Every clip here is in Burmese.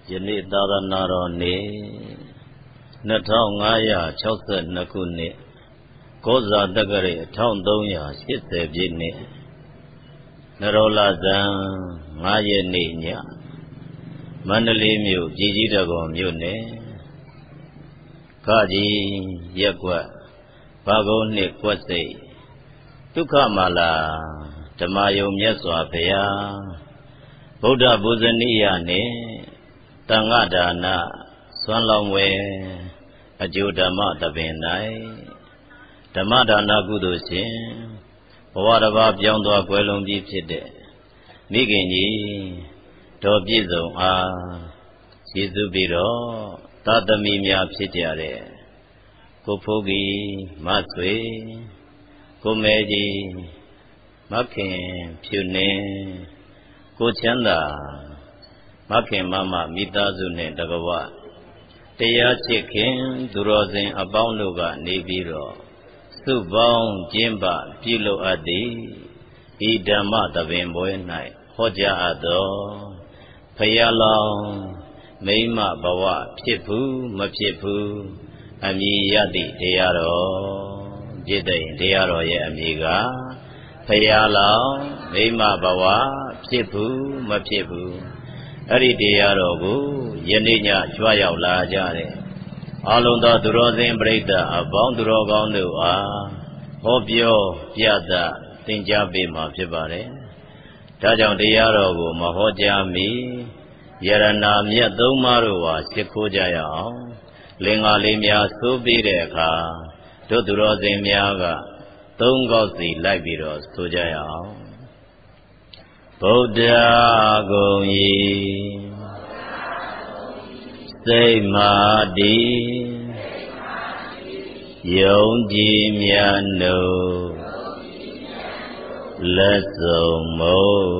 ယနေ့သာသနာတော်နေ့2562ခုနှစ်ကောဇာတက္ကရာ1380ပြည့်နှစ်နရောလဇန်9ရက်နေ့ညမန္တလေးမြို့ပြည်ကြီးတက္ကသိုလ်မြို့နယ်ခကြီးရက်ကွက်ဘာကုန်းနှစ်ကွက်စိတ်ဒုက္ခမာလာဓမ္မယုံမြတ်စွာဘုရားဗုဒ္ဓဘုဇနိယနှင့်တန်ဃဒါနစွမ်းလောင်းဝဲအကျိုးဓမ္မတပင်၌ဓမ္မဒါနကုသိုလ်ရှင်ဘဝတစ်ပါးပြောင်းသွားကွယ်လွန်ပြီးဖြစ်တဲ့မိခင်ကြီးတော်ပြည့်စုံအားကျေးဇူးပြီးတော့သာသမီများဖြစ်ကြတဲ့ကိုဖိုးကြီးမဆွေကိုမဲကြီးမခင်ဖြူနေကိုချမ်းသာမခင်မမမိသားစုနဲ့တကဝတရားချစ်ခင်သူတော်စင်အပေါင်းတို့ကနေပြီးတော့စုပေါင်းကျင်းပပြုလုပ်အပ်သည်ဤဓမ္မသဘင်ပွဲ၌ဟောကြားအပ်သောဖယားလောင်းမိမဘဝဖြစ်ဘူးမဖြစ်ဘူးအမည်ရသည့်တရားတော်ဖြစ်တဲ့တရားတော်ရဲ့အမည်ကဖယားလောင်းမိမဘဝဖြစ်ဘူးမဖြစ်ဘူးအဲ့ဒီတရားတော်ကိုယနေ့ညကြွရောက်လာကြတဲ့အလုံးသောသူတော်စင်ပရိသတ်အပေါင်းသူတော်ကောင်းတို့အားဟောပြောပြသသင်ကြားပေးမှာဖြစ်ပါတယ်။ဒါကြောင့်တရားတော်ကိုမဟောကြားမီယရဏမြတ်သုံးပါးတို့ဟာရှ िख ိုးကြရအောင်လင်္ကာလေးများသိုးပြီးတဲ့အခါတို့သူတော်စင်များကသုံးခေါက်စီလိုက်ပြီးတော့ဆိုကြရအောင်ဗုဒ္ဓဂုံဤစိတ်မာတိယုံကြည်မြတ်တို့လက်စုံမို့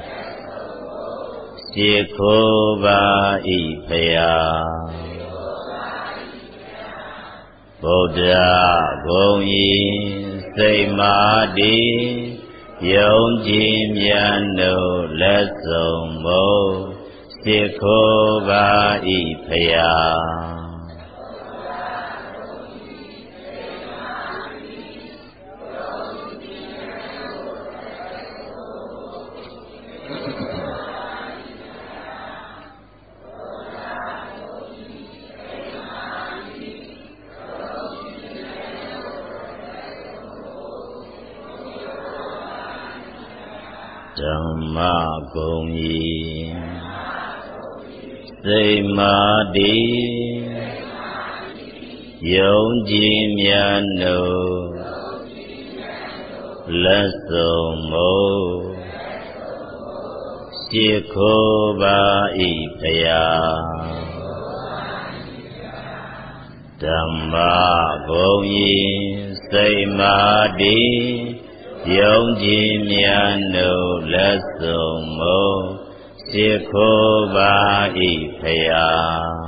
ရှ िख ိုးပါဤဖယားဗုဒ္ဓဂုံဤစိတ်မာတိယုံကြည်မြတ်တို့လက်စုံမို့ရှ िख ိုးပါဤဖယားဓမ္မဂုံဤစိတ်မာတိယုံကြည်မြတ်တို့လက်စုံမို့ရှ िख ိုးပါဤဖယားဓမ္မဂုံဤစိတ်မာတိယုံကြည်မြတ်တို့လက်စုံမို့ရှ िख ိုးပါဤဖယား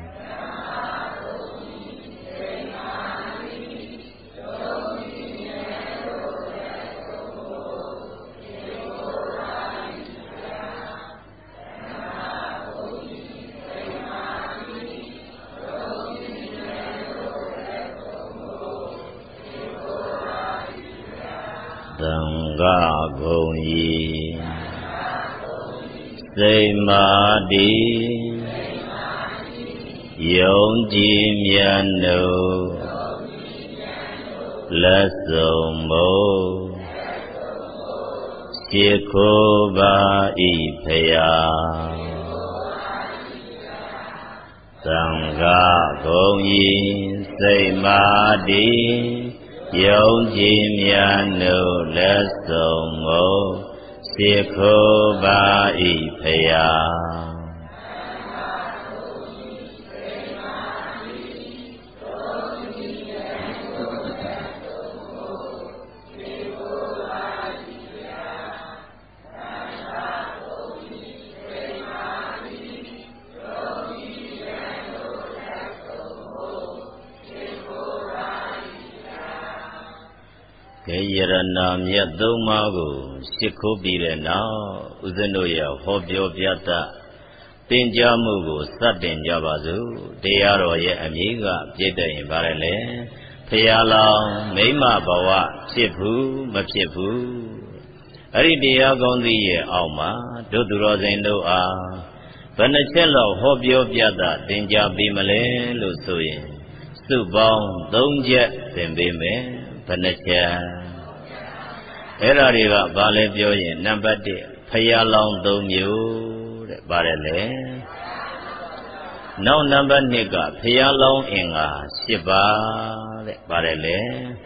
သံဃာဂုံဤစိတ်မာတိယုံကြည်မြတ်တို့လက်စုံမို့ရှ िख ိုးပါဤဖယားသံဃာဂုံဤစိတ်မာတိယုံကြည်မြတ်တို့လက်စုံမို့ရှ िख ိုးပါဤဖယားခေယရဏမြတ်သုံးပါးကိုရှ िख ိုးပြီးတဲ့နောက်ဦးဇင်းတို့ရဲ့ဟောပြောပြသသင်ကြားမှုကိုစတင်ကြပါစို့တရားတော်ရဲ့အမည်ကပြည့်တဲ့ရင်ပါတယ်လေဖရာလောင်းမိမဘဝဖြစ်ဘူးမဖြစ်ဘူးအဲ့ဒီတရားကောင်းသည့်ရဲ့အောက်မှာတို့သူတော်စင်တို့အားဘယ်နှချက်လောက်ဟောပြောပြတာသင်ကြားပေးမလဲလို့ဆိုရင်စုပေါင်း3ချက်သင်ပေးမယ်ဘယ်နှချက်အဲ့ဒါတွေကဘာလဲပြောရင်နံပါတ်1ဖရာလောင်း3မျိုးတဲ့ပါတယ်လေနောက်နံပါတ်2ကဖရာလောင်းအင်္ဂါ10ပါးတဲ့ပါတယ်လေ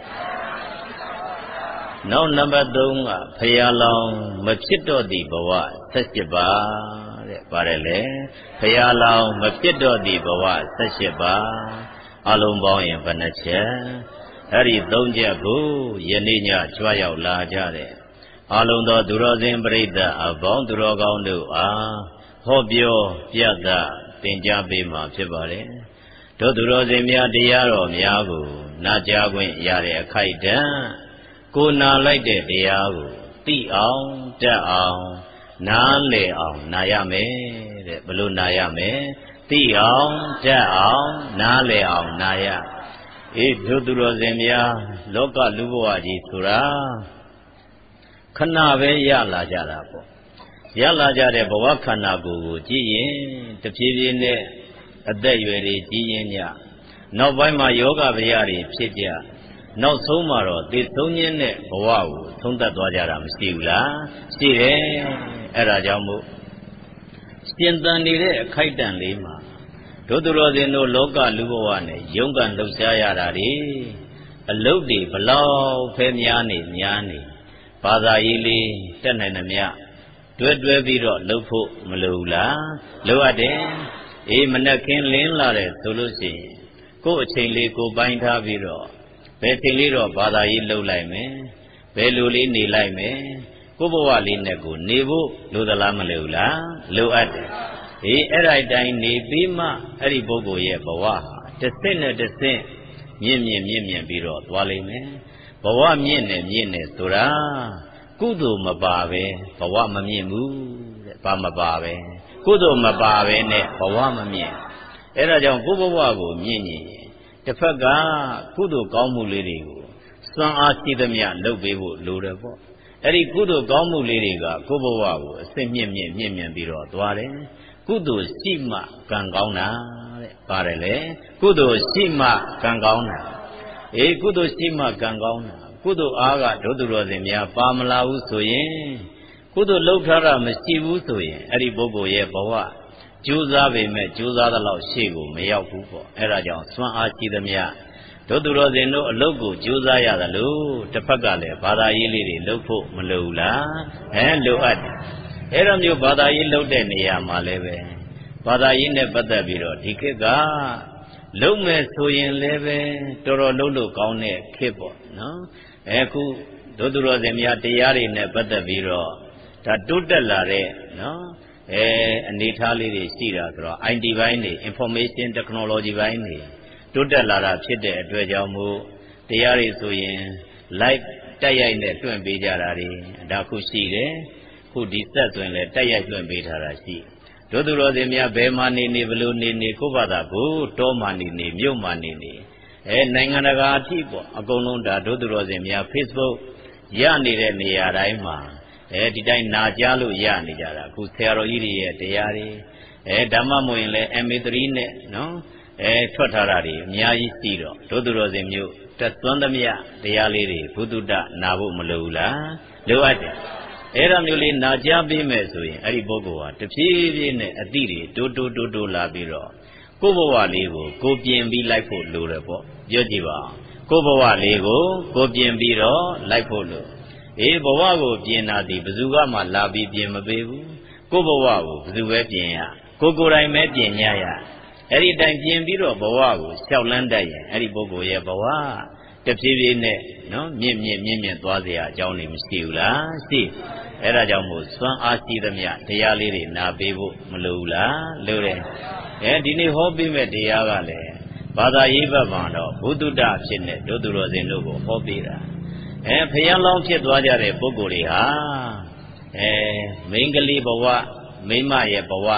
နောက်နံပါတ်3ကဖရာလောင်းမဖြစ်တော့သည့်ဘဝ17ပါးတဲ့ပါတယ်လေဖရာလောင်းမဖြစ်တော့သည့်ဘဝ17ပါးအလုံးပေါင်းရင်ဘယ်နှချက်အဲ့ဒီ3ချက်ကိုယနေ့ညကြွားရောက်လာကြတဲ့အလုံးသောသူတော်စင်ပရိသတ်အပေါင်းသူတော်ကောင်းတို့အားဟောပြောပြသသင်ကြားပေးမှာဖြစ်ပါတယ်တို့သူတော်စင်များတရားတော်များကိုနာကြားခွင့်ရတဲ့အခိုက်အတန့်ကိုနာလိုက်တဲ့တရားကိုသိအောင်တတ်အောင်နားလည်အောင်နာရမယ်တဲ့ဘယ်လိုနာရမယ်သိအောင်တတ်အောင်နားလည်အောင်နာရတို့သူတော်စင်များလောကလူဘဝကြီးဆိုတာခဏပဲရလာကြတာပေါ့ရလာကြတဲ့ဘဝခန္ဓာကိုယ်ကိုကြည့်ရင်တဖြည်းဖြည်းနဲ့အသက်အရွယ်တွေကြီးရင်းကြနောက်ပိုင်းမှာယောဂဗျာတွေဖြစ်ကြနောက်ဆုံးမှာတော့သေဆုံးခြင်းနဲ့ဘဝကိုသုံးသပ်သွားကြတာမရှိဘူးလားရှိတယ်အဲ့ဒါကြောင့်မို့ရှင်သန်နေတဲ့အခိုက်အတန့်လေးမှာတို့သူတော်စင်တို့လောကလူဘဝနဲ့ရုန်းကန်လှုပ်ရှားရတာတွေအလုတ်တွေဘလောက်ဖဲများနေဘာသာရေးလေးတက်နိုင်သမျှတွဲပြီးတော့လှုပ်ဖို့မလိုဘူးလားလိုအပ်တယ်မနက်ခင်းလင်းလာတယ်ဆိုလို့ရှိရင်ကိုယ့်အချိန်လေးကိုပိုင်းထားပြီးတော့ဘယ်ချိန်လေးတော့ဘာသာရေးလှုပ်လိုက်မယ်ဘယ်လိုလေးနေလိုက်မယ်ကိုယ့်ဘဝလေးနဲ့ကိုနေဖို့လိုသလားမလိုဘူးလားလိုအပ်တယ်အဲ့ဒါတိုင်းနေပြီးမှအဲ့ဒီပုဂ္ဂိုလ်ရဲ့ဘဝဟာတစ်ဆင့်နဲ့တစ်ဆင့်မြင့်ပြီးတော့သွားလိမ့်မယ်ဘဝမြင့်နေဆိုတာကုသိုလ်မပါပဲဘဝမမြင့်ဘူးတဲ့ဘာမပါပဲကုသိုလ်မပါပဲနဲ့ဘဝမမြင့်အဲ့ဒါကြောင့်ကိုယ့်ဘဝကိုမြင့်ရင်တစ်ဖက်ကကုသိုလ်ကောင်းမှုလေးတွေကိုစွမ်းအားရှိသမျှလုပ်ပေးဖို့လိုတယ်ပေါ့အဲ့ဒီကုသိုလ်ကောင်းမှုလေးတွေကကိုယ့်ဘဝကိုအစစ်မြင့်ပြီးတော့သွားတယ်ကုသိုလ်ရှိမှကံကောင်းတာတဲ့ပါတယ်လေကုသိုလ်ရှိမှကံကောင်းတာကုသိုလ်ရှိမှကံကောင်းတာကုသိုလ်အားကဒုသူတော်စင်များပါမလာဘူးဆိုရင်ကုသိုလ်လှုပ်ထားတာမရှိဘူးဆိုရင်အဲ့ဒီပုဂ္ဂိုလ်ရဲ့ဘဝကြိုးစားပေမဲ့ကြိုးစားသလောက်ရှေ့ကိုမရောက်ဘူးပေါ့အဲ့ဒါကြောင့်စွမ်းအားရှိသမျှဒုသူတော်စင်တို့အလုပ်ကိုကြိုးစားရသလိုတစ်ဖက်ကလည်းဘာသာရေးလေးတွေလုပ်ဖို့မလိုဘူးလားလိုအပ်တယ်အဲ့တော့မျိုးဘာသာရေးလုပ်တဲ့နေရာမှာလည်းပဲဘာသာရေးနဲ့ပတ်သက်ပြီးတော့ဒီခေတ်ကလုံးမဲ့ဆိုရင်လည်းပဲတော်တော်လုံးလို့ကောင်းတဲ့ခေတ်ပေါ့နော်အခုဒုသူတော်စင်များတရားတွေနဲ့ပတ်သက်ပြီးတော့ဒါတိုးတက်လာတဲ့နော်အနေထားလေးတွေရှိတာဆိုတော့ IT ဘိုင်းတွေ information technology ဘိုင်းတွေတိုးတက်လာတာဖြစ်တဲ့အတွက်ကြောင့်မို့တရားတွေဆိုရင် live တက်ရိုက်နဲ့လွှင့်ပေးကြတာတွေဒါခုရှိတယ်ခုဒီဆက်ဆိုရင်လည်းတက်ရိုက်လွှင့်ပေးထားတာရှိဒုသူတော်စင်များဘယ်မှာနေဘယ်လိုနေကိုယ့်ဘာသာကိုတောမှာနေမြို့မှာနေနိုင်ငံတကာအထိပေါ့အကုန်လုံးဒါဒုသူတော်စင်များ Facebook ရနေတဲ့နေရာတိုင်းမှာဒီတိုင်းနာကြားလို့ရနေကြတာအခုဆရာတော်ကြီးတွေရဲ့တရားတွေဓမ္မမို့ရင်လည်း MA3 နဲ့နော်ထွက်ထားတာတွေအများကြီးရှိတော့ဒုသူတော်စင်မျိုးတက်သွန်းသမျှတရားလေးတွေဘုဒ္ဓတနာဖို့မလိုဘူးလားလိုအပ်တယ်အဲ့ဒါမျိုးလေးနာကြားပေးမယ်ဆိုရင်အဲ့ဒီပုဂ္ဂိုလ်ဟာတဖြည်းဖြည်းနဲ့အတိတွေတိုးလာပြီးတော့ကိုယ့်ဘဝလေးကိုကိုပြင်ပြီးလိုက်ဖို့လိုတယ်ပေါ့ပြောကြည့်ပါကိုယ့်ဘဝလေးကိုကိုပြင်ပြီးတော့လိုက်ဖို့လိုဘဝကိုပြင်တာဒီဘယ်သူကမှလာပြီးပြင်မပေးဘူးကိုယ့်ဘဝကိုဘယ်သူပဲပြင်ရကိုယ်တိုင်ပဲပြင်ရအဲ့ဒီတိုင်ပြင်ပြီးတော့ဘဝကိုလျှောက်လန်းတတ်ရင်အဲ့ဒီပုဂ္ဂိုလ်ရဲ့ဘဝတဖြည်းဖြည်းနဲ့နော်မြင့်သွားเสียအကြောင်းတွေမရှိဘူးလားရှိအဲ့ဒါကြောင့်မို့စွမ်းအားရှိသမျှတရားလေးတွေနာပေးဖို့မလိုဘူးလားလိုတယ်ဒီနေ့ဟောပေးမဲ့တရားကလည်းဘာသာရေးဘက်မှာတော့ဘုဒ္ဓတဖြစ်နေဒုသူတော်စင်တို့ကိုဟောပေးတာဖယားလောင်းဖြစ်သွားကြတဲ့ပုဂ္ဂိုလ်တွေဟာမိန်းကလေးဘဝမိန်းမရဲ့ဘဝ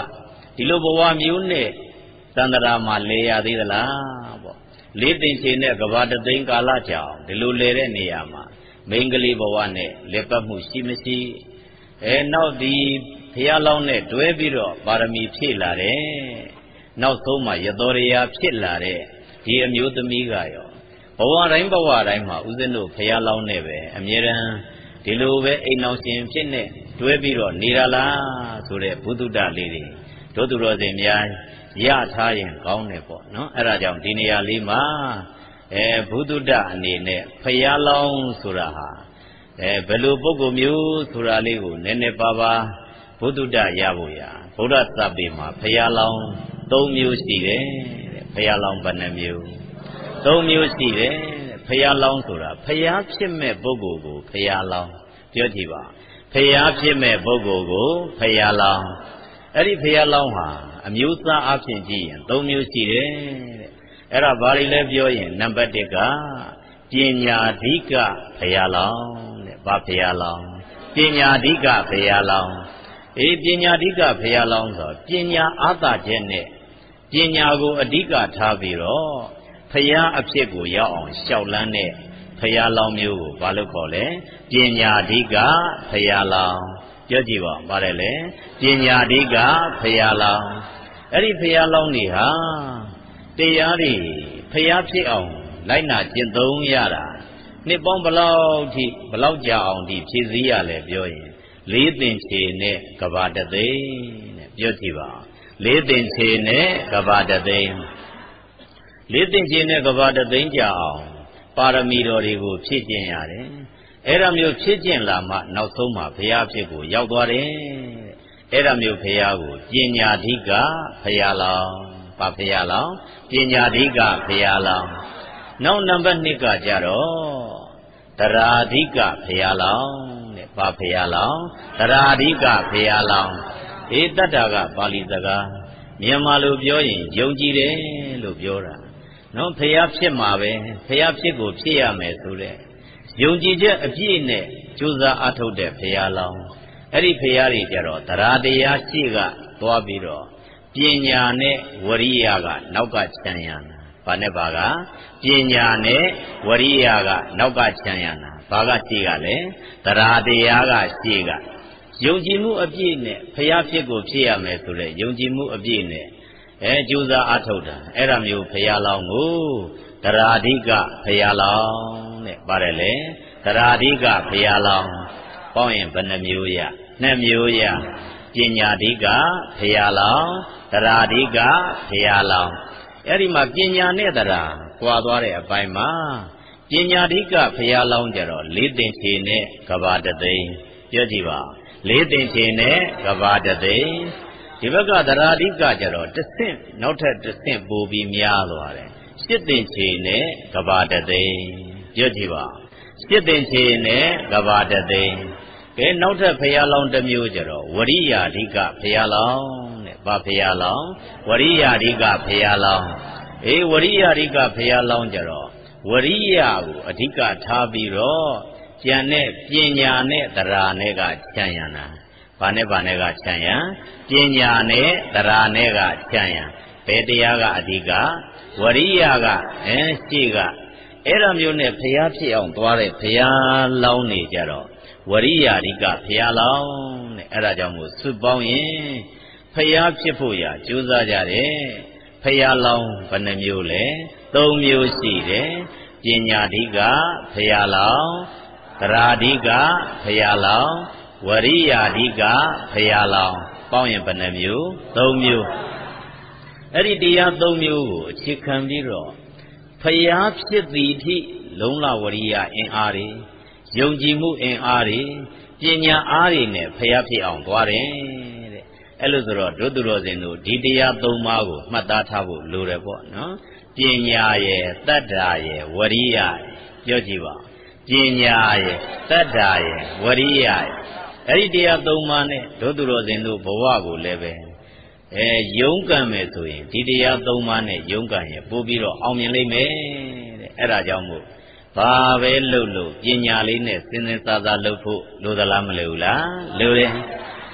ဒီလိုဘဝမျိုးနဲ့သန္တရာမှာလဲရသေးသလားပေါ့လေးသိင်ချေနဲ့ကဘာတသိန်းကာလကြာအောင်ဒီလိုလဲတဲ့နေရာမှာမိန်းကလေးဘဝနဲ့လက်ပတ်မှုရှိမရှိနောက်ဒီဘုရားလောင်းနဲ့တွဲပြီးတော့ပါရမီဖြည့်လာတယ်နောက်ဆုံးမှာယသောရိယာဖြစ်လာတဲ့ဒီအမျိုးသမီးကရောဘဝတိုင်းမှာဦးဇင်းတို့ဘုရားလောင်းနဲ့ပဲအမြဲတမ်းဒီလိုပဲအိမ်အောင်ရှင်ဖြစ်နေတွဲပြီးတော့နေတာလားဆိုတဲ့ဘုဒ္ဓလေးတွေတို့သူတော်စင်များရထားရင်ကောင်းတယ်ပေါ့နော်အဲ့ဒါကြောင့်ဒီနေရာလေးမှာဘုဒ္ဓအနေနဲ့ဘုရားလောင်းဆိုတာဟာဘယ်လိုပုဂ္ဂိုလ်မျိုးဆိုတာလေးကိုနည်းနည်းပါးပါးဘုဒ္ဓရဖို့ရဗုဒ္ဓသဗ္ဗေမှာဘုရားလောင်း၃မျိုးရှိတယ်တဲ့ဘုရားလောင်းဘယ်နှမျိုး၃မျိုးရှိတယ်တဲ့ဘုရားလောင်းဆိုတာဘုရားဖြစ်မဲ့ပုဂ္ဂိုလ်ကိုဘုရားလောင်းပြောကြည့်ပါဘုရားဖြစ်မဲ့ပုဂ္ဂိုလ်ကိုဘုရားလောင်းအဲ့ဒီဘုရားလောင်းဟာအမျိုးသားအဖြစ်ကြည့်ရင်၃မျိုးရှိတယ်တဲ့အဲ့ဒါဘာတွေလဲပြောရင်နံပါတ်၁ကပညာဓိကဘုရားလောင်းတဲ့ဘာဘုရားလောင်းပညာဓိကဘုရားလောင်းပညာဓိကဘုရားလောင်းဆိုပညာအာသချက်နဲ့ပညာကိုအဓိကထားပြီးတော့ဘုရားအဖြစ်ကိုရောက်အောင်လျှောက်လန်းတဲ့ဘုရားလောင်းမျိုးကိုဘာလို့ခေါ်လဲပညာဓိကဘုရားလောင်းပြောကြည့်ပါပါတယ်လေပညာဓိကဘုရားလောင်းအဲ့ဒီဘုရားလောင်းတွေဟာတရားတွေဘုရားဖြစ်အောင်လိုက်နာကျင့်သုံးရတာနှစ်ပေါင်းဘလောက်ကြာအောင်ဒီဖြည့်စည်းရလဲပြောရင်လေးသင်္ချေနဲ့ကဘာတသိန်းတဲ့ပြောကြည့်ပါလေးသင်္ချေနဲ့ကဘာတသိန်းလေးသင်္ချေနဲ့ကဘာတသိန်းကြာအောင်ပါရမီတော်တွေကိုဖြည့်ကျင့်ရတယ်အဲ့ဒါမျိုးဖြည့်ကျင့်လာမှနောက်ဆုံးမှာဘုရားဖြစ်ကိုရောက်သွားတယ်အဲ့ဒါမျိုးဘုရားကိုပညာဓိကဘုရားလောင်းပါဘုရားလောင်းပညာဓိကဘုရားလောင်းနောက်နံပါတ်2ကကြတော့တရာဓိကဘုရားလောင်းတဲ့ပါဘုရားလောင်းတရာဓိကဘုရားလောင်းတတ္တာကပါဠိစကားမြန်မာလိုပြောရင်ယုံကြည်တယ်လို့ပြောတာနော်ဘုရားဖြစ်မှာပဲဘုရားဖြစ်ကိုဖြစ်ရမယ်ဆိုတဲ့ယုံကြည်ချက်အပြည့်နဲ့ကြိုးစားအားထုတ်တဲ့ဘုရားလောင်းအဲ့ဒီဘုရားတွေကြတော့တရားတရားရှိကသွားပြီးတော့ပညာနဲ့ဝရိယကနောက်ကခြံရံတာဘာနဲ့ဘာကပညာနဲ့ဝရိယကနောက်ကခြံရံတာဘာကရှိကလဲတရားတရားကရှိကယုံကြည်မှုအပြည့်နဲ့ဘုရားဖြစ်ကိုဖြစ်ရမယ်ဆိုတဲ့ယုံကြည်မှုအပြည့်နဲ့ကြိုးစားအားထုတ်တာအဲ့ဒါမျိုးဘုရားလောင်းကိုတရားဓိကဘုရားလောင်းတဲ့ပါတယ်လေတရားဓိကဘုရားလောင်းပေါင်းရင်ဘယ်နှမျိုးရ2မျိုးရပညာဓိကဘုရားလောင်းတရားဓိကဘုရားလောင်းအဲ့ဒီမှာပညာနဲ့တရားကွာသွားတဲ့အပိုင်းမှာပညာဓိကဘုရားလောင်းကြတော့လေးသင်္ချေနဲ့ကဘာတသိန်းပြောကြည့်ပါလေးသင်္ချေနဲ့ကဘာတသိန်းဒီဘက်ကတရားဓိကကြတော့တစ်ဆင့်နောက်ထပ်တစ်ဆင့်ပိုပြီးများသွားတယ်ရှစ်သင်္ချေနဲ့ကဘာတသိန်းပြောကြည့်ပါရှစ်သင်္ချေနဲ့ကဘာတသိန်းနောက်ထပ်ဘုရားလောင်းတစ်မျိုးကြတော့ဝရိယာဓိကဘုရားလောင်းတဲ့ဘာဘုရားလောင်းဝရိယာဓိကဘုရားလောင်းဝရိယာဓိကဘုရားလောင်းကြတော့ဝရိယကိုအဓိကထားပြီးတော့ကျန်တဲ့ပညာနဲ့တရားနဲ့ကခြံရံတာဘာနဲ့ကခြံရံပညာနဲ့တရားနဲ့ကခြံရံဘယ်တရားကအဓိကဝရိယကရှိကအဲ့လိုမျိုးနဲ့ဘုရားဖြစ်အောင်သွားတဲ့ဘုရားလောင်းနေကြတော့ဝရိယာဓိကဘုရားလောင်းတဲ့အဲ့ဒါကြောင့်မို့စုပေါင်းရင်ဘုရားဖြစ်ဖို့ရကြိုးစားကြတယ်ဘုရားလောင်းဘယ်နှမျိုးလဲ3မျိုးရှိတယ်ပညာဓိကဘုရားလောင်းတရားဓိကဘုရားလောင်းဝရိယာဓိကဘုရားလောင်းပေါင်းရင်ဘယ်နှမျိုး3မျိုးအဲ့ဒီတရား3မျိုးကိုအခြေခံပြီးတော့ဘုရားဖြစ်သည်ထိလုံလဝရိယအင်အားတွေယုံကြည်မှုအင်အားတွေပညာအားတွေနဲ့ဘုရားဖြစ်အောင်သွားတယ်တဲ့အဲ့လိုဆိုတော့ဒုသူတော်စင်တို့ဒီတရား3ပါးကိုမှတ်သားထားဖို့လိုတယ်ပေါ့နော်ပညာရဲ့တတ္တာရဲ့ဝရိယရဲ့ပြောကြည့်ပါပညာရဲ့တတ္တာရဲ့ဝရိယရဲ့အဲ့ဒီတရား3ပါးနဲ့ဒုသူတော်စင်တို့ဘဝကိုလည်းပဲယုံကံမယ်ဆိုရင်ဒီတရား3ပါးနဲ့ယုံကံရင်ပို့ပြီးတော့အောင်မြင်လိမ့်မယ်တဲ့အဲ့ဒါကြောင့်မို့ဘာပဲလုပ်လို့ပညာလေးနဲ့စဉ်းစားစားလုပ်ဖို့လိုသလားမလိုဘူးလားလိုတယ်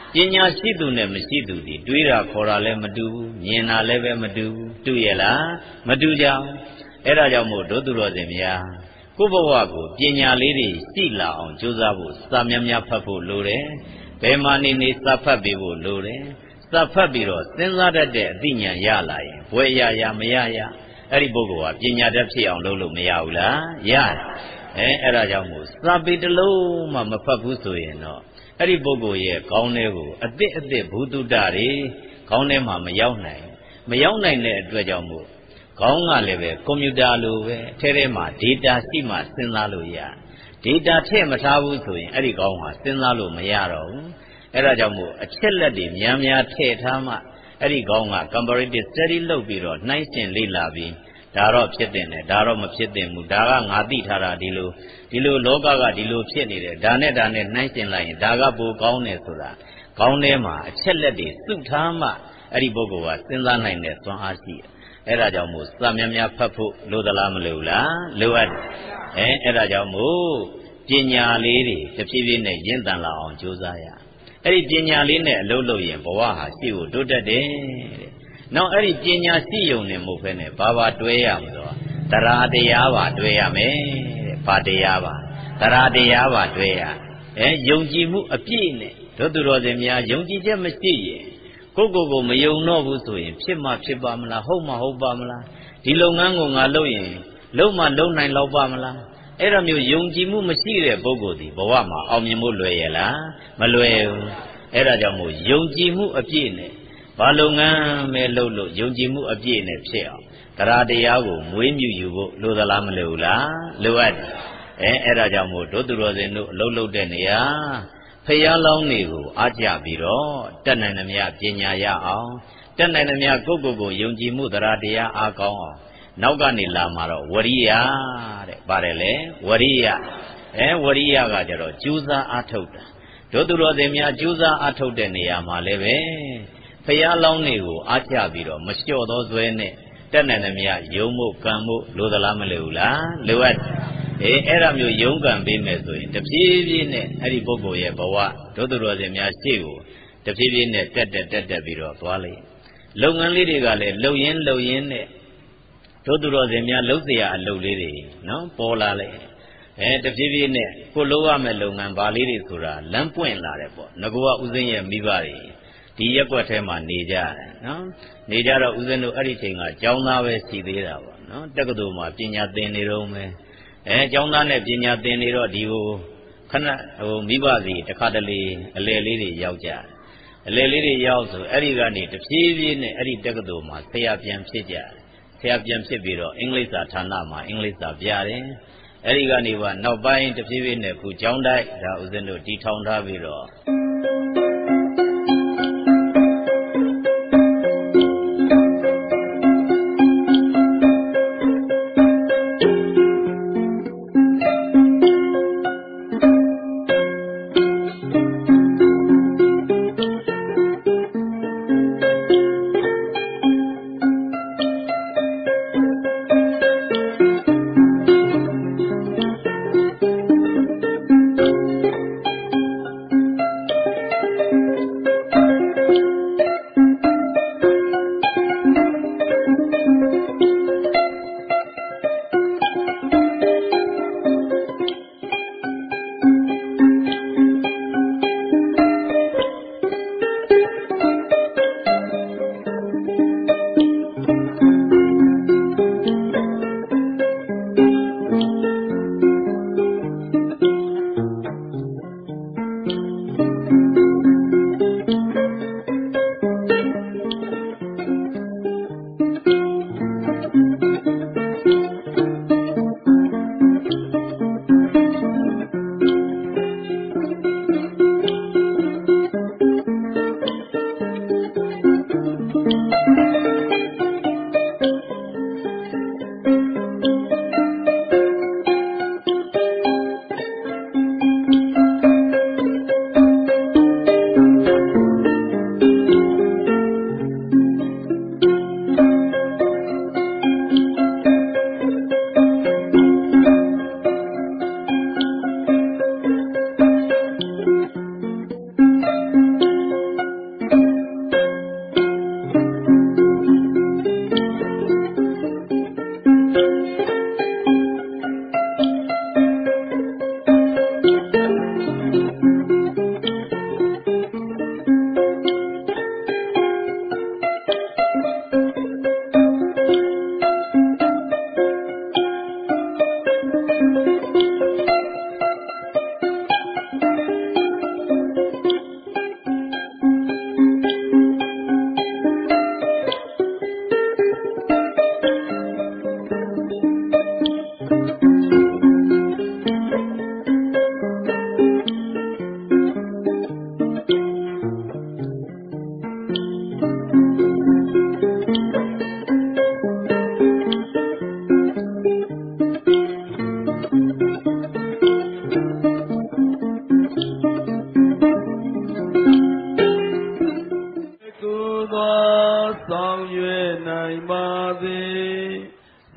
ပညာရှိသူနဲ့မရှိသူဒီတွေးတာခေါ်တာလည်းမတူဘူးမြင်တာလည်းပဲမတူဘူးတူရဲ့လားမတူကြဘူးအဲ့ဒါကြောင့်မို့ဒုသူတော်စင်များကိုယ့်ဘဝကိုပညာလေးတွေရှိလာအောင်ကြိုးစားဖို့စာများများဖတ်ဖို့လိုတယ်ဘယ်မှာနေစာဖတ်ပြီးဖို့လိုတယ်စာဖတ်ပြီးတော့စဉ်းစားတတ်တဲ့အသိဉာဏ်ရလာရင်ဘွယ်ရမရအဲ့ဒီပုဂ္ဂိုလ်ဟာပညာတတ်ဖြစ်အောင်လုပ်လို့မရဘူးလားရတယ်အဲ့ဒါကြောင့်မို့စာပေတစ်လုံးမှမဖတ်ဘူးဆိုရင်တော့အဲ့ဒီပုဂ္ဂိုလ်ရဲ့ခေါင်းထဲကိုအသစ်ဘုသူတ္တတွေခေါင်းထဲမှာမရောက်နိုင်တဲ့အတွက်ကြောင့်မို့ခေါင်းကလည်းပဲကွန်ပျူတာလိုပဲထဲမှာ data ရှိမှစဉ်းစားလို့ရ data ထည့်မထားဘူးဆိုရင်အဲ့ဒီခေါင်းဟာစဉ်းစားလို့မရတော့ဘူးအဲ့ဒါကြောင့်မို့အချက်လက်တွေများထည့်ထားမှအဲ့ဒီခေါင်းက comparative study လုပ်ပြီးတော့နှိုင်းယှဉ်လေ့လာပြီးဒါတော့ဖြစ်တင်တယ်ဒါတော့မဖြစ်တင်ဘူးဒါကငါသိထားတာဒီလိုလောကကဒီလိုဖြစ်နေတယ်ဒါနဲ့နှိုင်းယှဉ်လိုက်ရင်ဒါကပိုကောင်းတယ်ဆိုတာခေါင်းထဲမှာအချက်လက်တွေစုထားမှအဲ့ဒီပုဂ္ဂိုလ်ကစဉ်းစားနိုင်တဲ့စွမ်းအားရှိတယ်အဲ့ဒါကြောင့်မို့စာများဖတ်ဖို့လိုသလားမလိုလားလိုအပ်တယ်အဲ့ဒါကြောင့်မို့ပညာလေးတွေတဖြည်းဖြည်းနဲ့ရင့်တန်လာအောင်ကြိုးစားရအဲ့ဒီပညာလေးနဲ့အလုပ်လုပ်ရင်ဘဝဟာရှိကိုတိုးတက်တယ်တဲ့နောက်အဲ့ဒီပညာရှိုံနဲ့မဟုတ်ဘဲနဲ့ဘာတွဲရမလို့တရားတရားပါတွဲရမယ်တဲ့ဘာတရားပါတရားတရားပါတွဲရယုံကြည်မှုအပြည့်နဲ့တို့သူတော်စင်များယုံကြည်ချက်မရှိရင်ကိုမယုံတော့ဘူးဆိုရင်ဖြစ်ပါမလားဟုတ်ပါမလားဒီလုပ်ငန်းကိုငါလုပ်ရင်လုပ်နိုင်တော့ပါမလားအဲ့လိုမျိုးယုံကြည်မှုမရှိတဲ့ပုဂ္ဂိုလ်ဒီဘဝမှာအောင်မြင်ဖို့လွယ်ရဲ့လားမလွယ်ဘူးအဲ့ဒါကြောင့်မို့ယုံကြည်မှုအပြည့်နဲ့ဘာလုပ်ငန်းပဲလုပ်လို့ယုံကြည်မှုအပြည့်နဲ့ဖြစ်အောင်တရားတရားကိုမွေးမြူယူဖို့လိုသလားမလိုဘူးလားလိုအပ်တယ်အဲ့ဒါကြောင့်မို့တို့သူတော်စင်တို့အလုပ်လုပ်တဲ့နေရာဖျားလောင်းတွေကိုအားကြပြီးတော့တတ်နိုင်သမျှပညာရအောင်တတ်နိုင်သမျှကိုယုံကြည်မှုတရားတရားအားကောင်းအောင်နောက်ကနေလာမှာတော့ဝရိယတဲ့ပါတယ်လေဝရိယဝရိယကကြတော့ကြိုးစားအားထုတ်တာတို့သူတော်စင်များကြိုးစားအားထုတ်တဲ့နေရာမှာလည်းပဲဖျားလောင်းတွေကိုအားကြပြီးတော့မလျှော့သောဇွဲနဲ့တတ်နိုင်သမျှယုံမှုကံမှုလိုသလားမလိုဘူးလားလိုအပ်အဲ့ဒါမျိုးယုံကံပေးမယ်ဆိုရင်တဖြည်းဖြည်းနဲ့အဲ့ဒီပုဂ္ဂိုလ်ရဲ့ဘဝတို့သူတော်စင်များရှေ့ကိုတဖြည်းဖြည်းနဲ့တက်ပြီးတော့သွားလိမ့်လုပ်ငန်းလေးတွေကလည်းလှုပ်ရင်းနဲ့တို့သူတော်စင်များလှုပ်เสียအလုပ်လေးတွေနော်ပေါ်လာလေတဖြည်းဖြည်းနဲ့ကိုလှုပ်ရမယ့်လုပ်ငန်းဘာလေးတွေဆိုတာလမ်းပွင့်လာတယ်ပေါ့ငကောကဥစဉ်ရဲ့မိဘတွေဒီရက်ွက်ထဲမှာနေကြတယ်နော်နေကြတော့ဥစဉ်တို့အဲ့ဒီချိန်ကကျောင်းသားပဲရှိသေးတာပေါ့နော်တက္ကသိုလ်မှာပညာသင်နေတော့မယ်ကျောင်းသားနဲ့ပညာသင်နေတော့ဒီကိုခဏမိဘစီတခါတလေအလယ်လေးတွေရောက်ကြအလယ်လေးတွေရောက်ဆိုအဲ့ဒီကနေတဖြည်းဖြည်းနဲ့အဲ့ဒီတက္ကသိုလ်မှာဆရာပြန်ဖြစ်ကြတယ်ဆရာပြန်ဖြစ်ပြီးတော့အင်္ဂလိပ်စာဌာနမှာအင်္ဂလိပ်စာပြတယ်အဲ့ဒီကနေကနောက်ပိုင်းတဖြည်းဖြည်းနဲ့ခုကျောင်းတိုက်ဒါဥစဉ်တို့တီထောင်ထားပြီးတော့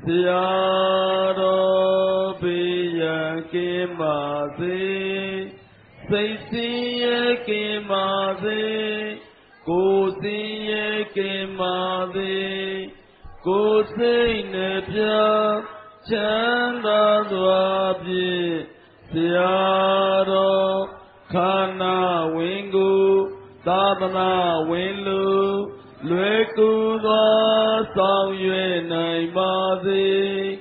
Siaro Biya Kimase Saisiye Kimase Kosiye Kimase Kosei Nepya Chanda Dwabi Siaro Kana Wingu Tadana Winlu Lueku Dwa Sao Yue Nai Mazi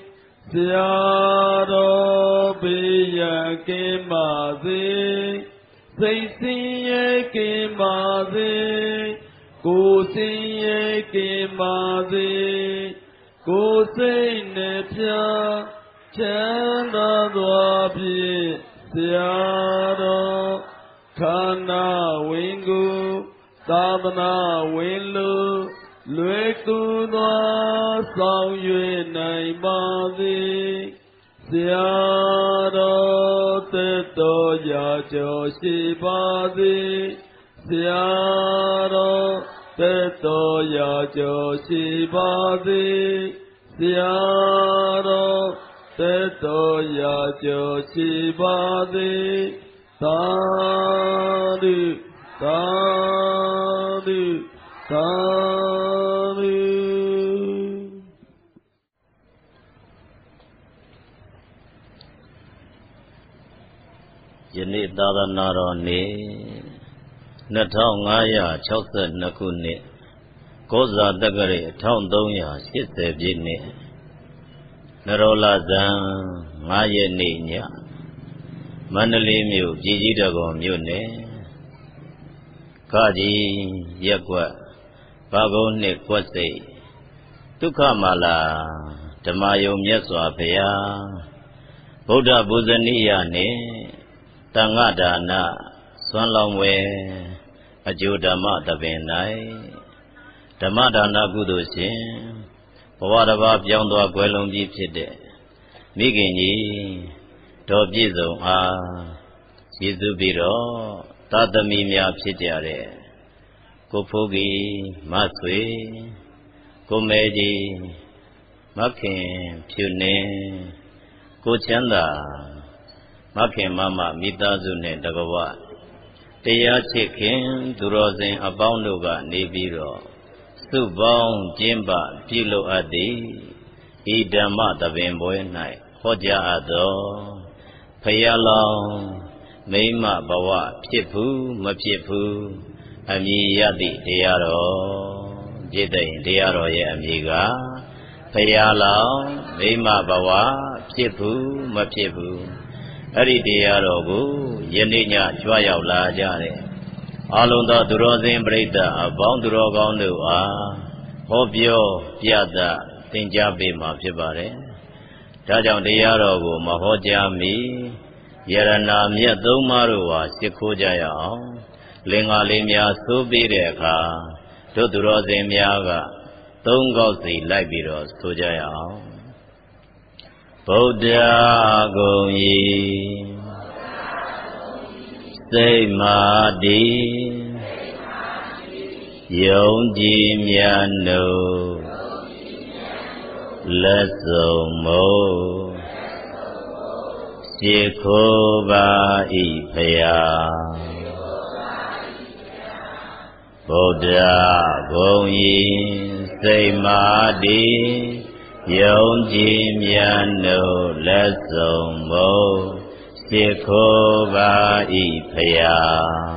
Siaro Biya Kimase Saisiye Kimase Kosiye Kimase Kosei Nepya Chanda Dwabi Siaro Kana Wingu Tadana Winlu Lueku Dwa Sao Yue Nai Mazi Siaro Teto Yacho Shibazi Siaro Teto Yacho Shibazi Siaro Teto Yacho Shibazi Tadu Tadu Tadu Yeni Dada Naroni 2562 ခုနှစ် ကောဇာတက္ကရာ 1380 ပြည့်နှစ် နရောလဇန် 5 ရက်နေ့ည မန္တလေးမြို့ ပြည်ကြီးတံခွန်မြို့နယ် ခကြီးရက်ကွက် ဘာကုန်းနှစ်ကွက်စိတ် ဒုက္ခမာလာ ဓမ္မယုံမြတ်စွာဘုရား ဗုဒ္ဓပူဇနီယနှင့် တန်ခါဒါန စွမ်းလောင်းပွဲ အကျိုးဓမ္မသဘင်၌ ဓမ္မဒါနကုသိုလ်ရှင် ဘဝတစ်ပါးပြောင်းသွားကွယ်လွန်ပြီးဖြစ်တဲ့ မိခင်ကြီးဒေါ်ပြည့်စုံအားကျေးဇူးပြီးတော့သာသမီများဖြစ်ကြတဲ့ကိုဖိုးကြီးမဆွေကိုမဲကြီးမခင်ဖြူနေကိုချမ်းသာမခင်မမမိသားစုနဲ့တကွတရားချစ်ခင်သူတော်စင်အပေါင်းတို့ကနေပြီးတော့စုပေါင်းကျင်းပပြုလုပ်အပ်သည်ဤဓမ္မသဘင်ပွဲ၌ဟောကြားအပ်သောဖယားလောင်းမိမဘဝဖြစ်ဘူးမဖြစ်ဘူးအမည်ရသည့်တရားတော်ပြည့်တဲ့တရားတော်ရဲ့အမည်ကဖယားလောင်းမိမဘဝဖြစ်ဘူးမဖြစ်ဘူးအဲ့ဒီတရားတော်ကိုယနေ့ညကြွရောက်လာကြတဲ့အာလုံးသောသူတော်စင်ပရိသတ်အပေါင်းသူတော်ကောင်းတို့အားဟောပြောပြသသင်ကြားပေးမှာဖြစ်ပါတယ်။ဒါကြောင့်တရားတော်ကိုမဟောကြားမီယရဏမြတ်သုံးပါးတို့ဟာရှ िख ိုးကြရအောင်လင်္ကာလေးများဆိုးပြီးတဲ့အခါတို့သူတော်စင်များကသုံးခေါက်စီလိုက်ပြီးတော့ဆိုကြရအောင်ဗုဒ္ဓဂုံဤစိတ်မာတိယုံကြည်မြတ်နို့လက်စုံမို့ရှ िख ိုးပါဤဖယားဗုဒ္ဓဂုံဤစိတ်မာတိယုံကြည်မြတ်နို့လက်စုံမို့ရှ िख ိုးပါဤဖယား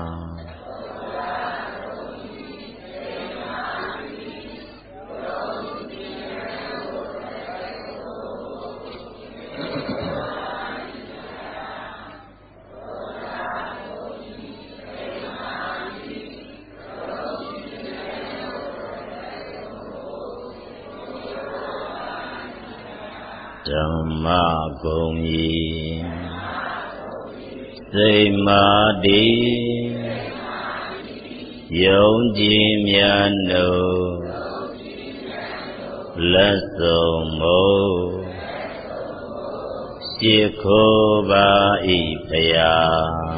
ဓမ္မဂုံဤစိတ်မာတိယုံကြည်မြတ်နို့လက်စုံမို့ရှ िख ိုးပါဤဖယား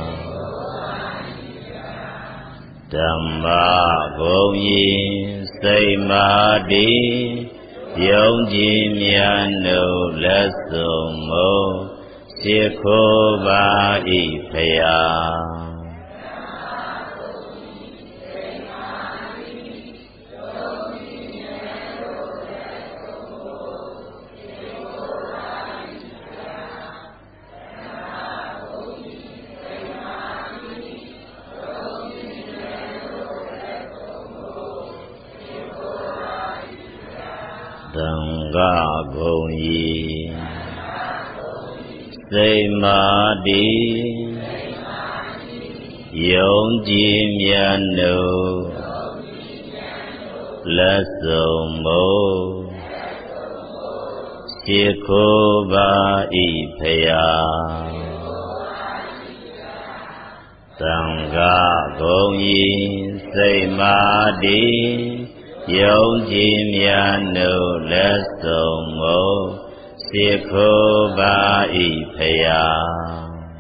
ဓမ္မဂုံဤစိတ်မာတိယယုံကြည်မြတ်နိုးလက်စုံမို့ရှိခိုးပါ၏ဖယားသံဃာဂုံဤစိတ်မာတိယုံကြည်မြတ်နိုးလက်စုံမို့ရှိခိုးပါ၏ဖယားသံဃာဂုံဤစိတ်မာတိယုံကြည်မြတ်နိုးလက်စုံမို့ရှိခိုးပါ၏ဖယား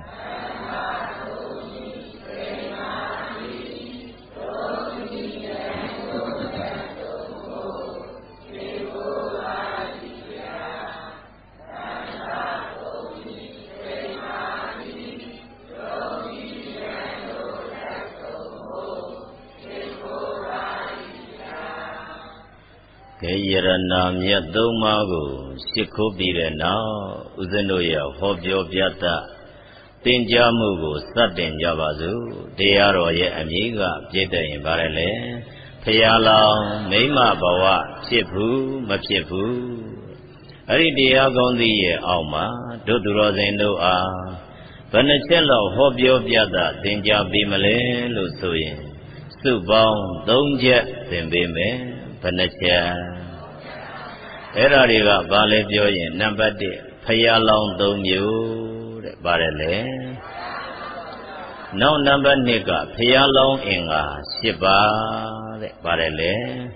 ယရဏမြတ်သုံးပါးကိုရှိခိုးပြီးတဲ့နောက်ဦးဇင်းတို့ရဲ့ဟောပြောပြသသင်ကြားမှုကိုစတင်ကြပါစို့တရားတော်ရဲ့အမည်ကပြည့်တဲ့ရင်ပါတယ်လေဖရာလောင်းမိမဘဝဖြစ်ဘူးမဖြစ်ဘူးအဲ့ဒီတရားကောင်းသည်ရဲ့အောက်မှာတို့သူတော်စင်တို့အားဘယ်နှချက်လောက်ဟောပြောပြသသင်ကြားပေးမလဲလို့ဆိုရင်စုပေါင်း3ချက်သင်ပေးမယ်ဘယ်နှချက်အဲ့ဒါတွေကဘာလဲပြောရင်နံပါတ်1ဖယားလောင်း3မျိုးတဲ့ပါတယ်လေနောက်နံပါတ်2ကဖယားလောင်းအင်္ဂါ10ပါးတဲ့ပါတယ်လေ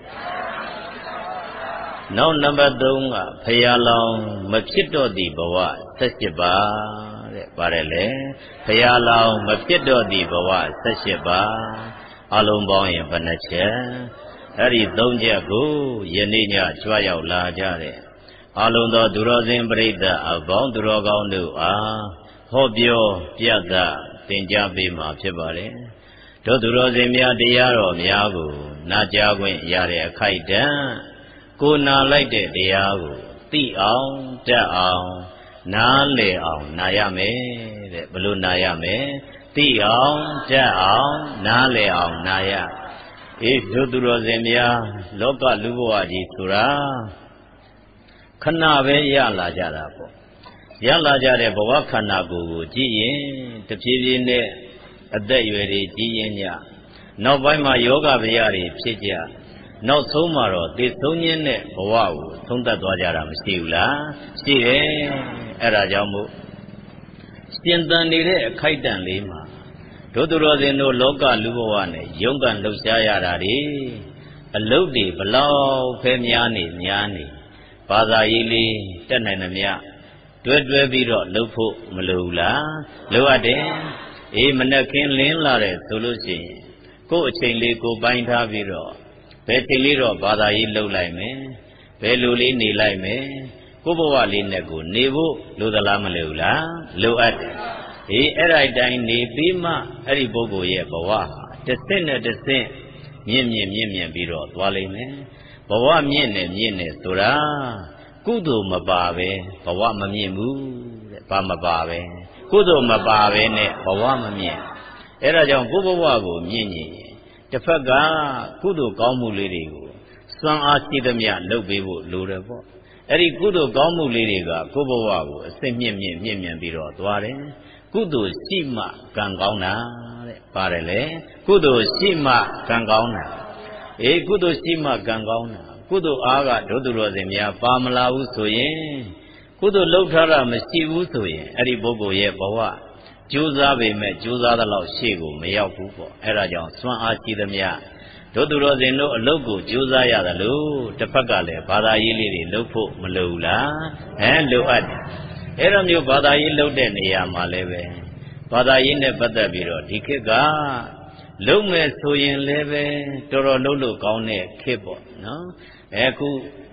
နောက်နံပါတ်3ကဖယားလောင်းမဖြစ်တော့သည့်ဘဝ17ပါးတဲ့ပါတယ်လေဖယားလောင်းမဖြစ်တော့သည့်ဘဝ17ပါးအလုံးပေါင်းရင်ဘယ်နှချက်အဲ့ဒီ3ချက်ကိုယနေ့ညကြွရောက်လာကြတဲ့အလုံးသောသူတော်စင်ပရိသတ်အပေါင်းသူတော်ကောင်းတို့အားဟောပြောပြသသင်ကြားပေးမှာဖြစ်ပါတယ်တို့သူတော်စင်များတရားတော်များကိုနာကြားခွင့်ရတဲ့အခိုက်အတန့်ကိုနာလိုက်တဲ့တရားကိုသိအောင်တတ်အောင်နားလည်အောင်နာရမယ်တဲ့ဘလို့နာရမယ်သိအောင်တတ်အောင်နားလည်အောင်နာရတို့သူတော်စင်များလောကလူဘဝကြီးဆိုတာခဏပဲရလာကြတာပေါ့ရလာကြတဲ့ဘဝခန္ဓာကိုယ်ကိုကြည့်ရင်တဖြည်းဖြည်းနဲ့အသက်အရွယ်တွေကြီးရင်ညနောက်ပိုင်းမှာယောဂဗျာတွေဖြစ်ကြနောက်ဆုံးမှာတော့သိဆုံးခြင်းနဲ့ဘဝကိုဆုံးသက်သွားကြတာမရှိဘူးလားရှိတယ်အဲ့ဒါကြောင့်မို့ရှင်သန်နေတဲ့အခိုက်အတန့်လေးမှာတို့သူတော်စင်တို့လောကလူဘဝနဲ့ရုန်းကန်လှုပ်ရှားရတာတွေအလုတ်တွေဘလောက်ဖဲများနေဘာသာရေးလေးတက်နိုင်သမျှတွဲပြီးတော့လှုပ်ဖို့မလိုဘူးလားလိုအပ်တယ်မနဲ့ခင်းလင်းလာတဲ့ဆိုလို့ရှိရင်ကိုယ့်အချိန်လေးကိုပိုင်းထားပြီးတော့ဘယ်ချိန်လေးတော့ဘာသာရေးလှုပ်လိုက်မယ်ဘယ်လိုလေးနေလိုက်မယ်ကိုယ့်ဘဝလေးနဲ့ကိုနေဖို့လိုသလားမလိုဘူးလားလိုအပ်တယ်အဲ့ဒါတိုင်းနေပြီးမှအဲ့ဒီပုဂ္ဂိုလ်ရဲ့ဘဝဟာတစ်ဆင့်နဲ့တစ်ဆင့်မြင့်ပြီးတော့သွားလိမ့်မယ်ဘဝမြင့်နေဆိုတာကုသိုလ်မပါပဲဘဝမမြင့်ဘူးတဲ့ဘာမပါပဲကုသိုလ်မပါပဲနဲ့ဘဝမမြင့်အဲ့ဒါကြောင့်ကိုယ့်ဘဝကိုမြင့်ရင်တစ်ဖက်ကကုသိုလ်ကောင်းမှုလေးတွေကိုစွမ်းအားရှိသမျှလုပ်ပေးဖို့လိုတယ်ပေါ့အဲ့ဒီကုသိုလ်ကောင်းမှုလေးတွေကကိုယ့်ဘဝကိုအစစ်မြင့်ပြီးတော့သွားတယ်ကုသိုလ်ရှိမှကံကောင်းတာတဲ့ပါတယ်လေကုသိုလ်ရှိမှကံကောင်းတာကုသိုလ်ရှိမှကံကောင်းတာကုသိုလ်အားကဒုသူတော်စင်များပါမလာဘူးဆိုရင်ကုသိုလ်လှုပ်ထားတာမရှိဘူးဆိုရင်အဲ့ဒီပုဂ္ဂိုလ်ရဲ့ဘဝကြိုးစားပေမဲ့ကြိုးစားသလောက်ရှေ့ကိုမရောက်ဘူးပေါ့အဲ့ဒါကြောင့်စွမ်းအားရှိသမျှဒုသူတော်စင်တို့အလုပ်ကိုကြိုးစားရတယ်လို့တစ်ဖက်ကလည်းဘာသာရေးလေးတွေလုပ်ဖို့မလိုဘူးလားလိုအပ်တယ်အဲ့လိုမျိုးဘာသာရေးလုပ်တဲ့နေရာမှာလည်းပဲဘာသာရေးနဲ့ပတ်သက်ပြီးတော့ဒီခေတ်ကလုံးမဲ့ဆိုရင်လည်းပဲတော်တော်လုံးလို့ကောင်းတဲ့ခေတ်ပေါ့နော်အခု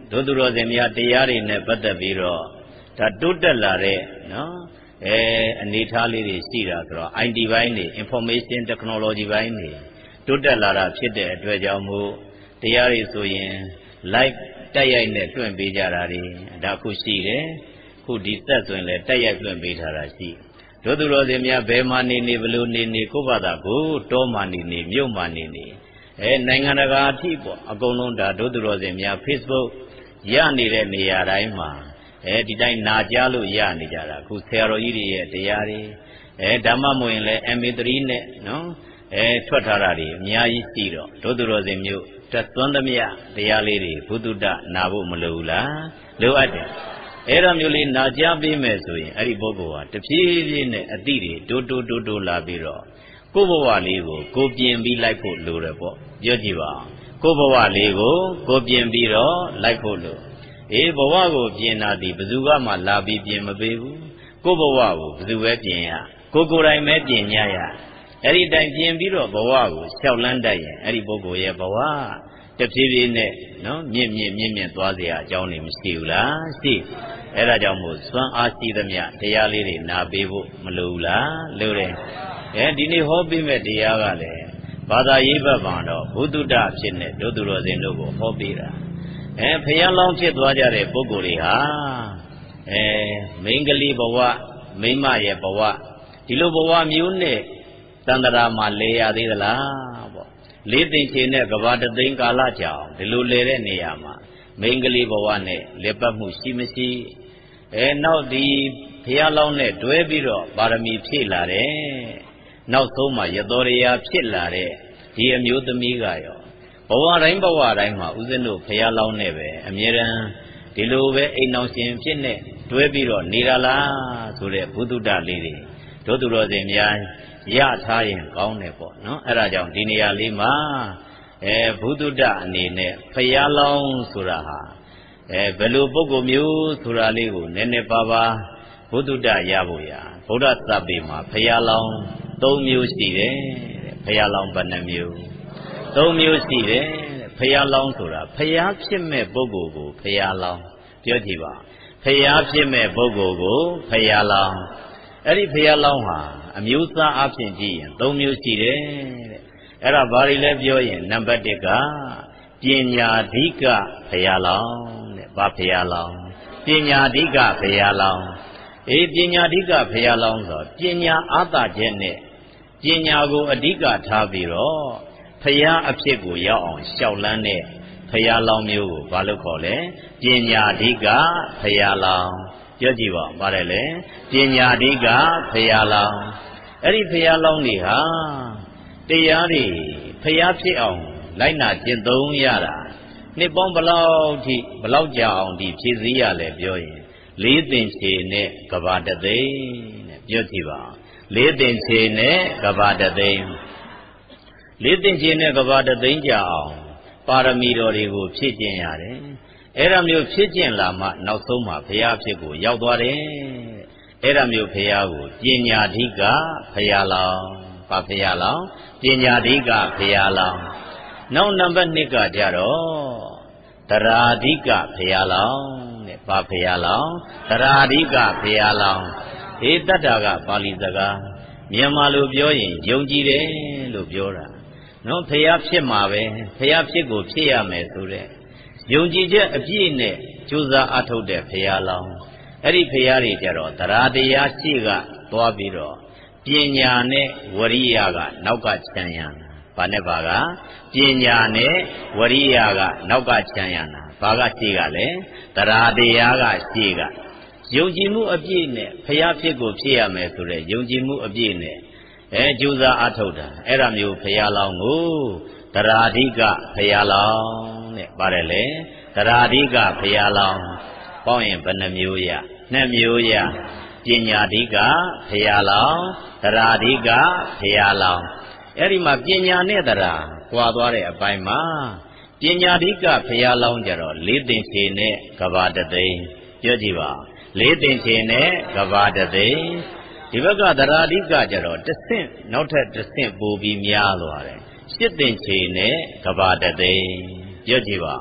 ဒုသူတော်စင်များတရားတွေနဲ့ပတ်သက်ပြီးတော့ဒါတိုးတက်လာတဲ့နော်အနေထားလေးတွေရှိတာဆိုတော့ IT ဘိုင်းတွေ information technology ဘိုင်းတွေတိုးတက်လာတာဖြစ်တဲ့အတွက်ကြောင့်မို့တရားတွေဆိုရင် live တက်ရိုက်နဲ့လွှင့်ပေးကြတာတွေဒါခုရှိတယ်ခုဒီသက်ဆိုရင်လည်းတက်ရိုက်လွှင့်ပေးထားတာရှိဒုသူတော်စင်များဘယ်မှာနေဘယ်လိုနေကိုယ့်ဘာသာကိုတောမှာနေမြို့မှာနေနိုင်ငံတကာအထိပေါ့အကုန်လုံးဒါဒုသူတော်စင်များ Facebook ရနေတဲ့နေရာတိုင်းမှာဒီတိုင်းနာကြားလို့ရနေကြတာခုဆရာတော်ကြီးတွေရဲ့တရားတွေဓမ္မမဝင်လဲ MP3 နဲ့နော်ထွက်ထားတာတွေအများကြီးရှိတော့ဒုသူတော်စင်မျိုးတက်သွန်းသမျှတရားလေးတွေဘုသူတ္တနာဖို့မလိုဘူးလားလိုအပ်တယ်အဲ့ဒါမျိုးလေးနာကြားပေးမယ်ဆိုရင်အဲ့ဒီပုဂ္ဂိုလ်ဟာတဖြည်းဖြည်းနဲ့အတိတွေတိုးလာပြီးတော့ကိုယ့်ဘဝလေးကိုကိုပြင်ပြီးလိုက်ဖို့လိုတယ်ပေါ့ပြောကြည့်ပါကိုယ့်ဘဝလေးကိုကိုပြင်ပြီးတော့လိုက်ဖို့လိုဘဝကိုပြင်တာဒီဘယ်သူမှလာပြီးပြင်မပေးဘူးကိုယ့်ဘဝကိုဘယ်သူပဲပြင်ရကိုယ်တိုင်ပဲပြင်ညရအဲ့ဒီတိုင်ပြင်ပြီးတော့ဘဝကိုလျှောက်လန်းတတ်ရင်အဲ့ဒီပုဂ္ဂိုလ်ရဲ့ဘဝတဖြည်းဖြည်းနဲ့နော်မြင့်သွားเสียအကြောင်းတွေမရှိဘူးလားရှိအဲ့ဒါကြောင့်မို့စွမ်းအားရှိသမျှတရားလေးတွေနာပေးဖို့မလိုဘူးလားလိုတယ်ဒီနေ့ဟောပေးမဲ့တရားကလည်းဘာသာရေးဘက်မှာတော့ဘုဒ္ဓတဖြစ်နေဒုသူတော်စင်တို့ကိုဟောပေးတာဖယားလောင်းဖြစ်သွားကြတဲ့ပုဂ္ဂိုလ်တွေဟာမိန်းကလေးဘဝမိန်းမရဲ့ဘဝဒီလိုဘဝမျိုးနဲ့တန်တရာမှာလဲရသေးသလားပေါ့လေးသိင်ချေနဲ့ကဘာတသိန်းကာလကြာအောင်ဒီလိုလဲတဲ့နေရာမှာမိန်းကလေးဘဝနဲ့လက်ပတ်မှုရှိမရှိနောက်ဒီဖယားလောင်းနဲ့တွဲပြီးတော့ပါရမီဖြည့်လာတယ်နောက်ဆုံးမှာရသောရရာဖြစ်လာတဲ့ဒီအမျိုးသမီးကရောဘဝတိုင်းမှာဦးဇင်းတို့ဖယားလောင်းနဲ့ပဲအမြဲတမ်းဒီလိုပဲအိမ်အောင်ရှင်ဖြစ်နေတွဲပြီးတော့နေတာလားဆိုတဲ့ဘုဒ္ဓတလေးတွေဒုသူတော်စင်များရထားရင်ကောင်းတယ်ပေါ့နော်အဲ့ဒါကြောင့်ဒီနေရာလေးမှာဘုဒ္ဓတအနေနဲ့ဖယားလောင်းဆိုတာဟာဘယ်လိုပုဂ္ဂိုလ်မျိုးဆိုတာလေးကိုနည်းနည်းပါးပါးဘုဒ္ဓတရဖို့ရဗုဒ္ဓသဗ္ဗေမှာဖယားလောင်း၃မျိုးရှိတယ်ဖယားလောင်းဘယ်နှမျိုး၃မျိုးရှိတယ်ဖယားလောင်းဆိုတာဖယားဖြစ်မဲ့ပုဂ္ဂိုလ်ကိုဖယားလောင်းပြောကြည့်ပါဖယားဖြစ်မဲ့ပုဂ္ဂိုလ်ကိုဖယားလောင်းအဲ့ဒီဖယားလောင်းဟာအမျိုးအစားအဖြစ်ကြည့်ရင်၃မျိုးရှိတယ်တဲ့အဲ့ဒါဘာတွေလဲပြောရင်နံပါတ်1ကပညာဓိကဖယားလောင်းတဲ့ဘာဖယားလောင်းပညာဓိကဖယားလောင်းပညာဓိကဖယားလောင်းဆိုပညာအားသာချက်နဲ့ပညာကိုအဓိကထားပြီးတော့ဖယားအဖြစ်ကိုရောက်အောင်ရှောက်လန်းတဲ့ဖယားလောင်းမျိုးကိုဘာလို့ခေါ်လဲပညာဓိကဖယားလောင်းပြောကြည့်ပါဘာလဲလဲပညာဓိကဖယားလောင်းအဲ့ဒီဖယားလောင်းတွေဟာတရားတွေဖယားဖြစ်အောင်လိုက်နာကျင့်သုံးရတာနှစ်ပေါင်းဘလောက်ကြာအောင်ဒီဖြည့်စည်းရလဲပြောရင်လေးသင်္ချေနဲ့ကဘာတသိန်းနဲ့ပြောကြည့်ပါလေးသင်္ချေနဲ့ကဘာတသိန်းလေးသင်္ချေနဲ့ကဘာတသိန်းကြာအောင်ပါရမီတော်တွေကိုဖြည့်ကျင့်ရတယ်အဲ့ဒါမျိုးဖြည့်ကျင့်လာမှနောက်ဆုံးမှာဘုရားဖြစ်ကိုရောက်သွားတယ်အဲ့ဒါမျိုးဘုရားကိုပညာဓိကဘုရားလောင်းဘာဘုရားလောင်းပညာဓိကဘုရားလောင်းနောက်နံပါတ်2ကကြတော့တရာဓိကဘုရားလောင်းတဲ့ဘာဘုရားလောင်းတရာဓိကဘုရားလောင်းတတ္တာကပါဠိစကားမြန်မာလိုပြောရင်ယုံကြည်တယ်လို့ပြောတာနော်ဘုရားဖြစ်မှာပဲဘုရားဖြစ်ကိုဖြစ်ရမယ်ဆိုတဲ့ယုံကြည်ချက်အပြည့်နဲ့ကြိုးစားအထုတ်တဲ့ဘုရားလောင်းအဲ့ဒီဘုရားတွေကြတော့တရာတရားရှိကသွားပြီးတော့ပညာနဲ့ဝရိယကနောက်ကခြံရံဘာနဲ့ဘာကပညာနဲ့ဝရိယကနောက်ကခြံရံတာဘာကရှိကလဲတရာတရားကရှိကယုံကြည်မှုအပြည့်နဲ့ဘုရားဖြစ်ကိုဖြစ်ရမယ်ဆိုတဲ့ယုံကြည်မှုအပြည့်နဲ့ကြိုးစားအထုတ်တာအဲ့ဒါမျိုးဘုရားလောင်းကိုတရာဓိကဘုရားလောင်းတဲ့ပါတယ်လေတရာဓိကဘုရားလောင်းပေါင်းရင်ဘယ်နှမျိုးရ2မျိုးရပညာဓိကဘုရားလောင်းတရာဓိကဘုရားလောင်းအဲ့ဒီမှာပညာနဲ့တရာကွာသွားတဲ့အပိုင်းမှာပညာဓိကဘုရားလောင်းကြတော့လေးသင်္ချေနဲ့ကဘာတသိန်းပြောကြည့်ပါလေးသင်္ချေနဲ့ကဘာတသိန်းဒီဘက်ကသရာဓိကကြတော့တစ်ဆင့်နောက်ထပ်တစ်ဆင့်ပိုပြီးများသွားတယ်ရှစ်သင်္ချေနဲ့ကဘာတသိန်းပြောကြည့်ပါ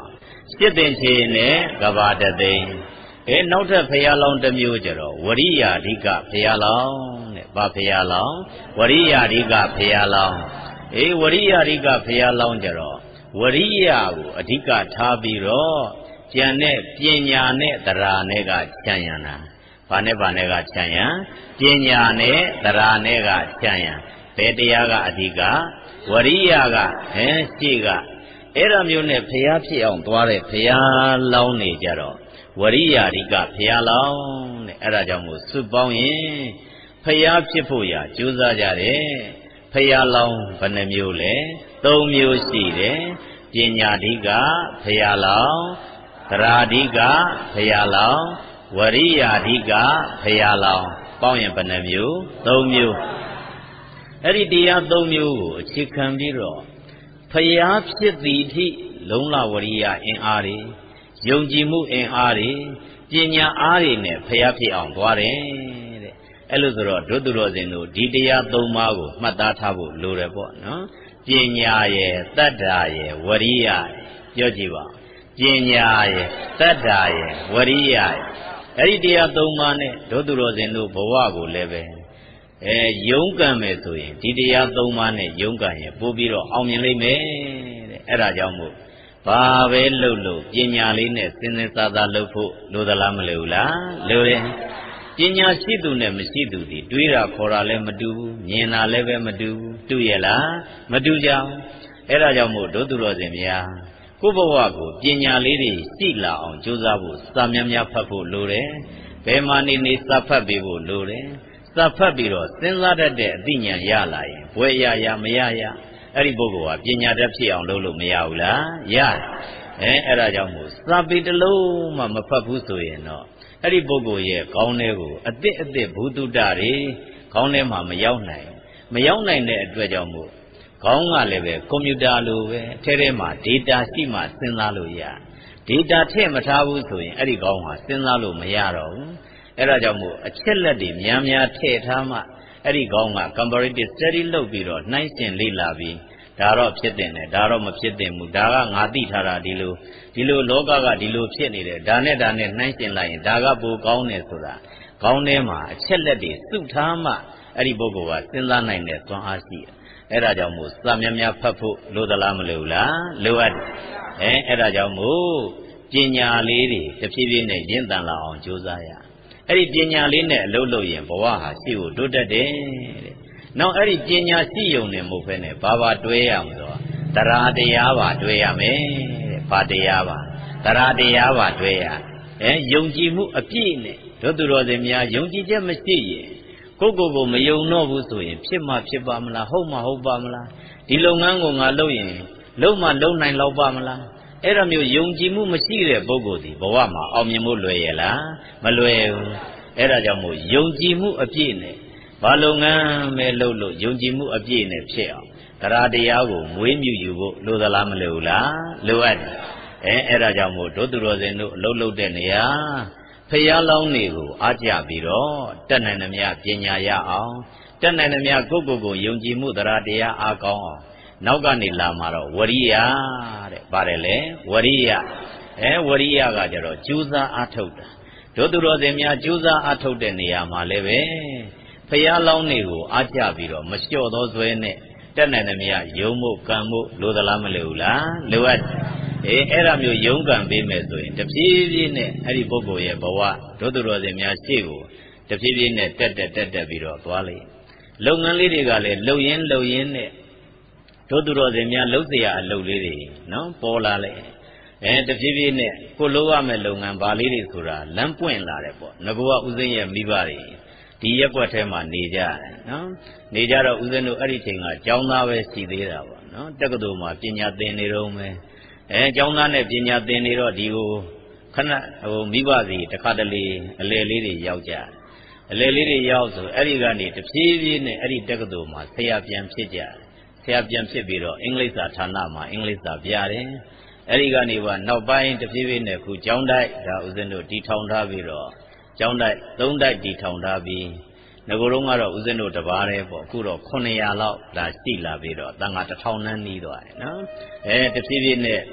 ရှစ်သင်္ချေနဲ့ကဘာတသိန်းနောက်ထပ်ဖရာလောင်းတစ်မျိုးကြတော့ဝရိယာဓိကဖရာလောင်းတဲ့ဘာဖရာလောင်းဝရိယာဓိကဖရာလောင်းဝရိယာဓိကဖရာလောင်းကြတော့ဝရိယကိုအဓိကထားပြီးတော့ကျန်တဲ့ပညာနဲ့သရာနဲ့ကခြံရံတာဘာနဲ့ကခြံရံပညာနဲ့သရာနဲ့ကခြံရံဘယ်တရားကအဓိကဝရိယကရှိကအဲ့ဒါမျိုးနဲ့ဖျားဖြစ်အောင်သွားတဲ့ဖျားလောင်းနေကြတော့ဝရိယာဓိကဖျားလောင်းတဲ့အဲ့ဒါကြောင့်မို့စုပေါင်းရင်ဖျားဖြစ်ဖို့ရာကြိုးစားကြတယ်ဖျားလောင်းဘယ်နှမျိုးလဲ၃မျိုးရှိတယ်ပညာဓိကဖျားလောင်းသရာဓိကဖျားလောင်းဝရိယာဓိကဖျားလောင်းပေါင်းရင်ဘယ်နှမျိုး၃မျိုးအဲ့ဒီတရား၃မျိုးကိုအခြေခံပြီးတော့ဖျားဖြစ်သည်အထိလုံလဝရိယအင်အားတွေယုံကြည်မှုအင်အားတွေပညာအားတွေနဲ့ဖျားဖြစ်အောင်သွားတယ်တဲ့အဲ့လိုဆိုတော့ဒုသူတော်စင်တို့ဒီတရား၃ပါးကိုမှတ်သားထားဖို့လိုတယ်ပေါ့နော်ပညာရယ်တတ္တာရယ်ဝရိယပြောကြည့်ပါပညာရယ်တတ္တာရယ်ဝရိယအဲ့ဒီတရား၃ပါးနဲ့ဒုသူတော်စင်တို့ဘဝကိုလည်းပဲရုန်းကန်မယ်ဆိုရင်ဒီတရား၃ပါးနဲ့ရုန်းကန်ရင်ပို့ပြီးတော့အောင်မြင်လိမ့်မယ်တဲ့အဲ့ဒါကြောင့်မို့ဘာပဲလုပ်လို့ပညာလေးနဲ့စဉ်းစဉ်းစားစားလုပ်ဖို့လိုသလားမလိုဘူးလားလိုတယ်ပညာရှိသူနဲ့မရှိသူဒီတွေးတာခေါ်တာလည်းမတူဘူးမြင်တာလည်းပဲမတူဘူးတူရဲ့လားမတူကြဘူးအဲ့ဒါကြောင့်မို့ဒုသူတော်စင်များကိုယ့်ဘဝကိုပညာလေးတွေရှိလာအောင်ကြိုးစားဖို့စာများများဖတ်ဖို့လိုတယ်ဘယ်မှာနေစာဖတ်ပေးဖို့လိုတယ်စာဖတ်ပြီးတော့စဉ်းစားတတ်တဲ့အသိဉာဏ်ရလာရင်ဘွယ်ရမရအဲ့ဒီပုဂ္ဂိုလ်ကပညာတတ်ဖြစ်အောင်လုပ်လို့မရဘူးလားရတယ်အဲ့ဒါကြောင့်မို့စာပေတစ်လုံးမှမဖတ်ဘူးဆိုရင်တော့အဲ့ဒီပုဂ္ဂိုလ်ရဲ့ခေါင်းထဲကိုအသစ်ဘုဒ္ဓတာတွေခေါင်းထဲမှာမရောက်နိုင်တဲ့အတွက်ကြောင့်မို့ခေါင်းကလည်းပဲကွန်ပျူတာလိုပဲအထဲမှာ data ရှိမှစဉ်းစားလို့ရ data ထည့်မထားဘူးဆိုရင်အဲ့ဒီခေါင်းဟာစဉ်းစားလို့မရတော့ဘူးအဲ့ဒါကြောင့်မို့အချက်လက်တွေများထည့်ထားမှအဲ့ဒီခေါင်းက comparative study လုပ်ပြီးတော့နှိုင်းယှဉ်လေ့လာပြီးဒါတော့ဖြစ်တင်တယ်ဒါတော့မဖြစ်တင်ဘူးဒါကငါသိထားတာဒီလိုလောကကဒီလိုဖြစ်နေတယ်ဒါနဲ့နှိုင်းယှဉ်လိုက်ရင်ဒါကပိုကောင်းတယ်ဆိုတာခေါင်းထဲမှာအချက်လက်တွေစုထားမှအဲ့ဒီပုဂ္ဂိုလ်ကစဉ်းစားနိုင်တဲ့သွမ်းအားရှိတယ်အဲ့ဒါကြောင့်မို့စာများဖတ်ဖို့လိုသလားမလိုဘူးလားလိုအပ်တယ်အဲ့ဒါကြောင့်မို့ပညာလေးတွေတဖြည်းဖြည်းနဲ့ရင့်တန်လာအောင်ကြိုးစားရအဲ့ဒီပညာလေးနဲ့အလုပ်လုပ်ရင်ဘဝဟာရှိကိုတိုးတက်တယ်တဲ့နောက်အဲ့ဒီပညာရှိယုံနေမဟုတ်ဘဲနဲ့ဘာတွဲရမလို့တရားတရားပါတွဲရမယ်တဲ့ဘာတရားပါတရားတရားပါတွဲရယုံကြည်မှုအပြည့်နဲ့တို့သူတော်စင်များယုံကြည်ချက်မရှိရင်ကိုမယုံတော့ဘူးဆိုရင်ဖြစ်ပါမလားဟုတ်ပါမလားဒီလုပ်ငန်းကိုငါလုပ်ရင်လုပ်နိုင်လောက်ပါမလားအဲ့ဒါမျိုးယုံကြည်မှုမရှိတဲ့ပုဂ္ဂိုလ်ဒီဘဝမှာအောင်မြင်ဖို့လွယ်ရလားမလွယ်ဘူးအဲ့ဒါကြောင့်မို့ယုံကြည်မှုအပြည့်နဲ့ဘာလုပ်ငန်းပဲလုပ်လို့ယုံကြည်မှုအပြည့်နဲ့ဖြစ်အောင်တရားတရားကိုမွေးမြူယူဖို့လိုသလားမလိုဘူးလားလိုအပ်တယ်အဲ့ဒါကြောင့်မို့တို့သူတော်စင်တို့အလုပ်လုပ်တဲ့နေရာဖျားလောင်းတွေကိုအားကြပြီးတော့တတ်နိုင်သမျှပညာရအောင်တတ်နိုင်သမျှကိုယ်ယုံကြည်မှုတရားတရားအားကောင်းအောင်နောက်ကနေလာမှာတော့ဝရိယတဲ့ပါတယ်လေဝရိယဝရိယကကြတော့ကြိုးစားအားထုတ်တာတို့သူတော်စင်များကြိုးစားအားထုတ်တဲ့နေရာမှာလည်းပဲဖျားလောင်းတွေကိုအားကြပြီးတော့မလျှော့သောဇွဲနဲ့တတ်နိုင်သမျှယုံမှုကံမှုလိုသလားမလိုဘူးလားလိုအပ်အဲ့ဒါမျိုးယုံကံပေးမယ်ဆိုရင်တဖြည်းဖြည်းနဲ့အဲ့ဒီပုဂ္ဂိုလ်ရဲ့ဘဝဒုသူတော်စင်များရှေ့ကိုတဖြည်းဖြည်းနဲ့တက်ပြီးတော့သွားလိမ့်လုပ်ငန်းလေးတွေကလည်းလှုပ်ရင်းနဲ့ဒုသူတော်စင်များလှုပ်เสียအလုပ်လေးတွေနော်ပေါ်လာလေတဖြည်းဖြည်းနဲ့ကိုလုပ်ရမယ့်လုပ်ငန်းဘာလေးတွေဆိုတာလမ်းပွင့်လာတယ်ပေါ့ငကောကဥစဉ်ရဲ့မိဘတွေဒီရက်ွက်ထဲမှာနေကြတယ်နော်နေကြတော့ဥစဉ်တို့အဲ့ဒီချိန်ကကျောင်းသားပဲရှိသေးတာပေါ့နော်တက္ကသိုလ်မှာပညာသင်နေတော့မယ်ကျောင်းသားနဲ့ပညာသင်နေတော့ဒီကိုခဏမိဘစီတစ်ခါတလေအလယ်လေးတွေရောက်ကြအလယ်လေးတွေရောက်ဆိုအဲ့ဒီကနေတဖြည်းဖြည်းနဲ့အဲ့ဒီတက္ကသိုလ်မှာဆရာပြန်ဖြစ်ကြဆရာပြန်ဖြစ်ပြီးတော့အင်္ဂလိပ်စာဌာနမှာအင်္ဂလိပ်စာပြတယ်အဲ့ဒီကနေပါနောက်ပိုင်းတဖြည်းဖြည်းနဲ့ခုကျောင်းတိုက်ဒါဥစဉ်တို့တီထောင်ထားပြီးတော့ကျောင်းတိုက်၃တိုက်တီထောင်ထားပြီးငကိုယ်တော့ကတော့ဥစဉ်တို့တပါးတည်းပေါ့အခုတော့900လောက်လာရှိလာပြီးတော့တန်ခါ1000နန်းနီးသွားတယ်နော်တဖြည်းဖြည်းနဲ့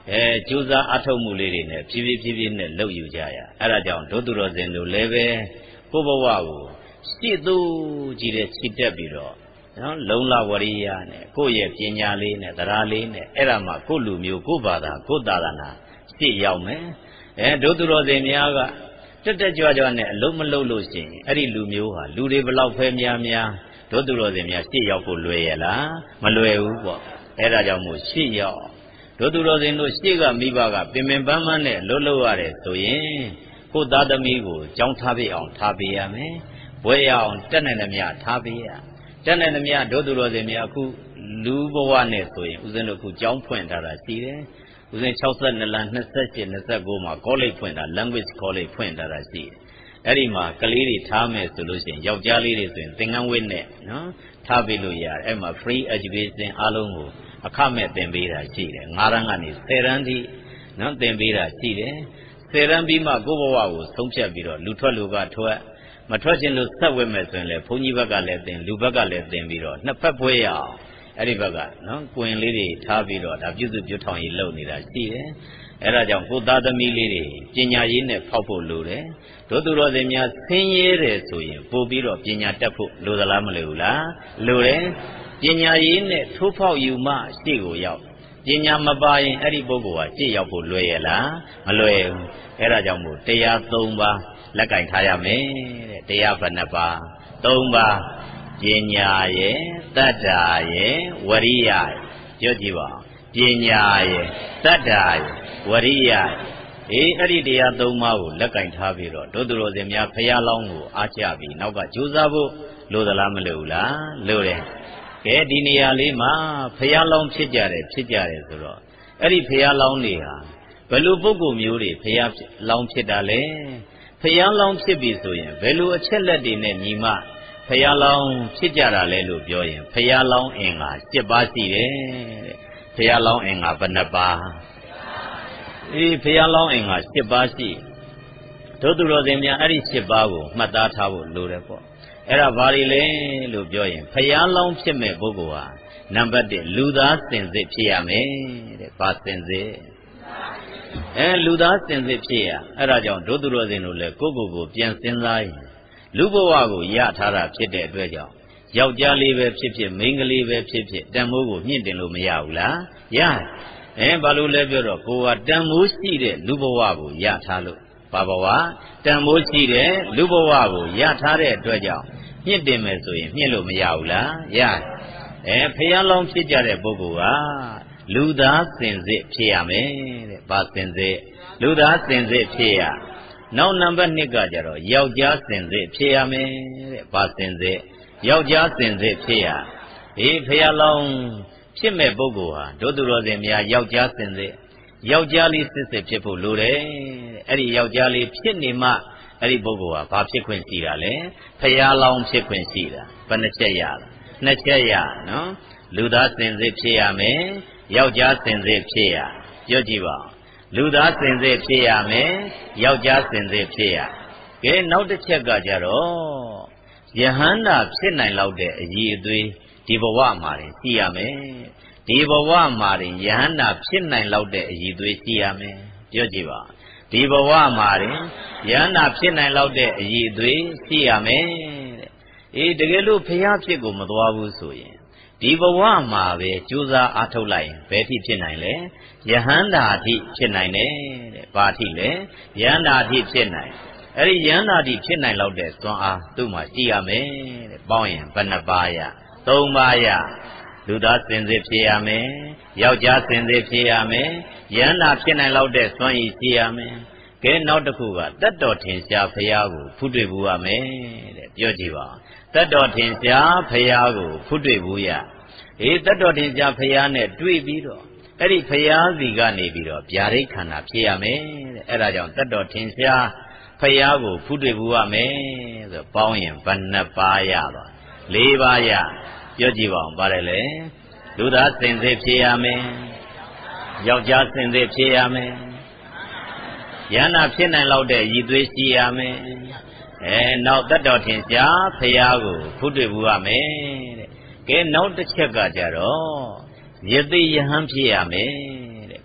ကြိုးစားအထောက်မှုလေးတွေနဲ့ဖြည်းဖြည်းနဲ့လှုပ်ယူကြရအဲ့ဒါကြောင့်ဒုသူတော်စင်တို့လည်းပဲကိုယ့်ဘဝကိုရှေ့သို့ကြည့်တဲ့ချစ်တက်ပြီးတော့နော်လုံလဝရိယနဲ့ကိုယ့်ရဲ့ပညာလေးနဲ့တရားလေးနဲ့အဲ့ဒါမှကိုယ့်လူမျိုးကိုယ့်ဘာသာကိုယ့်သာသနာရှေ့ရောက်မယ်ဒုသူတော်စင်များကတက်ကြွနဲ့အလုံးမလုံးလို့ရှိရင်အဲ့ဒီလူမျိုးဟာလူတွေဘလောက်ဖဲများဒုသူတော်စင်များရှေ့ရောက်ဖို့လွယ်ရလားမလွယ်ဘူးပေါ့အဲ့ဒါကြောင့်မို့ရှေ့ရောက်ဒုသူတော်စင်တို့ရှေ့ကမိဘကပင်ပန်းနဲ့လှုပ်ရတယ်ဆိုရင်ကိုသားသမီးကိုကြောင်းထားပြအောင်ထားပေးရမယ်ဘွဲရအောင်တက်နိုင်သမျှထားပေးရတက်နိုင်သမျှဒုသူတော်စင်များအခုလူဘဝနဲ့ဆိုရင်ဦးဇင်းတို့အခုကြောင်းဖွင့်ထားတာရှိတယ်ဦးဇင်း62လမ်း28 29မှာ college ဖွင့်တာ language college ဖွင့်ထားတာရှိတယ်အဲ့ဒီမှာကလေးတွေထားမယ်ဆိုလို့ရှိရင်ယောက်ျားလေးတွေဆိုရင်သင်္ကန်းဝတ်နဲ့နော်ထားပေးလို့ရတယ်အဲ့မှာ free education အားလုံးကိုအခမဲ့သင်ပေးတာရှိတယ်9တန်းကနေ10တန်းထိနော်သင်ပေးတာရှိတယ်10တန်းပြီးမှကိုယ့်ဘဝကိုဆုံးဖြတ်ပြီးတော့လူထွက်လူကထွက်မထွက်ခြင်းလို့ဆက်ဝဲမယ်ဆိုရင်လည်းဘုန်းကြီးဘက်ကလည်းသင်လူဘက်ကလည်းသင်ပြီးတော့နှစ်ဖက်ဖွဲရအောင်အဲ့ဒီဘက်ကနော်ကိုရင်လေးတွေထားပြီးတော့ဒါပြုစုပြုထောင်ရေးလုပ်နေတာရှိတယ်အဲ့ဒါကြောင့်ကိုသားသမီးလေးတွေပညာရေးနဲ့ဖောက်ဖို့လိုတယ်ဒုသူတော်စင်များဆင်းရဲတယ်ဆိုရင်ပို့ပြီးတော့ပညာတတ်ဖို့လိုသလားမလိုဘူးလားလိုတယ်ပညာရေးနဲ့ထိုးဖောက်ယူမှရှေ့ကိုရောက်ပညာမပါရင်အဲ့ဒီပုဂ္ဂိုလ်ဟာရှေ့ရောက်ဖို့လွယ်ရလားမလွယ်ဘူးအဲ့ဒါကြောင့်မို့တရား3ပါးလက်ကင်ထားရမယ်တဲ့တရားဘယ်နှပါး3ပါးပညာရဲ့တတ္တာရဲ့ဝရိယရဲ့ပြောကြည့်ပါပညာရဲ့တတ္တာရဲ့ဝရိယအဲ့ဒီတရား3ပါးကိုလက်ကင်ထားပြီးတော့ဒုသူတော်စင်များဖရာလောင်းကိုအားချပြီးနောက်ကကြိုးစားဖို့လိုသလားမလိုဘူးလားလိုတယ်ကဲဒီနေရာလေးမှာဖရာလောင်းဖြစ်ကြတယ်ဆိုတော့အဲ့ဒီဖရာလောင်းတွေဟာဘယ်လိုပုဂ္ဂိုလ်မျိုးတွေဖရာလောင်းဖြစ်တာလဲဖရာလောင်းဖြစ်ပြီဆိုရင်ဘယ်လိုအချက်လက်တွေနဲ့ညီမဖရာလောင်းဖြစ်ကြတာလဲလို့ပြောရင်ဖရာလောင်းအင်္ဂါ7ပါးရှိတယ်တဲ့ဖရာလောင်းအင်္ဂါဘယ်နှပါးဖရာလောင်းအင်္ဂါ7ပါးရှိဒုသူတော်စင်များအဲ့ဒီ7ပါးကိုမှတ်သားထားဖို့လိုတယ်ပေါ့အဲ့ဒါဘာတွေလဲလို့ပြောရင်ဖရာလောင်းဖြစ်မဲ့ပုဂ္ဂိုလ်ဟာနံပါတ်1လူသားစင်စစ်ဖြစ်ရမယ်တဲ့ဘာစင်စစ်လူသားစင်စစ်ဖြစ်ရအဲ့ဒါကြောင့်ဒုသူတော်စင်တို့လည်းကိုပြန်စဉ်းစားရင်လူဘဝကိုရထားတာဖြစ်တဲ့အတွက်ကြောင့်ယောက်ျားလေးပဲဖြစ်ဖြစ်မိန်းကလေးပဲဖြစ်ဖြစ်တန်မိုးကိုမြင့်တင်လို့မရဘူးလားရတယ်ဘာလို့လဲပြောတော့ကိုကတန်မိုးရှိတဲ့လူဘဝကိုရထားလို့ဘာဘဝတန်မိုးရှိတဲ့လူဘဝကိုရထားတဲ့အတွက်ကြောင့်မြင့်တင်မယ်ဆိုရင်မြင့်လို့မရဘူးလားရတယ်ဖယားလောင်းဖြစ်ကြတဲ့ပုဂ္ဂိုလ်ကလူသားစင်စစ်ဖြစ်ရမယ်တဲ့ဘာစင်စစ်လူသားစင်စစ်ဖြစ်ရနောက်နံပါတ်2ကကြတော့ယောက်ျားစင်စစ်ဖြစ်ရမယ်တဲ့ဘာစင်စစ်ယောက်ျားစင်စစ်ဖြစ်ရဖယားလောင်းဖြစ်မဲ့ပုဂ္ဂိုလ်ဟာဒုသူတော်စင်များယောက်ျားစင်စစ်ယောက်ျားလေးစစ်ဖြစ်ဖို့လိုတယ်အဲ့ဒီယောက်ျားလေးဖြစ်နေမှအဲ့ဒီပုဂ္ဂိုလ်ဟာဘာဖြစ်ခွင့်ရှိတာလဲဖယားလောင်းဖြစ်ခွင့်ရှိတာဘယ်နှချက်ရလဲ2ချက်ရနော်လူသားစင်စစ်ဖြစ်ရမယ်ယောက်ျားစင်စစ်ဖြစ်ရပြောကြည့်ပါလူသားစင်စစ်ဖြစ်ရမယ်ယောက်ျားစင်စစ်ဖြစ်ရကဲနောက်တစ်ချက်ကကြတော့ယဟန္တာဖြစ်နိုင်လောက်တဲ့အရည်အသွေးဒီဘဝမှာရှိရမယ်ဒီဘဝမှာယဟန္တာဖြစ်နိုင်လောက်တဲ့အရည်အသွေးရှိရမယ်ပြောကြည့်ပါဒီဘဝမှာယဟန္တာဖြစ်နိုင်လောက်တဲ့အရည်အသွေးရှိရမယ်တဲ့တကယ်လို့ဖျားဖြစ်ကိုမသွားဘူးဆိုရင်ဒီဘဝမှာပဲကြိုးစားအားထုတ်လိုက်ရင်ဘယ်ထိဖြစ်နိုင်လဲယဟန္တာအထိဖြစ်နိုင်တယ်တဲ့ဘာထိလဲယဟန္တာအထိဖြစ်နိုင်အဲ့ဒီယဟန္တာအထိဖြစ်နိုင်လောက်တဲ့သွန်အားသူ့မှာရှိရမယ်တဲ့ပေါင်းရင်ဘယ်နှပါးရ3ပါးရလူသားစင်စစ်ဖြစ်ရမယ်ယောက်ျားစင်စစ်ဖြစ်ရမယ်ယဟန္တာဖြစ်နိုင်လောက်တဲ့သွန်ရည်ရှိရမယ်ကဲနောက်တစ်ခုကတတ်တော်ထင်ရှားဖရာကိုဖူးတွေ့ဘူးရမယ်တဲ့ပြောကြည့်ပါတတ်တော်ထင်ရှားဖရာကိုဖူးတွေ့ဘူးရတတ်တော်ထင်ရှားဖရာနဲ့တွေ့ပြီးတော့အဲ့ဒီဖရာစီကနေပြီးတော့ဗျာဒိတ်ခန္ဓာဖြစ်ရမယ်တဲ့အဲ့ဒါကြောင့်တတ်တော်ထင်ရှားဖရာကိုဖူးတွေ့ဘူးရမယ်ဆိုပေါင်းရင်ဘယ်နှပါးရတော့4ပါးရပြောကြည့်ပါဦးပါတယ်လေလူသားစင်စစ်ဖြစ်ရမယ်ယောက်ျားစင်စစ်ဖြစ်ရမယ်ယန္တာဖြစ်နိုင်လောက်တဲ့ရည်သွေးရှိရမယ်နောက်တတ်တော်ထင်ရှားဖရာကိုဖူးတွေ့ဘူးရမယ်တဲ့ကဲနောက်တစ်ချက်ကကြတော့ယသိယဟန်ဖြစ်ရမယ်တဲ့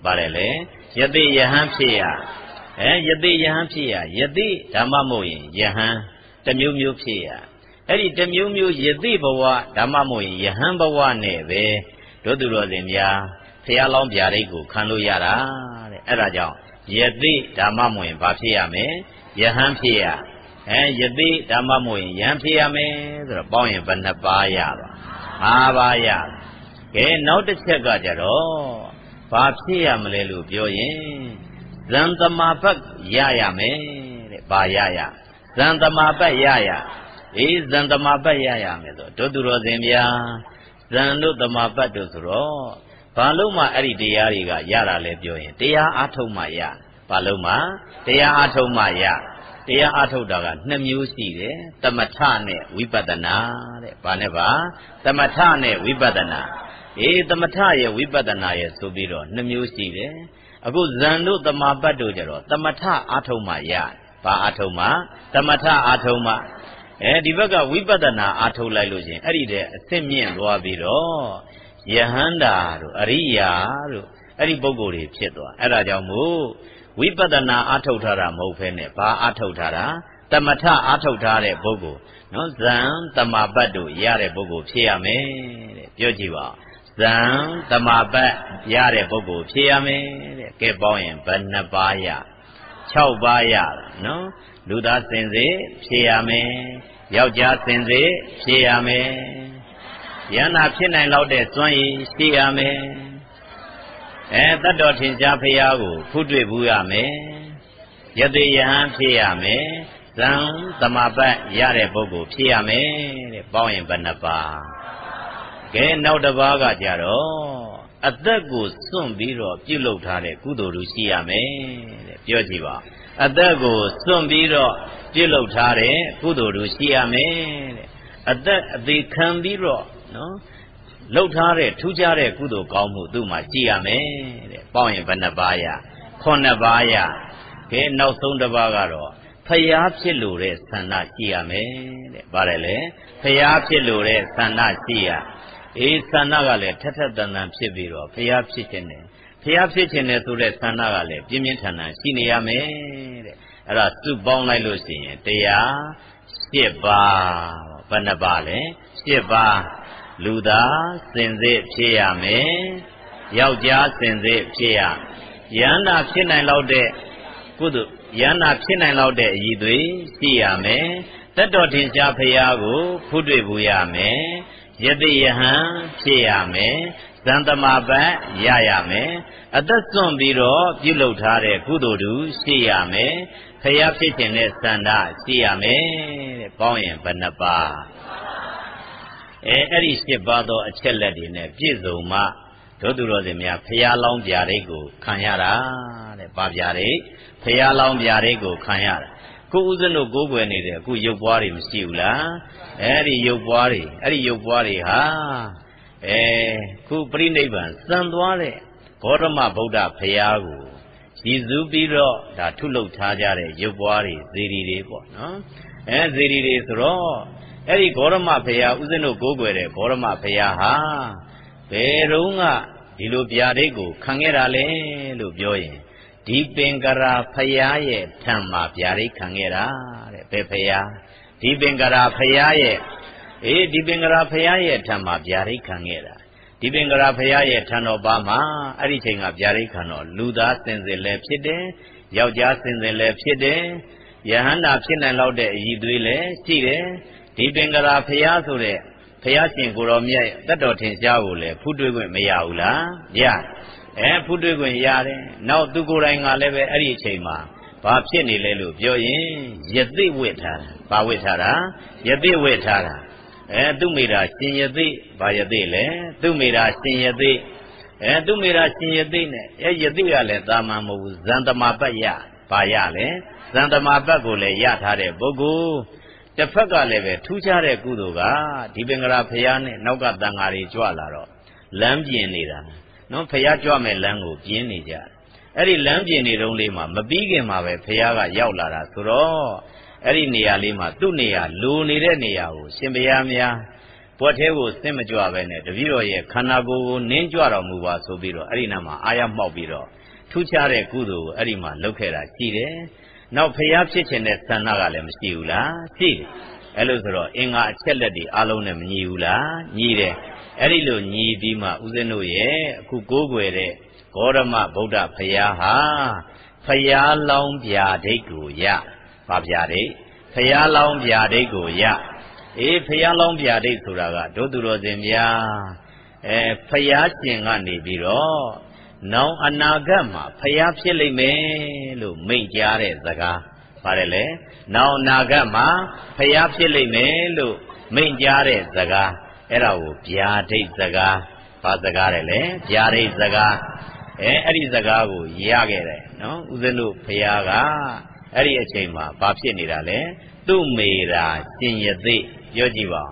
ပါလေလေယသိယဟန်ဖြစ်ရယသိယဟန်ဖြစ်ရယသိဓမ္မမဟုတ်ရင်ယဟန်တမျိုးမျိုးဖြစ်ရအဲ့ဒီတမျိုးမျိုးယသိဘဝဓမ္မမဟုတ်ရင်ယဟန်ဘဝနဲ့ပဲတို့သူတော်စင်များဖျားလောင်းဗျာဒိတ်ကိုခံလို့ရတာတဲ့အဲ့ဒါကြောင့်ယသိဓမ္မမဟုတ်ရင်ဘာဖြစ်ရမလဲယဟန်ဖြစ်ရယသိဓမ္မမဟုတ်ရင်ယဟန်ဖြစ်ရမယ်ဆိုတော့ပေါင်းရင်ဘယ်နှပါးရပါ5ပါးရကဲနောက်တစ်ချက်ကကြတော့ဘာဖြစ်ရမလဲလို့ပြောရင်ဇန်သမာပတ်ရရမယ်တဲ့ဘာရရဇန်သမာပတ်ရရဇန်သမာပတ်ရရမယ်ဆိုတို့သူတော်စင်များဇန်တို့သမာပတ်တို့ဆိုတော့ဘာလို့မှအဲ့ဒီတရားတွေကရတာလဲပြောရင်တရားအားထုတ်မှရဘာလို့မှတရားအားထုတ်မှရတရားအားထုတ်တာက2မျိုးရှိတယ်သမထနဲ့ဝိပဿနာတဲ့ဘာနဲ့ပါသမထနဲ့ဝိပဿနာသမထရဲ့ဝိပဿနာရဲ့ဆိုပြီးတော့2မျိုးရှိတယ်အခုဇန်တို့သမာပတ်တို့ကြတော့သမထအားထုတ်မှရဘာအားထုတ်မှသမထအားထုတ်မှဒီဘက်ကဝိပဿနာအားထုတ်လိုက်လို့ရှင်အဲ့ဒီတဲ့အဆင့်မြင့်သွားပြီးတော့ယဟန္တာတို့အရိယာတို့အဲ့ဒီပုဂ္ဂိုလ်တွေဖြစ်သွားအဲ့ဒါကြောင့်မို့ဝိပဿနာအားထုတ်ထားတာမဟုတ်ဘဲနဲ့ဘာအားထုတ်ထားတာသမထအားထုတ်ထားတဲ့ပုဂ္ဂိုလ်နော်ဇန်သမာပတ်တို့ရတဲ့ပုဂ္ဂိုလ်ဖြစ်ရမယ်တဲ့ပြောကြည့်ပါဇန်သမာပတ်ရတဲ့ပုဂ္ဂိုလ်ဖြစ်ရမယ်တဲ့ကဲပေါင်းရင်ဘယ်နှပါးရ6ပါးရနော်လူသားစင်စစ်ဖြစ်ရမယ်ယောက်ျားစင်စစ်ဖြစ်ရမယ်ယန္နာဖြစ်နိုင်လောက်တဲ့စွမ်းရည်ရှိရမယ်တတ်တော်ထင်ရှားဖရာကိုဖူးတွေ့ဘူးရမယ်ယသိယဟန်ဖြစ်ရမယ်ဇံသမာပတ်ရတဲ့ပုဂ္ဂိုလ်ဖြစ်ရမယ်တဲ့ပေါင်းရင်ဘယ်နှပါကဲနောက်တစ်ပါးကကြတော့အသက်ကိုစွန့်ပြီးတော့ပြုလုပ်ထားတဲ့ကုသိုလ်လူရှိရမယ်တဲ့ပြောကြည့်ပါအသက်ကိုစွန့်ပြီးတော့ပြုလုပ်ထားတဲ့ကုသိုလ်လူရှိရမယ်တဲ့အသက်အသေးခံပြီးတော့နော်လှုပ်ထားတဲ့ထူးခြားတဲ့ကုသိုလ်ကောင်းမှုသူ့မှာရှိရမယ်တဲ့ပေါင်းရင်ဘယ်နှပါးရ9ပါးရကဲနောက်ဆုံးတစ်ပါးကတော့ဖျားဖြစ်လို့တဲ့ဆန္ဒရှိရမယ်တဲ့ဗါတယ်လေဖျားဖြစ်လို့တဲ့ဆန္ဒရှိရဆန္ဒကလည်းထက်ထက်တန်တန်ဖြစ်ပြီးတော့ဖျားဖြစ်ခြင်းနဲ့ဖျားဖြစ်ခြင်းနဲ့ဆိုတဲ့ဆန္ဒကလည်းပြင်းပြင်းထန်ထန်ရှိနေရမယ်တဲ့အဲ့ဒါစုပေါင်းလိုက်လို့ရှိရင်တရား7ပါးဘယ်နှပါးလဲ7ပါးလူသားစင်စစ်ဖြစ်ရမယ်ယောက်ျားစင်စစ်ဖြစ်ရယန္တာဖြစ်နိုင်လောက်တဲ့ကုသိုလ်ယန္တာဖြစ်နိုင်လောက်တဲ့အည်သွေးရှိရမယ်တတ်တော်ထင်ရှားဖရာကိုဖူးတွေ့ဘူးရမယ်ယသိယဟန်ဖြစ်ရမယ်ဇန်သမာပတ်ရရမယ်အသက်စွန့်ပြီးတော့ပြုလုပ်ထားတဲ့ကုသိုလ်တူရှိရမယ်ဖရာဖြစ်ခြင်းနဲ့စန္ဒရှိရမယ်တဲ့ပေါင်းရင်ဘယ်နှပါအဲ့ဒီ7ပါးသောအချက်လက်တွေနဲ့ပြည့်စုံမှတို့သူတော်စင်များဖျားလောင်းဗျာဒိတ်ကိုခံရတာတဲ့ဗာဗျာဒိတ်ဖျားလောင်းဗျာဒိတ်ကိုခံရတာခုဥစဉ်တို့ကိုးကွယ်နေတဲ့အခုရုပ်ပွားတွေမရှိဘူးလားအဲ့ဒီရုပ်ပွားတွေဟာခုပြိဋိဘံစံသွားတဲ့ဂေါတမဗုဒ္ဓဖျားကိုရည်စူးပြီးတော့ဒါထုလုပ်ထားကြတဲ့ရုပ်ပွားတွေဇေဒီတွေပေါ့နော်ဇေဒီတွေဆိုတော့အဲ့ဒီဂေါရမဖရာဥစဉ်တို့ကိုးကွယ်တဲ့ဂေါရမဖရာဟာဘယ်တော့ကဒီလိုဗျာဒိတ်ကိုခံခဲ့တာလဲလို့ပြောရင်ဒီပင်ကရာဖရာရဲ့ထံမှာဗျာဒိတ်ခံခဲ့တာတဲ့ဘယ်ဖရာဒီပင်ကရာဖရာရဲ့ဒီပင်ကရာဖရာရဲ့ထံမှာဗျာဒိတ်ခံခဲ့တာဒီပင်ကရာဖရာရဲ့ထံတော်ပါမှာအဲ့ဒီချိန်ကဗျာဒိတ်ခံတော့လူသားစင်စစ်လည်းဖြစ်တယ်ယောက်ျားစင်စစ်လည်းဖြစ်တယ်ယဟန္တာဖြစ်နိုင်လောက်တဲ့အည်သွေးလည်းရှိတယ်ဒီပင်ကရာဖျားဆိုတဲ့ဖျားရှင်ကိုတော်မြတ်တတ်တော်ထင်ရှားကိုလည်းဖူးတွေ့ခွင့်မရဘူးလားရဖူးတွေ့ခွင့်ရတယ်နောက်သူကိုယ်တိုင်ကလည်းပဲအဲ့ဒီအချိန်မှာဘာဖြစ်နေလဲလို့ပြောရင်ယသိဝိထားတာဘာဝိထားတာယသိဝိထားတာသူမိတာရှင်ယသိဘာယသိလဲသူမိတာရှင်ယသိသူမိတာရှင်ယသိနဲ့ယသိကလည်းသာမန်မဟုတ်ဘူးဇန်သမာပတ်ရဘာရလဲဇန်သမာပတ်ကိုလည်းရထားတဲ့ပုဂ္ဂိုလ်တစ်ဖက်ကလည်းပဲထူးခြားတဲ့ကုသိုလ်ကဒီပင်ကရာဖရာနဲ့နောက်ကတန်ဃာတွေကြွလာတော့လမ်းပြင်နေတာနော်ဖရာကြွမဲ့လမ်းကိုပြင်းနေကြအဲ့ဒီလမ်းပြင်နေတုန်းလေးမှာမပြီးခင်မှာပဲဖရာကရောက်လာတာဆိုတော့အဲ့ဒီနေရာလေးမှာသူ့နေရာလိုနေတဲ့နေရာကိုရှင်ဘုရားများပွက်သေးကိုစင်မကြွပဲနဲ့တပည့်တော်ရဲ့ခန္ဓာကိုယ်ကိုနင်းကြွတော်မူပါဆိုပြီးတော့အဲ့ဒီနာမှာအာရမှောက်ပြီးတော့ထူးခြားတဲ့ကုသိုလ်ကိုအဲ့ဒီမှာလုပ်ခဲ့တာရှိတယ်နောက်ဖျားဖြစ်ခြင်းတဲ့ဆန္ဒကလည်းမရှိဘူးလားရှိတယ်အဲ့လိုဆိုတော့အင်္ဂါအချက်လက်တွေအလုံးနဲ့မညီဘူးလားညီတယ်အဲ့ဒီလိုညီပြီးမှဦးဇင်းတို့ရဲ့အခုကိုးကွယ်တဲ့ဂေါရမဗုဒ္ဓဖျားဟာဖျားလောင်းဗျာဒိတ်ကိုရပါဗျာဒိတ်ဖျားလောင်းဗျာဒိတ်ကိုရဖျားလောင်းဗျာဒိတ်ဆိုတာကဒုသူတော်စင်များဖျားရှင်ကနေပြီးတော့နောင်အနာဂတ်မှာဖျားဖြစ်လိမ့်မယ်လို့မိန့်ကြားတဲ့စကားပါတယ်လေနောင်အနာဂတ်မှာဖျားဖြစ်လိမ့်မယ်လို့မိန့်ကြားတဲ့စကားအဲ့ဒါကိုဗျာဒိတ်စကားဘာစကားလဲဗျာဒိတ်စကားအဲ့ဒီစကားကိုရခဲ့တယ်နော်ဦးဇင်းတို့ဖျားကအဲ့ဒီအချိန်မှာဘာဖြစ်နေတာလဲသူ့မေရာရှင်ရသိပြောကြည့်ပါ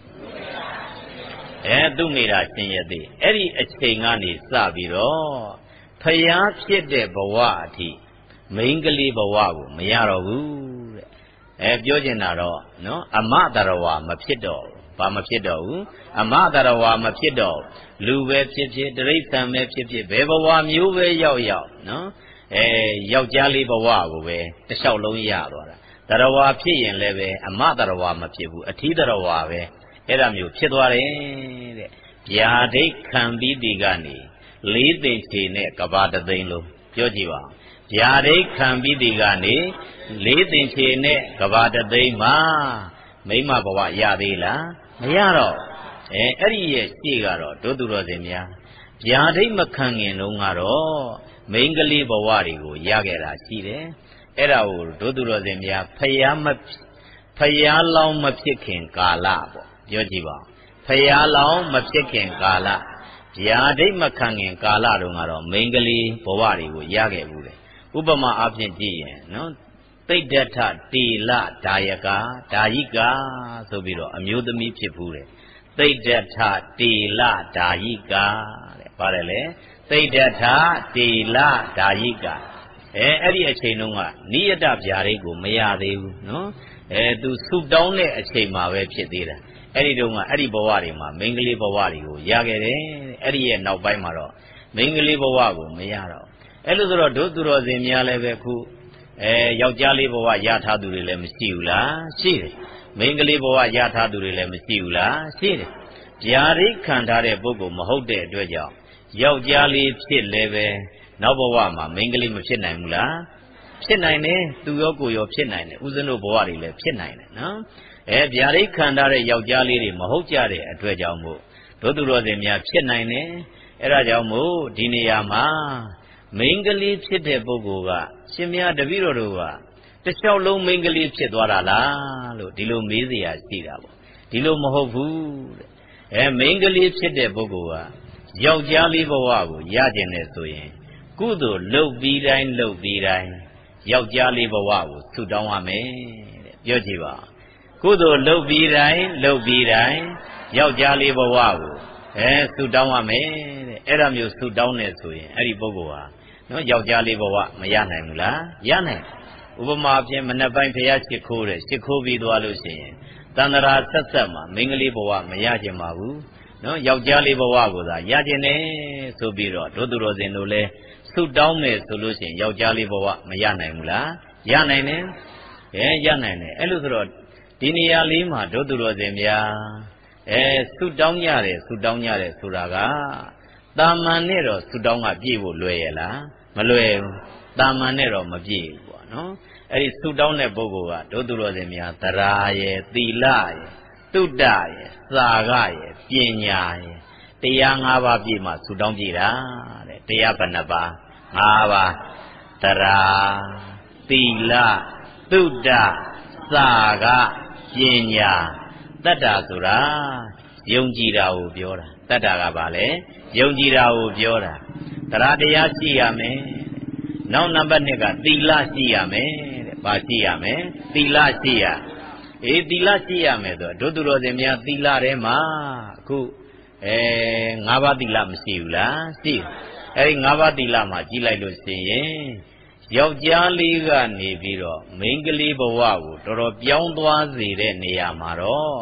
သူ့မေရာရှင်ရသိအဲ့ဒီအချိန်ကနေစပြီးတော့ဖျားဖြစ်တဲ့ဘဝအထိမိန်းကလေးဘဝကိုမရတော့ဘူးတဲ့ပြောချင်တာတော့နော်အမတရဝါမဖြစ်တော့ဘာမဖြစ်တော့ဘူးအမတရဝါမဖြစ်တော့လူပဲဖြစ်ဖြစ်တိရစ္ဆာန်ပဲဖြစ်ဖြစ်ဘယ်ဘဝမျိုးပဲရောက်ရောက်နော်ယောက်ျားလေးဘဝကိုပဲတစ်လျှောက်လုံးရသွားတာတရဝါဖြစ်ရင်လည်းပဲအမတရဝါမဖြစ်ဘူးအထီးတရဝါပဲအဲ့ဒါမျိုးဖြစ်သွားတယ်တဲ့ဗျာဒိတ်ခံပြီးဒီကနေလေးသိန်းချေနဲ့ကဘာတသိန်းလုံးပြောကြည့်ပါဗျာဒိတ်ခံပြီးဒီကနေလေးသိန်းချေနဲ့ကဘာတသိန်းမှာမိမဘဝရသေးလားမရတော့အဲ့ဒီရဲ့ရှေ့ကတော့ဒုသူတော်စင်များဗျာဒိတ်မခံခင်တုန်းကတော့မိန်းကလေးဘဝတွေကိုရခဲ့တာရှိတယ်အဲ့ဒါကိုဒုသူတော်စင်များဖျားလောင်းမဖြစ်ခင်ကာလပေါ့ပြောကြည့်ပါဖျားလောင်းမဖြစ်ခင်ကာလဗျာဒိတ်မခံခင်ကာလတုန်းကတော့မိန်းကလေးဘဝတွေကိုရခဲ့ဘူးလေဥပမာအဖြစ်ကြည့်ရင်နော်သိဒ္ဓထတေလဒါယကာဒါယိကာဆိုပြီးတော့အမျိုးသမီးဖြစ်ဘူးတယ်သိဒ္ဓထတေလဒါယိကာတဲ့ပါတယ်လေသိဒ္ဓထတေလဒါယိကာအဲ့ဒီအချိန်တုန်းကနိယတဗျာဒိတ်ကိုမရသေးဘူးနော်သူဆုတောင်းတဲ့အချိန်မှာပဲဖြစ်သေးတာအဲ့ဒီတုန်းကအဲ့ဒီဘဝတွေမှာမိန်းကလေးဘဝတွေကိုရခဲ့တယ်အဲ့ဒီရဲ့နောက်ပိုင်းမှာတော့မိန်းကလေးဘဝကိုမရတော့အဲ့လိုဆိုတော့ဒုသူတော်စင်များလည်းပဲခုယောက်ျားလေးဘဝရထားသူတွေလည်းမရှိဘူးလားရှိတယ်မိန်းကလေးဘဝရထားသူတွေလည်းမရှိဘူးလားရှိတယ်ဗျာဒိတ်ခံထားတဲ့ပုဂ္ဂိုလ်မဟုတ်တဲ့အတွက်ကြောင့်ယောက်ျားလေးဖြစ်လည်းပဲနောက်ဘဝမှာမိန်းကလေးမဖြစ်နိုင်ဘူးလားဖြစ်နိုင်တယ်သူရောကိုယ်ရောဖြစ်နိုင်တယ်ဦးဇင်းတို့ဘဝတွေလည်းဖြစ်နိုင်တယ်နော်ဗျာဒိတ်ခံထားတဲ့ယောက်ျားလေးတွေမဟုတ်ကြတဲ့အတွက်ကြောင့်မို့ဒုသူတော်စင်များဖြစ်နိုင်တယ်အဲ့ဒါကြောင့်မို့ဒီနေရာမှာမိန်းကလေးဖြစ်တဲ့ပုဂ္ဂိုလ်ကရှင်မြတ်တပည့်တော်တို့ကတစ်လျှောက်လုံးမိန်းကလေးဖြစ်သွားတာလားလို့ဒီလိုမေးเสียရှိတာပေါ့ဒီလိုမဟုတ်ဘူးတဲ့မိန်းကလေးဖြစ်တဲ့ပုဂ္ဂိုလ်ကယောက်ျားလေးဘဝကိုရကျင်တယ်ဆိုရင်ကုသိုလ်လုပ်ပြီးတိုင်းယောက်ျားလေးဘဝကိုဆုတောင်းရမယ်တဲ့ပြောကြည့်ပါကုသိုလ်လုပ်ပြီးတိုင်းယောက်ျားလေးဘဝကိုဆုတောင်းရမယ်တဲ့အဲ့ဒါမျိုးဆုတောင်းနေဆိုရင်အဲ့ဒီပုဂ္ဂိုလ်ဟာနော်ယောက်ျားလေးဘဝမရနိုင်ဘူးလားရနိုင်ဥပမာဖြင့်မနေ့ပိုင်းဖျားရှိခိုးတယ်ရှိခိုးပြီးသွားလို့ရှိရင်တန္တရာဆက်မှာမိန်းကလေးဘဝမရခြင်းပါဘူးနော်ယောက်ျားလေးဘဝကိုသာရခြင်းနဲ့ဆိုပြီးတော့ဒုသူတော်စင်တို့လည်းဆုတောင်းမယ်ဆိုလို့ရှိရင်ယောက်ျားလေးဘဝမရနိုင်ဘူးလားရနိုင်တယ်ရနိုင်တယ်အဲ့လိုဆိုတော့ဒီနေရာလေးမှာဒုသူတော်စင်များဆုတောင်းရတယ်ဆိုတာကတာမန်နဲ့တော့ဆုတောင်းကပြည့်ဖို့လွယ်ရဲ့လားမလွယ်ဘူးတာမန်နဲ့တော့မပြည့်ဘူးပေါ့နော်အဲ့ဒီဆုတောင်းတဲ့ပုဂ္ဂိုလ်ကဒုသူတော်စင်များသရာရဲ့သီလရဲ့တုဒ္ဒရဲ့သာဂရဲ့ပညာရဲ့တရား၅ပါးပြည့်မှဆုတောင်းပြည့်တာတဲ့တရားဘယ်နှပါး၅ပါးသရာသီလတုဒ္ဒသာဂပညာတတ္တာဆိုတာယုံကြည်တာကိုပြောတာတတ္တာကဘာလဲယုံကြည်တာကိုပြောတာတရားတရားရှိရမယ်နောက်နံပါတ်2ကသီလရှိရမယ်တဲ့ဘာရှိရမယ်သီလရှိရသီလရှိရမယ်ဆိုတော့ဒုသူတော်စင်များသီလထဲမှာအခု5ပါးသီလမရှိဘူးလားရှိအဲဒီ5ပါးသီလမှာကြည့်လိုက်လို့ရှိရင်ယောက်ျားလေးကနေပြီးတော့မိန်းကလေးဘဝကိုတော်တော်ပြောင်းသွားစေတဲ့နေရာမှာတော့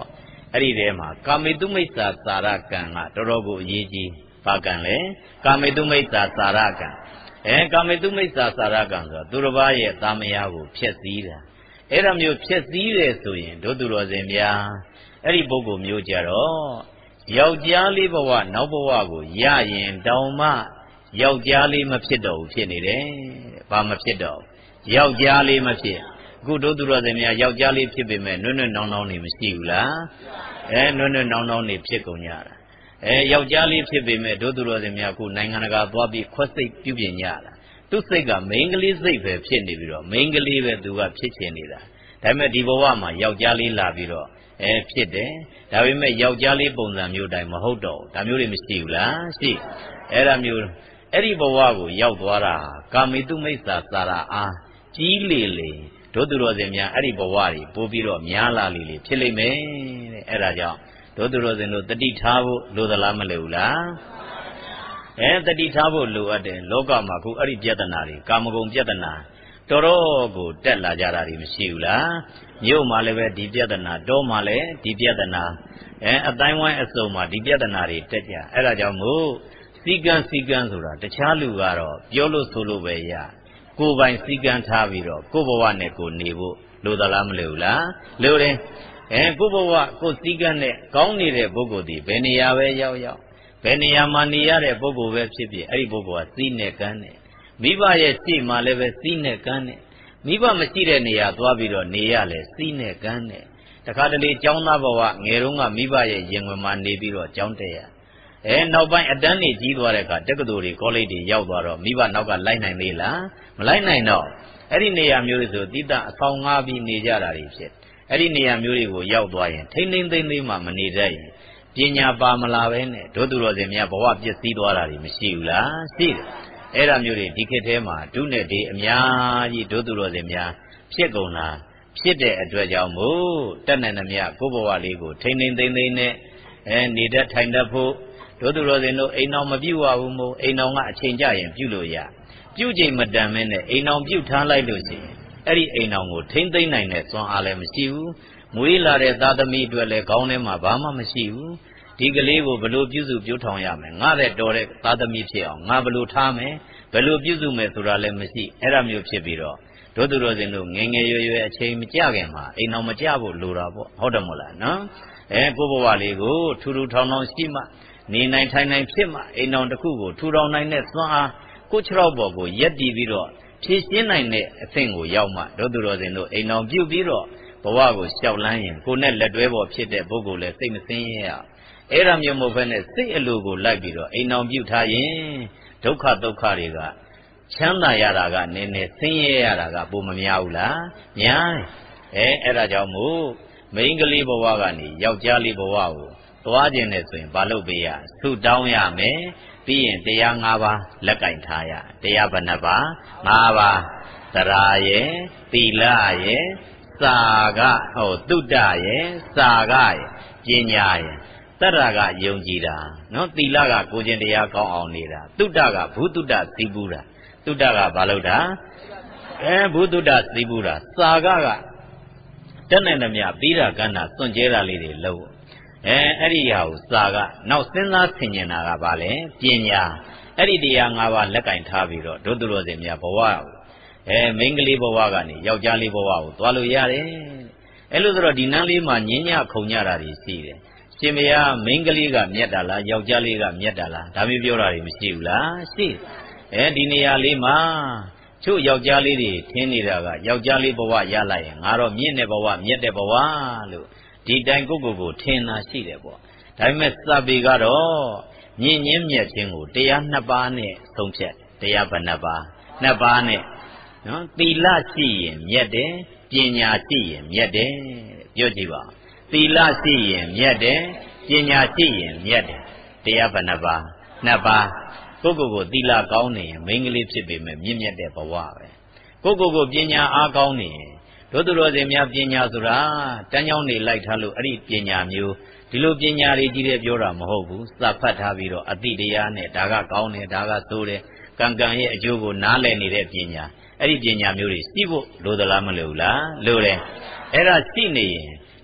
အဲ့ဒီထဲမှာကာမေတုမိစ္ဆာစာရကံကတော်တော်ကိုအရေးကြီးဘာကံလဲကာမေတုမိစ္ဆာစာရကံကာမေတုမိစ္ဆာစာရကံဆိုတာသူတစ်ပါးရဲ့သာမယာကိုဖျက်ဆီးတာအဲ့ဒါမျိုးဖျက်ဆီးတယ်ဆိုရင်တို့သူတော်စင်များအဲ့ဒီပုဂ္ဂိုလ်မျိုးကြတော့ယောက်ျားလေးဘဝနောက်ဘဝကိုရရင်တောင်မှယောက်ျားလေးမဖြစ်တော့ဘူးဖြစ်နေတယ်ဘာမဖြစ်တော့ယောက်ျားလေးမဖြစ်အခုတို့သူတော်စင်များယောက်ျားလေးဖြစ်ပေမဲ့နွဲ့နွဲ့နောင်းနောင်းနေမရှိဘူးလားနွဲ့နွဲ့နောင်းနောင်းနေဖြစ်ကုန်ကြတာယောက်ျားလေးဖြစ်ပေမဲ့တို့သူတော်စင်များအခုနိုင်ငံတကာသွားပြီးခွက်စိတ်ပြုပြင်ကြတာသူစိတ်ကမိန်းကလေးစိတ်ပဲဖြစ်နေပြီးတော့မိန်းကလေးပဲသူကဖြစ်ချင်နေတာဒါပေမဲ့ဒီဘဝမှာယောက်ျားလေးလာပြီးတော့ဖြစ်တယ်ဒါပေမဲ့ယောက်ျားလေးပုံစံမျိုးတိုင်းမဟုတ်တော့ဒါမျိုးတွေမရှိဘူးလားရှိအဲ့ဒါမျိုးအဲ့ဒီဘဝကိုရောက်သွားတာကာမေတုမိစ္ဆာစာရအားကြီးလေလေတို့သူတော်စင်များအဲ့ဒီဘဝတွေပို့ပြီးတော့များလာလေလေဖြစ်လိမ့်မယ်တဲ့အဲ့ဒါကြောင့်တို့သူတော်စင်တို့တတိထားဖို့လိုသလားမလိုဘူးလားတတိထားဖို့လိုအပ်တယ်လောကမှာအခုအဲ့ဒီပြဿနာတွေကာမဂုဏ်ပြဿနာတော်တော်ကိုတက်လာကြတာတွေမရှိဘူးလားမြို့မှာလည်းပဲဒီပြဿနာတောမှာလည်းဒီပြဿနာအတိုင်းဝိုင်းအစုံမှာဒီပြဿနာတွေတက်ကြအဲ့ဒါကြောင့်မို့စီကံဆိုတာတခြားလူကတော့ပြောလို့ဆိုလို့ပဲရကိုယ်ပိုင်စီကံထားပြီးတော့ကိုယ်ဘဝနဲ့ကိုယ်နေဖို့လိုသလားမလိုဘူးလားလိုတယ်ကိုယ်ဘဝကိုယ်စီကံနဲ့ကောင်းနေတဲ့ပုဂ္ဂိုလ်ဒီဘယ်နေရာပဲရောက်ဘယ်နေရာမှာနေရတဲ့ပုဂ္ဂိုလ်ပဲဖြစ်ဖြစ်အဲ့ဒီပုဂ္ဂိုလ်ကစီးနဲ့ကန်းနဲ့မိဘရဲ့ရှေ့မှာလည်းပဲစီးနဲ့ကန်းနဲ့မိဘမရှိတဲ့နေရာသွားပြီးတော့နေရလဲစီးနဲ့ကန်းနဲ့တခါတလေကျောင်းသားဘဝငယ်တုန်းကမိဘရဲ့ရင်ဝင်မှာနေပြီးတော့ကျောင်းတက်ရနောက်ပိုင်းအတန်းနေကြီးသွားတဲ့အခါတက္ကသိုလ်တွေကောလိပ်တွေရောက်သွားတော့မိဘနောက်ကလိုက်နိုင်သေးလားမလိုက်နိုင်တော့အဲ့ဒီနေရာမျိုးတွေဆိုတိတအဆောင်ငားပြီးနေကြတာတွေဖြစ်အဲ့ဒီနေရာမျိုးတွေကိုရောက်သွားရင်ထိမ့်သိမ့်မှမနေတတ်ရင်ပညာပါမလာပဲနဲ့တို့သူတော်စင်များဘဝပျက်စီးသွားတာတွေမရှိဘူးလားရှိတယ်အဲ့ဒါမျိုးတွေဒီခေတ်ထဲမှာဒုနဲ့ဒီအများကြီးတို့သူတော်စင်များဖြစ်ကုန်တာဖြစ်တဲ့အတွက်ကြောင့်မို့တက်နိုင်သမျှကိုယ့်ဘဝလေးကိုထိမ့်သိမ့်နဲ့နေတတ်ထိုင်တတ်ဖို့တို့သူတော်စင်တို့အိမ်အောင်မပြုတ်ရဘူးမို့အိမ်အောင်ကအချိန်ကြရင်ပြုတ်လို့ရပြုတ်ချိန်မတန်မဲနဲ့အိမ်အောင်ပြုတ်ထားလိုက်လို့ရှိရင်အဲ့ဒီအိမ်အောင်ကိုထိမ့်သိမ့်နိုင်တဲ့စွမ်းအားလည်းမရှိဘူးမွေးလာတဲ့သားသမီးအတွက်လည်းခေါင်းထဲမှာဘာမှမရှိဘူးဒီကလေးကိုဘယ်လိုပြုစုပြောထောင်ရမယ်ငါတဲ့တော်တဲ့သားသမီးဖြစ်အောင်ငါဘယ်လိုထားမယ်ဘယ်လိုပြုစုမယ်ဆိုတာလည်းမရှိအဲ့ဒါမျိုးဖြစ်ပြီးတော့တို့သူတော်စင်တို့ငယ်ငယ်ရွယ်အချိန်မကြခင်မှာအိမ်အောင်မကြဖို့လိုတာပေါ့ဟုတ်တယ်မို့လားနော်ကိုယ့်ဘဝလေးကိုထူထူထောင်ထောင်ရှိမှနေနိုင်ထိုင်နိုင်ဖြစ်မှအိမ်အောင်တစ်ခုကိုထူထောင်နိုင်တဲ့စွမ်းအားကိုခြေထောက်ပေါ်ကိုရက်တည်ပြီးတော့ဖြည့်ရှင်းနိုင်တဲ့အဆင့်ကိုရောက်မှတို့သူတော်စင်တို့အိမ်အောင်ပြုတ်ပြီးတော့ဘဝကိုရှောက်လန်းရင်ကိုနဲ့လက်တွဲပေါ်ဖြစ်တဲ့ပုဂ္ဂိုလ်လည်းစိတ်မစင်းရအဲ့ဒါမျိုးမဟုတ်ဘဲနဲ့စိတ်အလိုကိုလိုက်ပြီးတော့အိမ်အောင်ပြုတ်ထားရင်ဒုက္ခတွေကချမ်းသာရတာကနည်းနည်းဆင်းရဲရတာကပိုမများဘူးလားများအဲ့ဒါကြောင့်မို့မိန်းကလေးဘဝကနေယောက်ျားလေးဘဝကိုသွားခြင်းနဲ့ဆိုရင်ဘာလုပ်ပေးရဆုတောင်းရမယ်ပြီးရင်တရား၅ပါးလက်ကင်ထားရတရားဘယ်နှပါး၅ပါးသရာရဲ့သီလရဲ့စာကသုတ္တရဲ့စာကရဲ့ပညာရဲ့တတ္တကယုံကြည်တာနော်သီလကကိုကျင့်တရားကောင်းအောင်နေတာသုတ္တကဘုသုတ္တသိပူတာသုတ္တကဘာလို့တာဘုသုတ္တသိပူတာစာကတက်နိုင်သမျှပြီးတာကဏ္ဍစွန့်ကြဲတာလေးတွေလုပ်အဲ့ဒီဟာကိုစာကနောက်စဉ်းစားဆင်ခြင်တာကဘာလဲပညာအဲ့ဒီတရား၅ပါးလက်ကင်ထားပြီးတော့ဒုသူတော်စင်များဘဝကိုမိန်းကလေးဘဝကနေယောက်ျားလေးဘဝကိုသွားလို့ရတယ်အဲ့လိုဆိုတော့ဒီနန်းလေးမှာညင်းညခုံညတာတွေရှိတယ်ရှင်မယားမိန်းကလေးကမြတ်တာလားယောက်ျားလေးကမြတ်တာလားဒါမျိုးပြောတာတွေမရှိဘူးလားရှိဒီနေရာလေးမှာချို့ယောက်ျားလေးတွေထင်းနေတာကယောက်ျားလေးဘဝရလိုက်ရင်ငါတော့မြင့်တဲ့ဘဝမြတ်တဲ့ဘဝလို့ဒီတိုင်ကိုထင်တာရှိတယ်ပေါ့ဒါပေမဲ့စာပေကတော့မြင့်ချင်းမြတ်ချင်းကိုတရား2ပါးနဲ့ဆုံးဖြတ်တရားဘယ်နှပါး2ပါးနဲ့နော်သီလရှိရင်မြတ်တယ်ပညာရှိရင်မြတ်တယ်ပြောကြည့်ပါသီလရှိရင်မြတ်တယ်ပညာရှိရင်မြတ်တယ်တရားဘယ်နှပါး2ပါးကိုသီလကောင်းနေရင်မိန်းကလေးဖြစ်ပေမဲ့မြင့်မြတ်တဲ့ဘဝပဲကိုပညာအားကောင်းနေရင်တို့သူတော်စင်များပညာဆိုတာတန်းကြောင်းနေလိုက်ထားလို့အဲ့ဒီပညာမျိုးဒီလိုပညာတွေကြီးတယ်ပြောတာမဟုတ်ဘူးစဖတ်ထားပြီးတော့အတိတရားနဲ့ဒါကကောင်းတယ်ဒါကဆိုးတယ်ကံရဲ့အကျိုးကိုနားလည်နေတဲ့ပညာအဲ့ဒီပညာမျိုးတွေရှိဖို့လိုသလားမလိုဘူးလားလိုတယ်အဲ့ဒါရှိနေရင်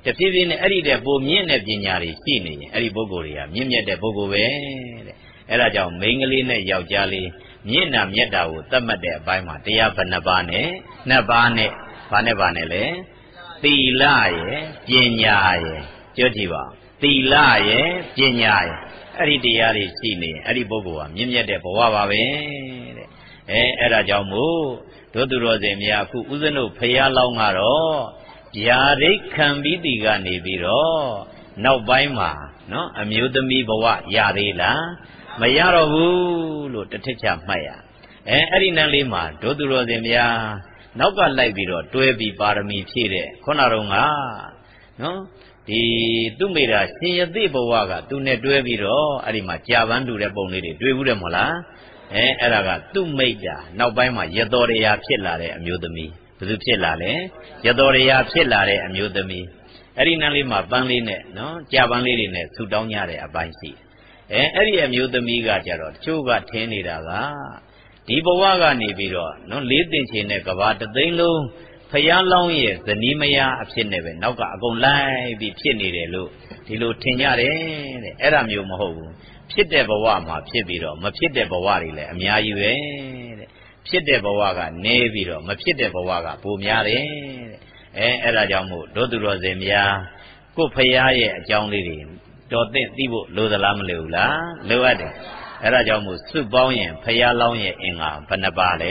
တဖြည်းဖြည်းနဲ့အဲ့ဒီတဲ့ပုံမြင့်တဲ့ပညာတွေရှိနေရင်အဲ့ဒီပုဂ္ဂိုလ်တွေကမြင့်မြတ်တဲ့ပုဂ္ဂိုလ်ပဲတဲ့အဲ့ဒါကြောင့်မိန်းကလေးနဲ့ယောက်ျားလေးမြင့်တာမြတ်တာကိုသတ်မှတ်တဲ့အပိုင်းမှာတရားဘယ်နှပါးနဲ့နှစ်ပါးနဲ့ဘာနဲ့လဲသီလရယ်ပညာရယ်ပြောကြည့်ပါသီလရယ်ပညာရယ်အဲ့ဒီတရားတွေရှိနေရင်အဲ့ဒီပုဂ္ဂိုလ်ဟာမြင့်မြတ်တဲ့ဘဝပါပဲတဲ့အဲ့ဒါကြောင့်မို့တို့သူတော်စင်များအခုဥစ္စနုဖရာလောင်းကတော့ဗျာဒိတ်ခံပြီးတီကနေပြီးတော့နောက်ပိုင်းမှာနော်အမျိုးသမီးဘဝရသေးလားမရတော့ဘူးလို့တစ်ထစ်ချမှတ်ရအဲ့ဒီနန်းလေးမှာတို့သူတော်စင်များနောက်ကလိုက်ပြီးတော့တွဲပြီးပါရမီဖြည့်တဲ့ခုနတော့ကနော်ဒီသူ့မိတာရှင်ယသိဘဝကသူနဲ့တွဲပြီးတော့အဲ့ဒီမှာကြာပန်းတူတဲ့ပုံလေးတွေတွေ့ဘူးတယ်မဟုတ်လားအဲ့ဒါကသူ့မိတာနောက်ပိုင်းမှာရတော်ရရာဖြစ်လာတဲ့အမျိုးသမီးဘယ်သူဖြစ်လာလဲရတော်ရရာဖြစ်လာတဲ့အမျိုးသမီးအဲ့ဒီနန်းလေးမှာပန်းလေးနဲ့နော်ကြာပန်းလေးတွေနဲ့ဆူတောင်းကြတဲ့အပိုင်းရှိအဲ့ဒီအမျိုးသမီးကကြတော့တချို့ကထင်းနေတာကဒီဘဝကနေပြီးတော့နော်လေးတင်ချင်တဲ့ကဘာတသိန်းလုံးဖယားလောင်းရဲ့ဇနီးမယားအဖြစ်နဲ့ပဲနောက်ကအကုန်လိုက်ပြီးဖြစ်နေတယ်လို့ဒီလိုထင်ကြတယ်တဲ့အဲ့ဒါမျိုးမဟုတ်ဘူးဖြစ်တဲ့ဘဝမှာဖြစ်ပြီးတော့မဖြစ်တဲ့ဘဝတွေလည်းအများကြီးပဲတဲ့ဖြစ်တဲ့ဘဝကနေပြီးတော့မဖြစ်တဲ့ဘဝကပိုများတယ်တဲ့အဲ့ဒါကြောင့်မို့တို့သူတော်စင်များကိုဖယားရဲ့အကြောင်းလေးတွေတော်သိသိဖို့လိုသလားမလိုဘူးလားလိုအပ်တယ်အဲ့ဒါကြောင့်မို့စုပေါင်းရင်ဖယားလောင်းရဲ့အင်္ဂါဘယ်နှပါလဲ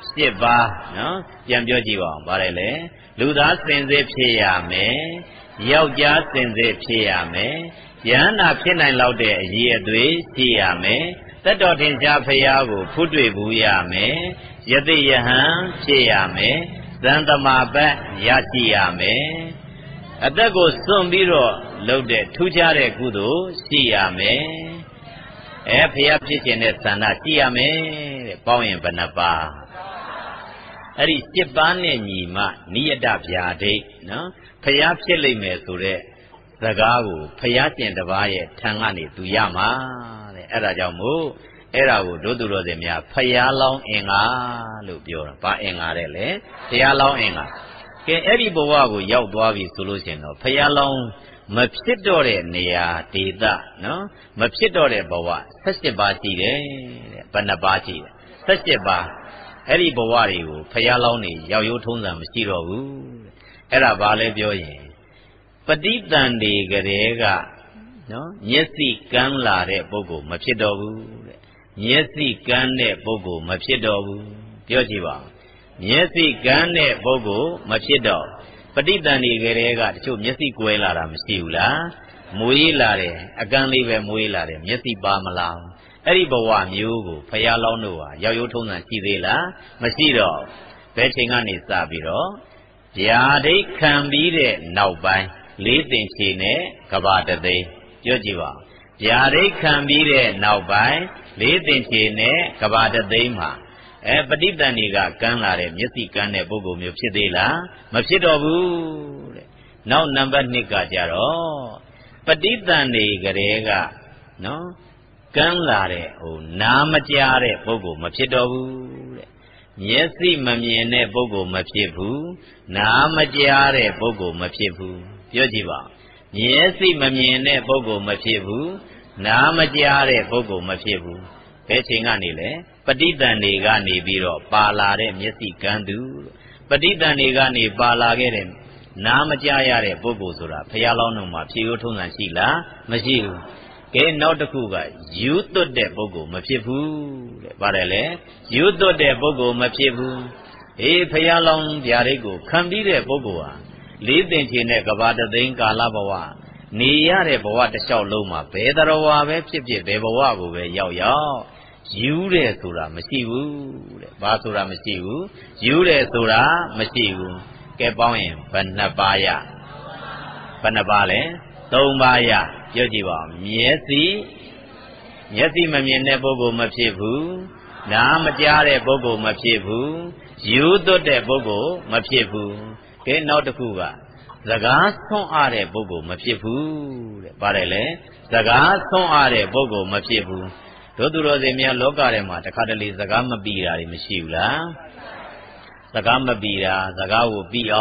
7ပါးနော်ပြန်ပြောကြည့်ပါအောင်ဗါတယ်လေလူသားစင်စစ်ဖြစ်ရမယ်ယောက်ျားစင်စစ်ဖြစ်ရမယ်ယန္တာဖြစ်နိုင်လောက်တဲ့အရေးအသွေးရှိရမယ်တတ်တော်ထင်ရှားဖယားကိုဖုတွေ့ဘူးရမယ်ယသိယဟံဖြစ်ရမယ်သံသမာပတ်ရရှိရမယ်အသက်ကိုစွန့်ပြီးတော့လုပ်တဲ့ထူးခြားတဲ့ကုသိုလ်ရှိရမယ်ဖယားဖြစ်ခြင်းတဲ့သန္တာရှိရမယ်တဲ့ပေါင်းရင်ဘယ်နှပါအဲ့ဒီ7ပါးနဲ့ညီမှနိယတဗျာဒိတ်နော်ဖယားဖြစ်လိမ့်မယ်ဆိုတဲ့စကားကိုဖယားကျင်တစ်ပါးရဲ့ထံကနေသူရမှာတဲ့အဲ့ဒါကြောင့်မို့အဲ့ဒါကိုတို့သူတော်စင်များဖယားလောင်းအင်္ဂါလို့ပြောတာဘာအင်္ဂါတဲ့လဲဖယားလောင်းအင်္ဂါကဲအဲ့ဒီဘဝကိုရောက်သွားပြီဆိုလို့ရှိရင်တော့ဖယားလောင်းမဖြစ်တော့တဲ့နေရာဒေသနော်မဖြစ်တော့တဲ့ဘဝ17ပါးရှိတယ်တဲ့ဘယ်နှပါးရှိတယ်17ပါးအဲ့ဒီဘဝတွေကိုဖယားလောင်းနေရောက်ရိုးထုံးစံမရှိတော့ဘူးအဲ့ဒါဘာလဲပြောရင်ပဋိသန္ဓေကလေးကနော်မျက်စိကန်းလာတဲ့ပုဂ္ဂိုလ်မဖြစ်တော့ဘူးတဲ့မျက်စိကန်းတဲ့ပုဂ္ဂိုလ်မဖြစ်တော့ဘူးပြောကြည့်ပါမျက်စိကန်းတဲ့ပုဂ္ဂိုလ်မဖြစ်တော့ပဋိသန္ဓေကလေးကတချို့မျက်စိကွဲလာတာမရှိဘူးလားမွေးလာတယ်အကန်းလေးပဲမွေးလာတယ်မျက်စိပါမလားအဲ့ဒီဘဝမျိုးကိုဖယားလောင်းတို့ဟာရောက်ရိုးထုံးစံရှိသေးလားမရှိတော့ဘယ်ချိန်ကနေစပြီးတော့ဗျာဒိတ်ခံပြီးတဲ့နောက်ပိုင်းလေးတင်ချေနဲ့ကဘာတသိန်းပြောကြည့်ပါဗျာဒိတ်ခံပြီးတဲ့နောက်ပိုင်းလေးတင်ချေနဲ့ကဘာတသိန်းမှာပဋိသန္ဓေကကန်းလာတဲ့မျက်စိကန်းတဲ့ပုဂ္ဂိုလ်မျိုးဖြစ်သေးလားမဖြစ်တော့ဘူးတဲ့နောက်နံပါတ်2ကကြတော့ပဋိသန္ဓေကလေးကနော်ကန်းလာတဲ့နားမကြားတဲ့ပုဂ္ဂိုလ်မဖြစ်တော့ဘူးတဲ့မျက်စိမမြင်တဲ့ပုဂ္ဂိုလ်မဖြစ်ဘူးနားမကြားတဲ့ပုဂ္ဂိုလ်မဖြစ်ဘူးပြောကြည့်ပါမျက်စိမမြင်တဲ့ပုဂ္ဂိုလ်မဖြစ်ဘူးနားမကြားတဲ့ပုဂ္ဂိုလ်မဖြစ်ဘူးဘယ်ချိန်ကနေလဲပဋိသန္ဓေကနေပြီးတော့ပါလာတဲ့မျက်စိကန်းသူပဋိသန္ဓေကနေပါလာခဲ့တဲ့နားမကြားရတဲ့ပုဂ္ဂိုလ်ဆိုတာဘုရားလောင်းတော်မှာဖြေရိုးထုံးစံရှိလားမရှိဘူးကဲနောက်တစ်ခုကယူသွတ်တဲ့ပုဂ္ဂိုလ်မဖြစ်ဘူးတဲ့ပါတယ်လေယူသွတ်တဲ့ပုဂ္ဂိုလ်မဖြစ်ဘူးဖယားလောင်းဗျာဒိတ်ကိုခံပြီးတဲ့ပုဂ္ဂိုလ်ဟာလေးတင်ချင်တဲ့ကဘာတသိန်းကာလဘဝနေရတဲ့ဘဝတစ်လျှောက်လုံးမှာဘယ်တော်ဝါပဲဖြစ်ဖြစ်ဘယ်ဘဝကိုပဲရောက်ရောက်ယူတယ်ဆိုတာမရှိဘူးတဲ့ဘာဆိုတာမရှိဘူးယူတယ်ဆိုတာမရှိဘူးကဲပေါင်းရင်ဘယ်နှပါးရဘယ်နှပါးလဲ3ပါးရပြောကြည့်ပါဦးမျက်စိမမြင်တဲ့ပုဂ္ဂိုလ်မဖြစ်ဘူးနားမကြားတဲ့ပုဂ္ဂိုလ်မဖြစ်ဘူးယူသွတ်တဲ့ပုဂ္ဂိုလ်မဖြစ်ဘူးကဲနောက်တစ်ခုကစကားဆွန့်အားတဲ့ပုဂ္ဂိုလ်မဖြစ်ဘူးတဲ့ပါတယ်လေစကားဆွန့်အားတဲ့ပုဂ္ဂိုလ်မဖြစ်ဘူးတို့သူတော်စင်များလောကထဲမှာတခါတလေစကားမပီတာတွေမရှိဘူးလားစကားမပီတာစကားကိုပြီးအောင်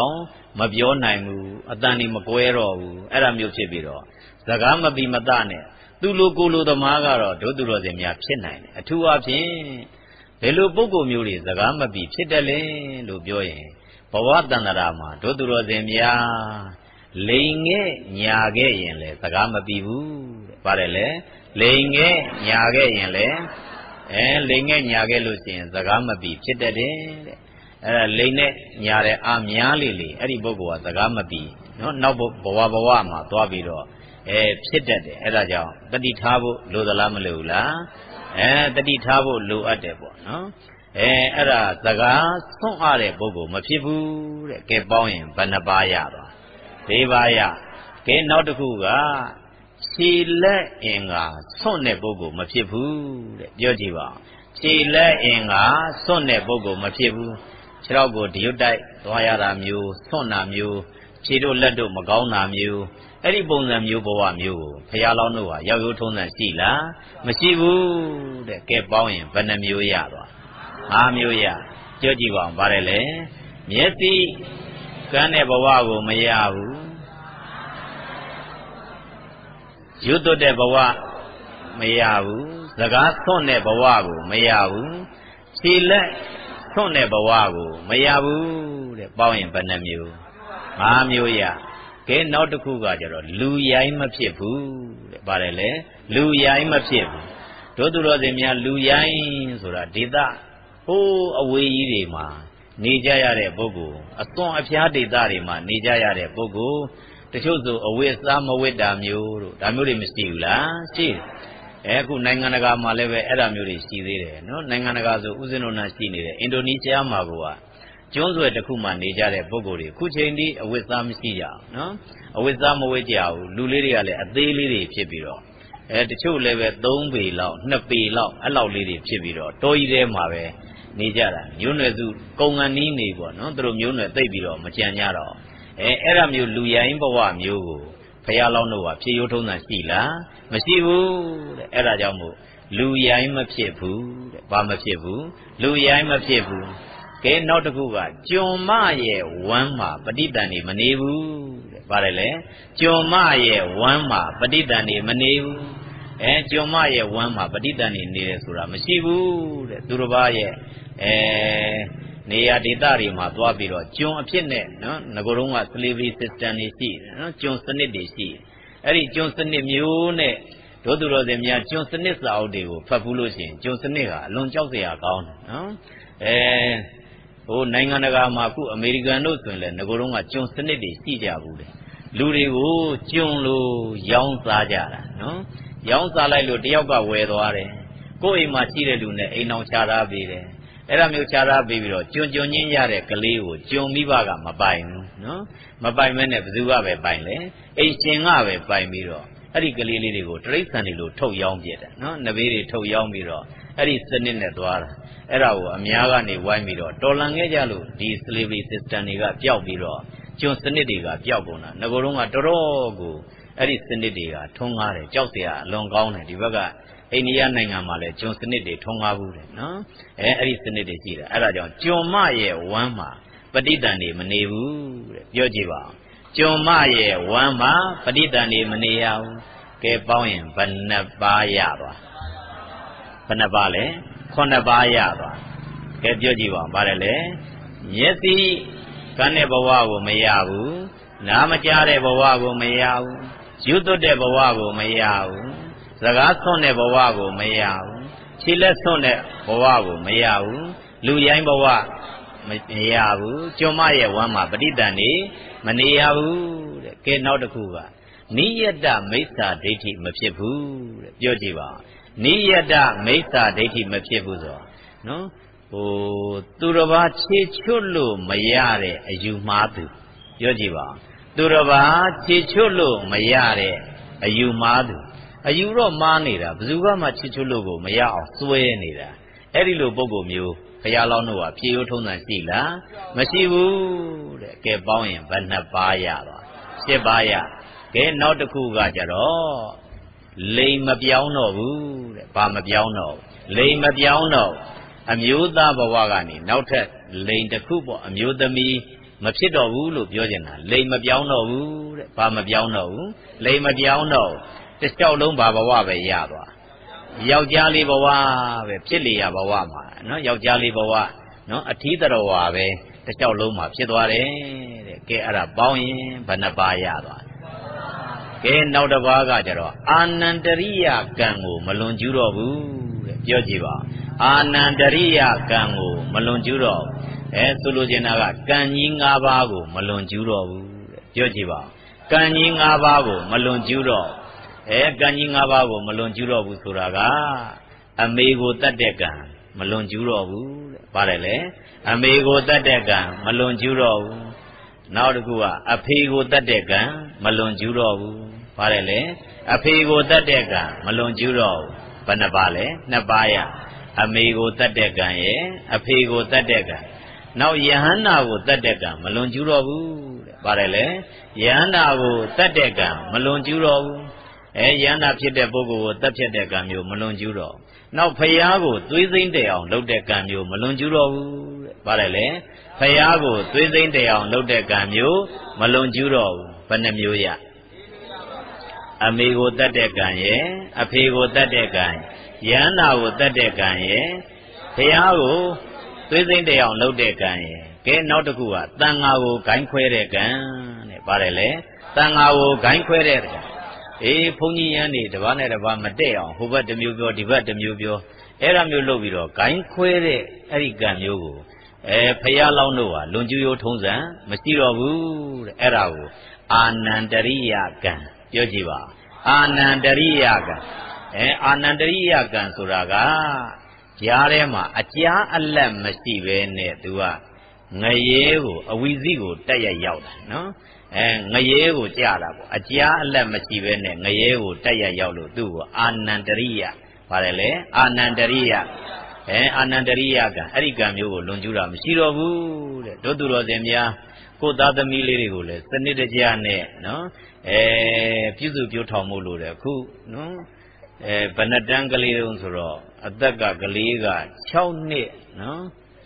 မပြောနိုင်ဘူးအတန်ဒီမကွဲတော့ဘူးအဲ့ဒါမျိုးဖြစ်ပြီးတော့စကားမပြီးမတနဲ့သူလိုကိုလိုသမားကတော့ဒုသူတော်စင်များဖြစ်နိုင်တယ်အထူးအဖြင့်ဘယ်လိုပုဂ္ဂိုလ်မျိုးတွေစကားမပြီးဖြစ်တယ်လဲလို့ပြောရင်ဘဝတန္တရာမှာဒုသူတော်စင်များလိန်ငဲ့ညာခဲ့ရင်လည်းစကားမပြီးဘူးတဲ့ပါတယ်လေလိန်ငဲ့ညာခဲ့ရင်လည်းလိန်ငဲ့ညာခဲ့လို့ရှိရင်စကားမပြီးဖြစ်တတ်တယ်တဲ့အဲ့ဒါလိန်နဲ့ညာတဲ့အာများလေလေအဲ့ဒီပုဂ္ဂိုလ်ကစကားမပြီးနော်နောက်ဘဝမှာသွားပြီးတော့ဖြစ်တတ်တယ်အဲ့ဒါကြောင့်တတိထားဖို့လိုသလားမလိုဘူးလားတတိထားဖို့လိုအပ်တယ်ပေါ့နော်အဲ့ဒါစကားဆွန့်အားတဲ့ပုဂ္ဂိုလ်မဖြစ်ဘူးတဲ့ကဲပေါင်းရင်ဘယ်နှပါးရသွား၄ပါးရကဲနောက်တစ်ခုကခြေလက်အင်္ဂါဆွန့်တဲ့ပုဂ္ဂိုလ်မဖြစ်ဘူးတဲ့ပြောကြည့်ပါခြေလက်အင်္ဂါဆွန့်တဲ့ပုဂ္ဂိုလ်မဖြစ်ဘူးခြေထောက်ကိုဒီရွတ်တိုက်သွားရတာမျိုးဆွန့်တာမျိုးခြေတို့လက်တို့မကောင်းတာမျိုးအဲ့ဒီပုံစံမျိုးဘဝမျိုးကိုဘုရားလောင်းတို့ကရောက်ရိုးထုံးစံရှိလားမရှိဘူးတဲ့ကဲပေါင်းရင်ဘယ်နှမျိုးရသွား၅မျိုးရပြောကြည့်ပါဦးဗါတယ်လေမျက်စိကန်းတဲ့ဘဝကိုမရဘူးရွတ်တဲ့ဘဝမရဘူးစကားဆွန့်တဲ့ဘဝကိုမရဘူးခြေလက်ဆွန့်တဲ့ဘဝကိုမရဘူးတဲ့ပေါင်းရင်ဘယ်နှမျိုး၅မျိုးရကဲနောက်တစ်ခုကကြတော့လူရိုင်းမဖြစ်ဘူးတဲ့ပါတယ်လေလူရိုင်းမဖြစ်ဘူးတို့သူတော်စင်များလူရိုင်းဆိုတာဒေသဟိုးအဝေးကြီးတွေမှာနေကြရတဲ့ပုဂ္ဂိုလ်အသွင်အဖျားဒေသတွေမှာနေကြရတဲ့ပုဂ္ဂိုလ်တချို့ဆိုအဝိစားမဝိတ္တာမျိုးတို့ဒါမျိုးတွေမရှိဘူးလားရှိတယ်အခုနိုင်ငံတကာမှာလည်းပဲအဲ့ဒါမျိုးတွေရှိသေးတယ်နော်နိုင်ငံတကာဆိုဥစဉ်လုံးနာရှိနေတယ်အင်ဒိုနီးရှားမှာကကျွန်းဆွယ်တစ်ခုမှနေကြတဲ့ပုဂ္ဂိုလ်တွေခုချိန်ဒီအဝိစားမရှိကြဘူးနော်အဝိစားမဝိကြဘူးလူလေးတွေကလည်းအသေးလေးတွေဖြစ်ပြီးတော့တချို့လည်းပဲ3ပေလောက်2ပေလောက်အဲ့လောက်လေးတွေဖြစ်ပြီးတော့တောကြီးထဲမှာပဲနေကြတာမျိုးနွယ်စုကုံငံနီးနေပေါ့နော်သူတို့မျိုးနွယ်သိပ်ပြီးတော့မကြံကြတော့အဲ့ဒါမျိုးလူရိုင်းဘဝမျိုးကိုဘုရားလောင်းတို့ကဖြည့်ရိုးထုံးတာရှိလားမရှိဘူးတဲ့အဲ့ဒါကြောင့်မို့လူရိုင်းမဖြစ်ဘူးတဲ့ဘာမဖြစ်ဘူးလူရိုင်းမဖြစ်ဘူးကဲနောက်တစ်ခုကကျွန်မရဲ့ဝမ်းမှာပဋိသန္ဓေမနေဘူးတဲ့ဗါတယ်လေကျွန်မရဲ့ဝမ်းမှာပဋိသန္ဓေမနေဘူးကျွန်မရဲ့ဝမ်းမှာပဋိသန္ဓေနေတယ်ဆိုတာမရှိဘူးတဲ့သူတစ်ပါးရဲ့နေရာဒေသတွေမှာသွားပြီးတော့ကျွန်အဖြစ်နဲ့နော်ငကိုယ်တုန်းက slavery system တွေရှိတယ်နော်ကျွန်စနစ်တွေရှိတယ်အဲ့ဒီကျွန်စနစ်မျိုးနဲ့တို့သူတော်စင်များကျွန်စနစ်စာအုပ်တွေကိုဖတ်ဘူးလို့ရှိရင်ကျွန်စနစ်ကအလွန်ကြောက်စရာကောင်းတယ်နော်ဟိုနိုင်ငံတကာမှာအခုအမေရိကန်တို့ဆိုရင်လည်းငကိုယ်တုန်းကကျွန်စနစ်တွေရှိကြဘူးလေလူတွေကိုကျွန်လို့ရောင်းစားကြတာနော်ရောင်းစားလိုက်လို့တယောက်ကဝယ်သွားတယ်ကိုယ့်အိမ်မှာရှိတဲ့လူနဲ့အိမ်အောင်ချထားပေးတယ်အဲ့ဒါမျိုးချထားပေးပြီးတော့ကျွန်းချင်းရတဲ့ကလေးကိုကျွန်းမိဘကမပိုင်ဘူးနော်မပိုင်မဲနဲ့ဘယ်သူကပဲပိုင်လဲအိမ်ရှင်ကပဲပိုင်ပြီးတော့အဲ့ဒီကလေးလေးတွေကိုတိရစ္ဆာန်တွေလိုထုတ်ရောင်းပြတယ်နော်နဘေးတွေထုတ်ရောင်းပြီးတော့အဲ့ဒီစနစ်နဲ့သွားတာအဲ့ဒါကိုအများကနေဝိုင်းပြီးတော့တော်လန်ခဲ့ကြလို့ဒီ slavery system တွေကပျောက်ပြီးတော့ကျွန်းစနစ်တွေကပျောက်ကုန်တာငကိုယ်တုန်းကတော်တော်ကိုအဲ့ဒီစနစ်တွေကထွန်းကားတယ်ကြောက်စရာအလွန်ကောင်းတယ်ဒီဘက်ကအိန္ဒိယနိုင်ငံမှာလည်းကျွန်းစနစ်တွေထွန်းကားဘူးတယ်နော်အဲ့ဒီစနစ်တွေရှိတယ်အဲ့ဒါကြောင့်ကျွန်းမရဲ့ဝမ်းမှာပဋိသန္ဓေမနေဘူးတဲ့ပြောကြည့်ပါဦးကျွန်းမရဲ့ဝမ်းမှာပဋိသန္ဓေမနေရဘူးကဲပေါင်းရင်ဘယ်နှပါးရသွားဘယ်နှပါးလဲ9ပါးရသွားကဲပြောကြည့်ပါဦးဗါတယ်လေမျက်စိကန်းတဲ့ဘဝကိုမရဘူးနားမကြားတဲ့ဘဝကိုမရဘူးရွတ်တဲ့ဘဝကိုမရဘူးစကားဆွန့်တဲ့ဘဝကိုမရဘူးခြေလက်ဆွန့်တဲ့ဘဝကိုမရဘူးလူရိုင်းဘဝမရဘူးကျွန်းမရဲ့ဝမ်းမှာပဋိသန္ဓေမနေရဘူးတဲ့ကဲနောက်တစ်ခုကနိယတမိစ္ဆာဒိဋ္ဌိမဖြစ်ဘူးတဲ့ပြောကြည့်ပါနိယတမိစ္ဆာဒိဋ္ဌိမဖြစ်ဘူးဆိုတော့နော်သူတစ်ပါးခြေချွတ်လို့မရတဲ့အယူမှားသူပြောကြည့်ပါသူတစ်ပါးခြေချွတ်လို့မရတဲ့အယူမှားသူအယူတော့မှားနေတာဘယ်သူမှချစ်ချွတ်လို့ကိုမရအောင်စွဲနေတာအဲ့ဒီလိုပုံကိုမျိုးဘုရားလောင်းတို့ကဖြေရိုးထုံးစံရှိလားမရှိဘူးတဲ့ကဲပေါင်းရင်ဘယ်နှပါးရသွား7ပါးရကဲနောက်တစ်ခုကကြတော့လိမ်မပြောင်းတော့ဘူးတဲ့ဘာမပြောင်းတော့လိမ်မပြောင်းတော့အမျိုးသားဘဝကနေနောက်ထပ်လိမ်တစ်ခုပေါ့အမျိုးသမီးမဖြစ်တော့ဘူးလို့ပြောချင်တာလိမ်မပြောင်းတော့ဘူးတဲ့ဘာမပြောင်းတော့ဘူးလိမ်မပြောင်းတော့တစ်လျှောက်လုံးဘာဘဝပဲရသွားယောက်ျားလေးဘဝပဲဖြစ်လေရဘဝမှာနော်ယောက်ျားလေးဘဝနော်အထီးတော်ဝါပဲတစ်လျှောက်လုံးမှာဖြစ်သွားတယ်တဲ့ကဲအဲ့ဒါပေါင်းရင်ဘယ်နှပါးရသွားကဲနောက်တစ်ပါးကကြတော့အာနန္တရိယကံကိုမလွန်ကျူးတော့ဘူးတဲ့ပြောကြည့်ပါအာနန္တရိယကံကိုမလွန်ကျူးတော့ဆိုလိုချင်တာကကံကြီး၅ပါးကိုမလွန်ကျူးတော့ဘူးတဲ့ပြောကြည့်ပါကံကြီး၅ပါးကိုမလွန်ကျူးတော့ကံကြီး၅ပါးကိုမလွန်ကျူးတော့ဘူးဆိုတာကအမေကိုတတ်တဲ့ကံမလွန်ကျူးတော့ဘူးတဲ့ပါတယ်လေအမေကိုတတ်တဲ့ကံမလွန်ကျူးတော့ဘူးနောက်တစ်ခုကအဖေကိုတတ်တဲ့ကံမလွန်ကျူးတော့ဘူးပါတယ်လေအဖေကိုတတ်တဲ့ကံမလွန်ကျူးတော့ဘူးဘယ်နှပါလဲနှစ်ပါးရအမေကိုတတ်တဲ့ကံရဲ့အဖေကိုတတ်တဲ့ကံနောက်ယဟန္တာကိုတတ်တဲ့ကံမလွန်ကျူးတော့ဘူးတဲ့ပါတယ်လေယဟန္တာကိုတတ်တဲ့ကံမလွန်ကျူးတော့ဘူးယန္တာဖြစ်တဲ့ပုဂ္ဂိုလ်ကိုတတ်ဖြစ်တဲ့ကံမျိုးမလွန်ကျူးတော့နောက်ဖယားကိုသွေးစိမ့်တဲ့အောင်လုပ်တဲ့ကံမျိုးမလွန်ကျူးတော့ဘူးတဲ့ဗါတယ်လေဖယားကိုသွေးစိမ့်တဲ့အောင်လုပ်တဲ့ကံမျိုးမလွန်ကျူးတော့ဘူးဘယ်နှမျိုးရအမေကိုတတ်တဲ့ကံရဲ့အဖေကိုတတ်တဲ့ကံယန္တာကိုတတ်တဲ့ကံရဲ့ဖယားကိုသွေးစိမ့်တဲ့အောင်လုပ်တဲ့ကံရဲ့ကဲနောက်တစ်ခုကတန်ဃာကိုဂိုင်းခွဲတဲ့ကံတဲ့ဗါတယ်လေတန်ဃာကိုဂိုင်းခွဲတဲ့ကံဘုန်းကြီးရန်နေတပတ်နဲ့တပတ်မတည့်အောင်ဟိုဘက်တစ်မျိုးပြောဒီဘက်တစ်မျိုးပြောအဲ့ဒါမျိုးလုပ်ပြီးတော့ဂိုင်းခွဲတဲ့အဲ့ဒီကံမျိုးကိုဖယားလောင်းတို့ဟာလွန်ကျူးရိုးထုံးစံမရှိတော့ဘူးတဲ့အဲ့ဒါကိုအာနန္တရိယကံပြောကြည့်ပါအာနန္တရိယကံအာနန္တရိယကံဆိုတာကကြားထဲမှာအကြားအလက်မရှိဘဲနဲ့သူကငရဲကိုအဝီစီကိုတက်ရရောက်တာနော်ငရဲကိုကြတာပေါ့အကြားအလက်မရှိဘဲနဲ့ငရဲကိုတက်ရရောက်လို့သူ့ကိုအာနန္တရိယပါတယ်လေအာနန္တရိယအာနန္တရိယကံအဲ့ဒီကံမျိုးကိုလွန်ကျူးတာမရှိတော့ဘူးတဲ့တို့သူတော်စင်များကိုသားသမီးလေးတွေကိုလည်းစနစ်တကျနဲ့နော်ပြုစုပြောထောင်မှုလို့တဲ့ခုနော်ဘယ်နှတန်းကလေးတုန်းဆိုတော့အသက်ကကလေးက6နှစ်နော်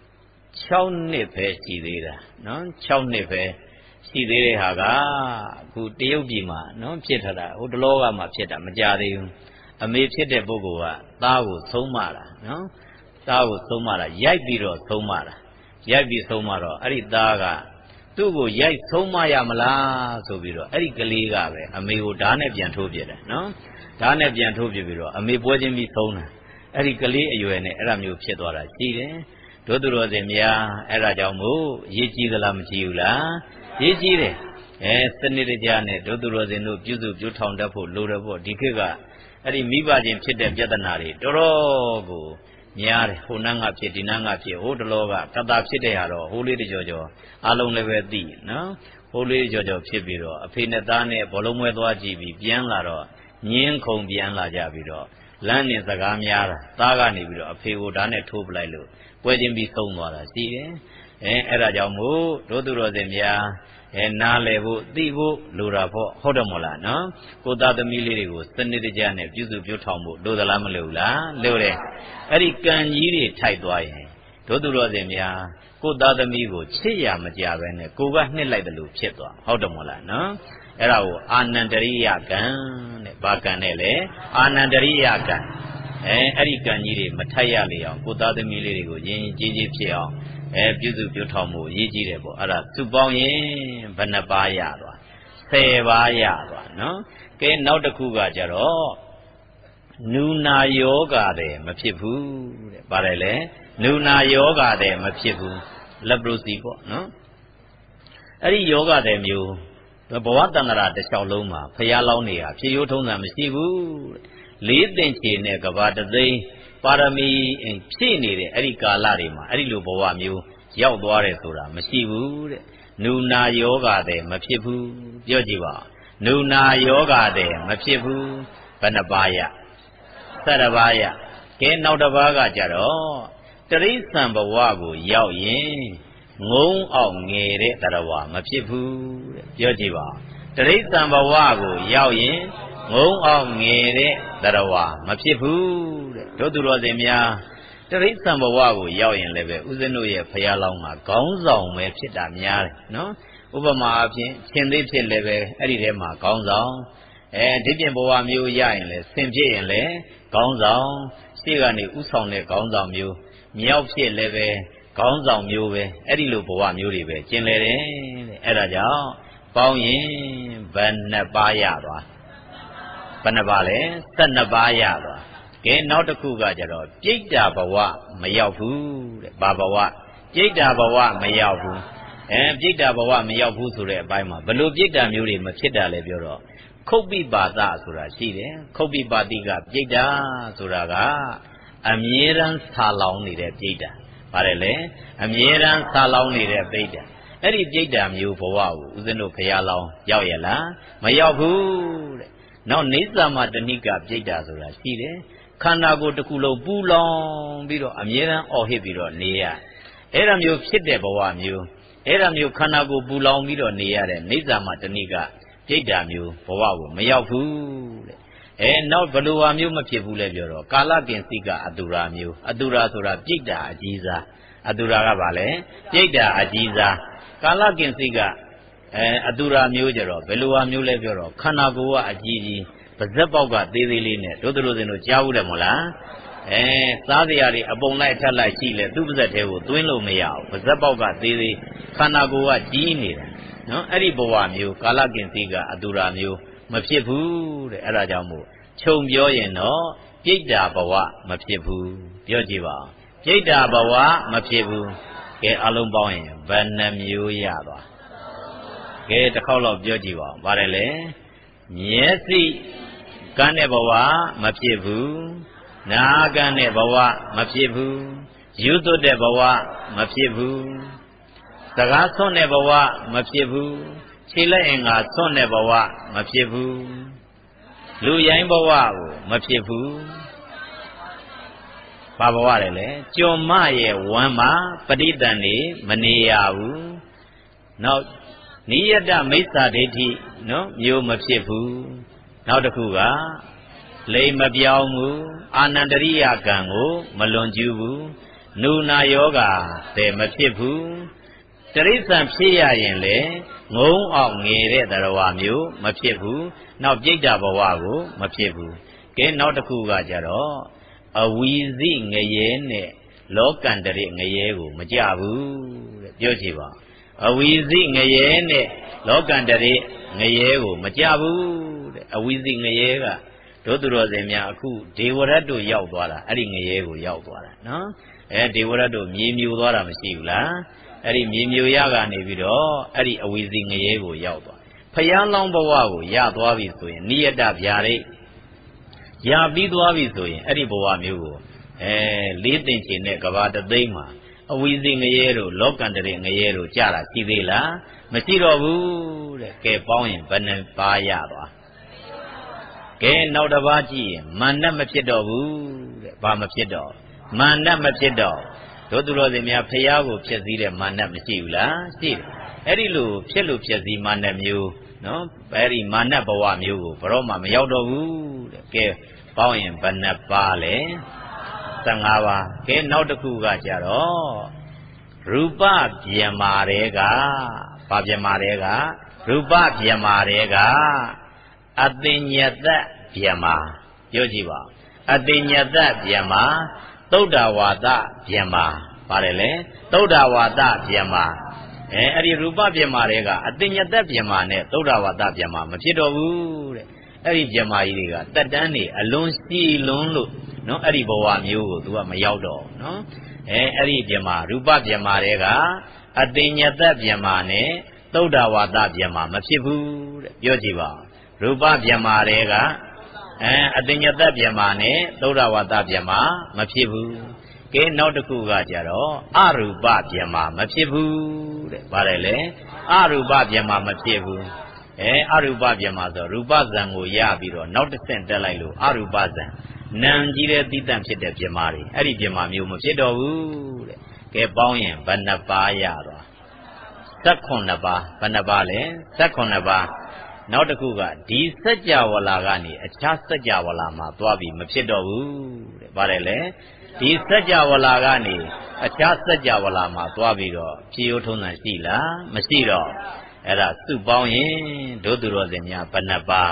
6နှစ်ပဲရှိသေးတာနော်6နှစ်ပဲရှိသေးတဲ့ဟာကအခုတရုတ်ပြည်မှာနော်ဖြစ်ထတာဟိုတလောကမှဖြစ်တာမကြသေးဘူးအမေဖြစ်တဲ့ပုဂ္ဂိုလ်ကသားကိုဆုံးမတာနော်သားကိုဆုံးမတာရိုက်ပြီးတော့ဆုံးမတာရိုက်ပြီးဆုံးမတော့အဲ့ဒီသားကသူ့ကိုရိုက်ဆုံးမရမလားဆိုပြီးတော့အဲ့ဒီကလေးကပဲအမေကိုဓာတ်နဲ့ပြန်ထိုးပြတယ်နော်ဓာတ်နဲ့ပြန်ထိုးပြပြီးတော့အမေပွဲချင်းပြီးဆုံးတာအဲ့ဒီကလေးအရွယ်နဲ့အဲ့ဒါမျိုးဖြစ်သွားတာရှိတယ်တို့သူတော်စင်များအဲ့ဒါကြောင့်မို့ရေးကြည့်သလားမကြည့်ဘူးလားရေးကြည့်တယ်စနစ်တကျနဲ့တို့သူတော်စင်တို့ပြုစုပြောထောင်တတ်ဖို့လိုတယ်ပေါ့ဒီခေတ်ကအဲ့ဒီမိဘချင်းဖြစ်တဲ့ပြဿနာတွေတော်တော်ကိုများတယ်ဟိုနန်းကဖြစ်ဒီနန်းကဖြစ်ဟိုတလောကကတာဖြစ်တဲ့ဟာတော့ဟိုလေးတကြောကြောအားလုံးလည်းပဲသိနော်ဟိုလေးကြောကြောဖြစ်ပြီးတော့အဖေနဲ့သားနဲ့ဘောလုံးမွဲသွားကြည့်ပြီးပြန်လာတော့ညင်းခုန်ပြန်လာကြပြီးတော့လမ်းနဲ့စကားများတာသားကနေပြီးတော့အဖေကိုဓာတ်နဲ့ထိုးပလိုက်လို့ပွဲချင်းပြီးဆုံးသွားတာရှိတယ်အဲ့ဒါကြောင့်မို့တို့သူတော်စင်များနားလည်ဖို့သိဖို့လိုတာပေါ့ဟုတ်တယ်မို့လားနော်ကိုသားသမီးလေးတွေကိုစနစ်တကျနဲ့ပြုစုပြောထောင်ဖို့လိုသလားမလိုဘူးလားလိုတယ်အဲ့ဒီကံကြီးတွေထိုက်သွားရင်တို့သူတော်စင်များကိုသားသမီးကိုချစ်ရမကြပဲနဲ့ကိုကနှစ်လိုက်တယ်လို့ဖြစ်သွားဟုတ်တယ်မို့လားနော်အဲ့ဒါကိုအာနန္တရိယကံတဲ့ဘာကံနဲ့လဲအာနန္တရိယကံအဲ့ဒီကံကြီးတွေမထိုက်ရလေအောင်ကိုသားသမီးလေးတွေကိုရင်းကြီးကြီးဖြစ်အောင်ပြုစုပြောထောင်မှုအရေးကြီးတယ်ပေါ့အဲ့ဒါစုပေါင်းရင်ဘယ်နှပါးရသွား10ပါးရသွားနော်ကဲနောက်တစ်ခုကကြတော့နုနာယောဂတဲ့မဖြစ်ဘူးတဲ့ပါတယ်လေနုနာယောဂတဲ့မဖြစ်ဘူးလက်ပရိုစီပေါ့နော်အဲ့ဒီယောဂတဲ့မျိုးဘဝတန္တရာတစ်လျှောက်လုံးမှာဖျားလောင်းနေတာဖြစ်ရိုးထုံးစံမရှိဘူးလေးသင်္ချေနဲ့ကဘာတသိန်းပါရမီဖြည့်နေတဲ့အဲ့ဒီကာလတွေမှာအဲ့ဒီလိုဘဝမျိုးရောက်သွားတယ်ဆိုတာမရှိဘူးတဲ့နုနာယောဂတဲ့မဖြစ်ဘူးပြောကြည့်ပါနုနာယောဂတဲ့မဖြစ်ဘူးဘယ်နှပါးရ17ပါးရကဲနောက်တစ်ပါးကကြတော့တရိစ္ဆာန်ဘဝကိုရောက်ရင်ငုံအောင်ငယ်တဲ့တရားဝမဖြစ်ဘူးတဲ့ပြောကြည့်ပါတရိစ္ဆာန်ဘဝကိုရောက်ရင်ငုံအောင်ငယ်တဲ့တရားဝမဖြစ်ဘူးတဲ့တို့သူတော်စင်များတရိစ္ဆာန်ဘဝကိုရောက်ရင်လည်းပဲဦးဇင်းတို့ရဲ့ဖရာလောင်းမှာခေါင်းဆောင်ပဲဖြစ်တာများတယ်နော်ဥပမာအဖြစ်ရှင်သေးဖြစ်လည်းပဲအဲ့ဒီထဲမှာခေါင်းဆောင်ဒီပြင်ဘဝမျိုးရရင်လည်းဆင်ဖြစ်ရင်လည်းခေါင်းဆောင်ရှေ့ကနေဥဆောင်တဲ့ခေါင်းဆောင်မျိုးမြောက်ဖြစ်လည်းပဲခေါင်းဆောင်မျိုးပဲအဲ့ဒီလိုဘဝမျိုးတွေပဲကျင်လေတယ်တဲ့အဲ့ဒါကြောင့်ပေါင်းရင်ဘယ်နှစ်ပါးရသွားဘယ်နှပါလဲ12ပါးရသွားကဲနောက်တစ်ခုကကြတော့ပြိတ္တာဘဝမရောက်ဘူးတဲ့ဘာဘဝပြိတ္တာဘဝမရောက်ဘူးပြိတ္တာဘဝမရောက်ဘူးဆိုတဲ့အပိုင်းမှာဘလို့ပြိတ္တာမျိုးတွေမဖြစ်တာလဲပြောတော့ခုတ်ပိပါဒဆိုတာရှိတယ်ခုတ်ပိပါတိကပြိတ္တာဆိုတာကအမြဲတမ်းဆာလောင်နေတဲ့ပြိတ္တာပါတယ်လေအမြဲတမ်းဆာလောင်နေတဲ့ပြိတ္တာအဲ့ဒီပြိတ္တာမျိုးဘဝကိုဦးဇင်းတို့ဖရာလောင်းရောက်ရလားမရောက်ဘူးတဲ့နောက်နေသမာတဏိကပြိတ္တာဆိုတာရှိတယ်ခန္ဓာကိုယ်တစ်ခုလုံးပူလောင်ပြီးတော့အမြဲတမ်းအော်ဟစ်ပြီးတော့နေရအဲ့ဒါမျိုးဖြစ်တဲ့ဘဝမျိုးအဲ့ဒါမျိုးခန္ဓာကိုယ်ပူလောင်ပြီးတော့နေရတဲ့နေသမာတဏိကပြိတ္တာမျိုးဘဝကိုမရောက်ဘူးတဲ့နောက်ဘလို့ဟာမျိုးမဖြစ်ဘူးလဲပြောတော့ကာလကင်စိကအတုရာမျိုးအတုရာဆိုတာပြိတ္တာအကြီးစားအတုရာကဘာလဲပြိတ္တာအကြီးစားကာလကင်စိကအတုရာမျိုးကြတော့ဘယ်လိုဟာမျိုးလဲပြောတော့ခန္ဓာကိုယ်ကအကြီးကြီးပါဇက်ပေါက်ကသေးသေးလေးနဲ့တို့တို့စင်တို့ကြားဘူးတယ်မို့လားစားစရာတွေအပုံလိုက်ထက်လိုက်ရှိလဲသူ့ပါဇက်ထဲကိုသွင်းလို့မရဘူးပါဇက်ပေါက်ကသေးသေးခန္ဓာကိုယ်ကကြီးနေတာနော်အဲ့ဒီဘဝမျိုးကာလကင်စိကအတုရာမျိုးမဖြစ်ဘူးတဲ့အဲ့ဒါကြောင့်မို့ခြုံပြောရင်တော့ပြိတ္တာဘဝမဖြစ်ဘူးပြောကြည့်ပါဦးပြိတ္တာဘဝမဖြစ်ဘူးကဲအလုံးပေါင်းရင်ဘယ်နှမျိုးရသွားကဲတစ်ခေါက်တော့ပြောကြည့်ပါဦးပါတယ်လေမျက်စိကန်းတဲ့ဘဝမဖြစ်ဘူးနားကန်းတဲ့ဘဝမဖြစ်ဘူးယူသွတ်တဲ့ဘဝမဖြစ်ဘူးစကားဆွန့်တဲ့ဘဝမဖြစ်ဘူးခြေလက်အင်္ဂါဆွန့်တဲ့ဘဝမဖြစ်ဘူးလူရိုင်းဘဝကိုမဖြစ်ဘူးဘာဘဝလဲလေကျွံမရဲ့ဝမ်းမှာပဋိသန္ဓေမနေရဘူးနောက်နိယတမိစ္ဆာဒိဋ္ဌိနော်မျိုးမဖြစ်ဘူးနောက်တစ်ခုကလိမ်မပြောင်းဘူးအာနန္တရိယကံကိုမလွန်ကျူးဘူးနုနာယောဂတဲ့မဖြစ်ဘူးတရိစ္ဆာန်ဖြစ်ရရင်လေငုံအောင်ငယ်တဲ့တရားမျိုးမဖြစ်ဘူးနောက်ပြိတ္တာဘဝကိုမဖြစ်ဘူးကဲနောက်တစ်ခုကကြတော့အဝီစိငရဲနဲ့လောကန္တရိငရဲကိုမကြဘူးတဲ့ပြောကြည့်ပါအဝီစိငရဲနဲ့လောကန္တရိငရဲကိုမကြဘူးတဲ့အဝီစိငရဲကတို့သူတော်စင်များအခုဒေဝရတ်တို့ရောက်သွားတာအဲ့ဒီငရဲကိုရောက်သွားတာနော်ဒေဝရတ်တို့မြေမြူသွားတာမရှိဘူးလားအဲ့ဒီမြေမြူရကနေပြီးတော့အဲ့ဒီအဝီစီငရဲကိုရောက်သွားဖယားလောင်းဘဝကိုရသွားပြီဆိုရင်နိယတဗျာဒိတ်ရပြီးသွားပြီဆိုရင်အဲ့ဒီဘဝမျိုးကိုလေးသိင်ချင်တဲ့ကဘာတသိန်းမှာအဝီစီငရဲတို့လောကန္တရိငရဲတို့ကြတာရှိသေးလားမရှိတော့ဘူးတဲ့ကဲပေါင်းရင်ဘယ်နှပါးရသွားကဲနောက်တစ်ပါးကြည့်ရင်မာနမဖြစ်တော့ဘူးတဲ့ဘာမဖြစ်တော့မာနမဖြစ်တော့တို့သူတော်စင်များဖယားကိုဖြစ်စည်းတဲ့မာနမရှိဘူးလားရှိတယ်အဲ့ဒီလိုဖြစ်လို့ဖြစ်စည်းမာနမျိုးနော်အဲ့ဒီမာနဘဝမျိုးကိုဘယ်တော့မှမရောက်တော့ဘူးတဲ့ကဲပေါင်းရင်ဘယ်နှပါးလဲ15ပါးကဲနောက်တစ်ခုကကြတော့ရူပဗျမ္မာတွေကဘာဗျမ္မာတွေကရူပဗျမ္မာတွေကအတိညတဗျမ္မာပြောကြည့်ပါအတိညတဗျမ္မာသုဒ္ဓဝါဒဗျမ္မာပါတယ်လေသုဒ္ဓဝါဒဗျမ္မာအဲ့ဒီရူပဗျမ္မာတွေကအတိညတဗျမ္မာနဲ့သုဒ္ဓဝါဒဗျမ္မာမဖြစ်တော့ဘူးတဲ့အဲ့ဒီဗျမ္မာကြီးတွေကတက်တန်းနေအလွန်စီလွန်းလို့နော်အဲ့ဒီဘဝမျိုးကို तू ကမရောက်တော့နော်အဲ့ဒီဗျမ္မာရူပဗျမ္မာတွေကအတိညတဗျမ္မာနဲ့သုဒ္ဓဝါဒဗျမ္မာမဖြစ်ဘူးတဲ့ပြောကြည့်ပါရူပဗျမ္မာတွေကအတိညတဗျမ္မာနဲ့သုဒ္ဓဝါဒဗျမ္မာမဖြစ်ဘူးကဲနောက်တစ်ခုကကြတော့အရူပဗျမ္မာမဖြစ်ဘူးတဲ့ဗါတယ်လေအရူပဗျမ္မာမဖြစ်ဘူးအရူပဗျမ္မာဆိုရူပဇံကိုရပြီးတော့နောက်တစ်ဆင့်တက်လိုက်လို့အရူပဇံနံကြီးတဲ့တိတန့်ဖြစ်တဲ့ဗျမ္မာတွေအဲ့ဒီဗျမ္မာမျိုးမဖြစ်တော့ဘူးတဲ့ကဲပေါင်းရင်ဘယ်နှပါးရသွား19ပါးဘယ်နှပါးလဲ19ပါးနောက်တစ်ခုကဒီစัจ java လာကနေအခြားစัจ java လာမှာသွားပြီးမဖြစ်တော့ဘူးတဲ့ဗါတယ်လေဒီစัจ java လာကနေအခြားစัจ java လာမှာသွားပြီးတော့ဖြည့်ရိုးထုံးစံရှိလားမရှိတော့အဲ့ဒါစုပေါင်းရင်ဒုသူတော်စင်များဘယ်နှပါ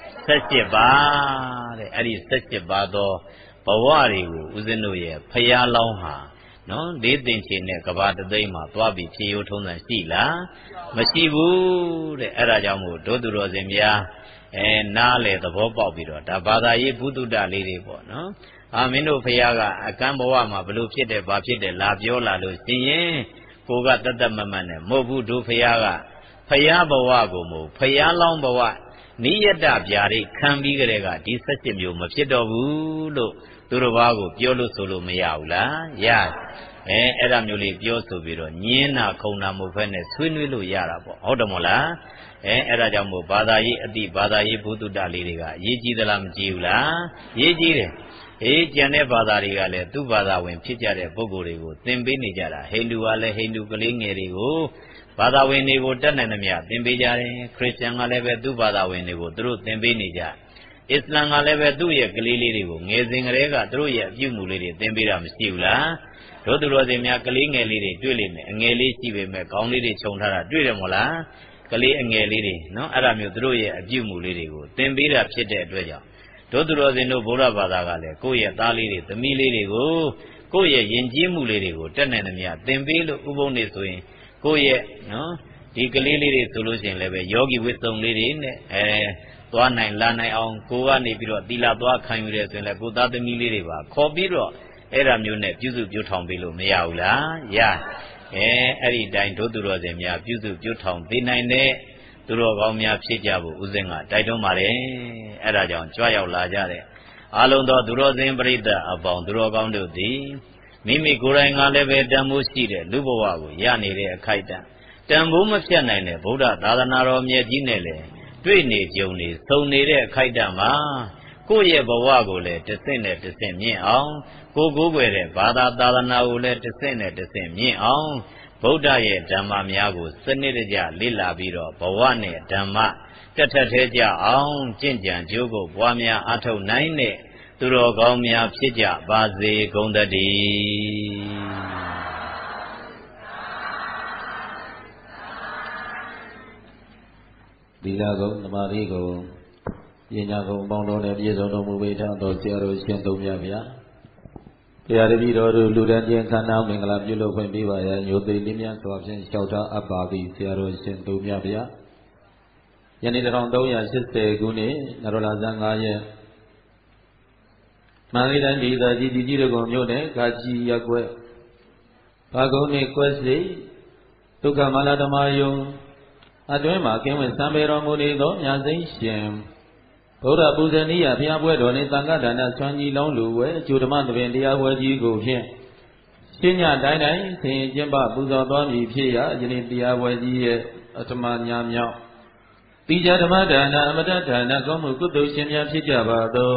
17ပါတဲ့အဲ့ဒီ17ပါသောဘဝတွေကိုဦးဇင်းတို့ရဲ့ဖရာလောင်းဟာနော်လေးသင်္ချေနဲ့ကဘာတသိမ်းမှာသွားပြီးဖြည့်ရိုးထုံးစံရှိလားမရှိဘူးတဲ့အဲ့ဒါကြောင့်မို့ဒုသူတော်စင်များနားလေသဘောပေါက်ပြီးတော့ဒါဘာသာရေးဘုဒ္ဓလေးတွေပေါ့နော်မင်းတို့ဖရာကအကံဘဝမှာဘလို့ဖြစ်တယ်ဘာဖြစ်တယ်လာပြောလာလို့ရှင်ရင်ကိုကတတ်မတ်နဲ့မဟုတ်ဘူးတို့ဖရာကဖရာဘဝကိုမို့ဖရာလောင်းဘဝနိယတဗျာဒိခံပြီးကြတဲ့ကဒီ17မျိုးမဖြစ်တော့ဘူးလို့သူတို့ဘာကိုပြောလို့ဆိုလို့မရဘူးလားရအဲ့ဒါမျိုးလေးပြောဆိုပြီးတော့ညင်းတာခုံတာမဟုတ်ဘဲနဲ့ဆွေးနွေးလို့ရတာပေါ့ဟုတ်တယ်မို့လားအဲ့ဒါကြောင့်မို့ဘာသာရေးအတိဘာသာရေးဘုဒ္ဓလေးတွေကအရေးကြီးသလားမကြီးဘူးလားရေးကြီးတယ်ကျန်တဲ့ဘာသာတွေကလည်းသူ့ဘာသာဝင်ဖြစ်ကြတဲ့ပုဂ္ဂိုလ်တွေကိုသင်ပေးနေကြတာဟိန္ဒူကလည်းဟိန္ဒူကလေးငယ်တွေကိုဘာသာဝင်တွေကိုတတ်နိုင်သမျှသင်ပေးကြတယ်ခရစ်ယာန်ကလည်းပဲသူ့ဘာသာဝင်တွေကိုသူတို့သင်ပေးနေကြအစ္စလာမ်ကလည်းပဲသူ့ရဲ့ကလေးလေးတွေကိုငယ်စဉ်ကတည်းကသူတို့ရဲ့အပြုအမူလေးတွေသင်ပေးတာမရှိဘူးလားတို့သူတော်စင်များကလေးငယ်လေးတွေတွေ့လိမ့်မယ်အငယ်လေးရှိပေမဲ့ခေါင်းလေးတွေခြုံထားတာတွေ့တယ်မို့လားကလေးအငယ်လေးတွေနော်အဲ့ဒါမျိုးသူတို့ရဲ့အပြုအမူလေးတွေကိုသင်ပေးတာဖြစ်တဲ့အတွက်ကြောင့်တို့သူတော်စင်တို့ဗုဒ္ဓဘာသာကလည်းကိုယ့်ရဲ့သားလေးတွေသမီးလေးတွေကိုကိုယ့်ရဲ့ယဉ်ကျေးမှုလေးတွေကိုတက်နိုင်သမျှသင်ပေးလို့ဥပုံနေဆိုရင်ကိုယ့်ရဲ့နော်ဒီကလေးလေးတွေဆိုလို့ရှိရင်လည်းပဲယောဂီဝိသုံလေးတွေနဲ့သွားနိုင်လာနိုင်အောင်ကိုကနေပြီးတော့သီလသွားခံယူတယ်ဆိုရင်လည်းကိုသားသမီးလေးတွေပါခေါ်ပြီးတော့အဲ့ဒါမျိုးနဲ့ပြုစုပြုထောင်ပေးလို့မရဘူးလားရအဲ့ဒီတိုင်းတို့သူတော်စင်များပြုစုပြုထောင်ပေးနိုင်တဲ့သူတော်ကောင်းများဖြစ်ကြဖို့ဦးဇင်းကတိုက်တွန်းပါတယ်အဲ့ဒါကြောင့်ကြွရောက်လာကြတဲ့အာလုံးသောသူတော်စင်ပရိသတ်အပေါင်းသူတော်ကောင်းတို့သည်မိမိကိုယ်တိုင်ကလည်းပဲတန်ဖိုးရှိတဲ့လူဘဝကိုရနေတဲ့အခိုက်အတန့်တန်ဖိုးမဖြတ်နိုင်တဲ့ဗုဒ္ဓသာသနာတော်မြတ်ကြီးနဲ့လည်းတွေ့နေကြုံနေစုံနေတဲ့အခိုက်အတန့်မှာကိုယ့်ရဲ့ဘဝကိုလည်းတစ်ဆင့်နဲ့တစ်ဆင့်မြင့်အောင်ကိုယ်ကိုယ်ွယ်တဲ့ဘာသာသာသနာကိုလည်းတစ်ဆင့်နဲ့တစ်ဆင့်မြင့်အောင်ဗုဒ္ဓရဲ့ဓမ္မများကိုစနစ်တကျလေ့လာပြီးတော့ဘဝနဲ့ဓမ္မတက်ထက်သေးကြအောင်ကျင့်ကြံကြိုးကိုပွားများအားထုတ်နိုင်တဲ့သူတော်ကောင်းများဖြစ်ကြပါစေကုန်သတည်းသီလကုံသမာဓိကုံပညာကုံပေါင်းတော်နဲ့ပြည့်စုံတော်မူပေထသောဆရာတော်ရှင်သုံးမြတ်ဗျာဘုရားတပည့်တော်တို့လူတန်းချင်းခန္ဓာမင်္ဂလာပြုလုပ်ခွင့်ပေးပါရန်ညိုသိလေးမြတ်စွာဖြင့်လျှောက်ထားအပ်ပါသည်ဆရာတော်ရှင်သုံးမြတ်ဗျာယနေ့1380ခုနှစ်နရောလာဇန်9ရက်မန္တလေးတိုင်းဒေသကြီးပြည်ကြီးတော်မြို့နယ်ကာကြီးရပ်ကွက်ဘာကုန်းနေကွက်စိဒုက္ခမလာဓမ္မယုံအတွင်းမှာကင်းဝင်စံပေတော်မူနေသောမြတ်စိန်ရှင်ဗုဒ္ဓပူဇဏီယဘုရားပွဲတော်နှင့်သံဃာဒါနဆွမ်းကြီးလောင်းလူဝဲအကျိုးဓမ္မသဘင်တရားပွဲကြီးကိုဖြင့်ရှင်းညတိုင်းတိုင်းဆင်ကျင်းပပူဇော်သွားမည်ဖြစ်ရာယနေ့တရားပွဲကြီးရဲ့အထမညာမြောက်တိကြဓမ္မဒါနအမတဒါနကောင်းမှုကုသိုလ်ရှင်များဖြစ်ကြပါသော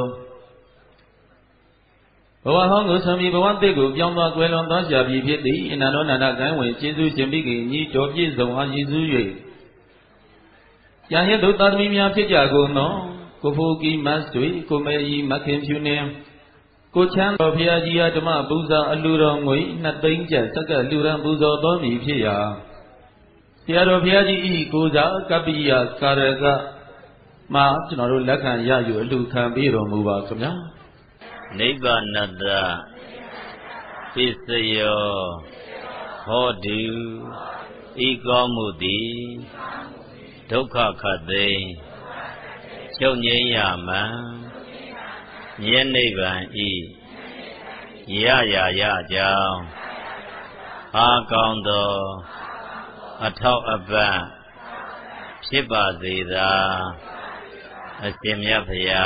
ဘဝဟောင်းကိုဆောင်ပြီးဘဝသစ်ကိုပြောင်းသွားကွယ်လွန်သွားရှာပြီးဖြစ်သည်အနန္တောနန္ဒကိုင်းဝင်ကျေးဇူးရှင်ပြီးခင်ညီတော်ပြည့်စုံအားရည်စူး၍ရဟန်းတို့သာသမီများဖြစ်ကြကုန်သောကိုဖိုကီမတ်ဆွေကိုမေကြီးမခင်ဖြူနေကိုချမ်းတော်ဘုရားကြီးအားဓမ္မပူဇာအလှတော်ငွေ2သိန်းကျပ်စက္ကလှူရန်ပူဇော်တော်မူဖြစ်ရာဆရာတော်ဘုရားကြီးဤကိုစားကပ္ပိယကာရကမှာကျွန်တော်တို့လက်ခံရယူအလှခံပေးတော်မူပါခင်ဗျာနိဗ္ဗာနတပစ္စယောဟောတုဤကောင်းမှုသည်ဒုက္ခခတ်သိမ်းချုပ်ငြိမ်းရမှန်မြဲနိဗ္ဗာန်ဤရရကြောင်းအားကောင်းသောအထောက်အပံ့ဖြစ်ပါစေသာအရှင်မြတ်ဖရာ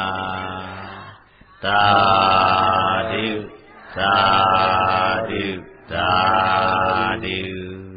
သာဓုသာဓုသာဓု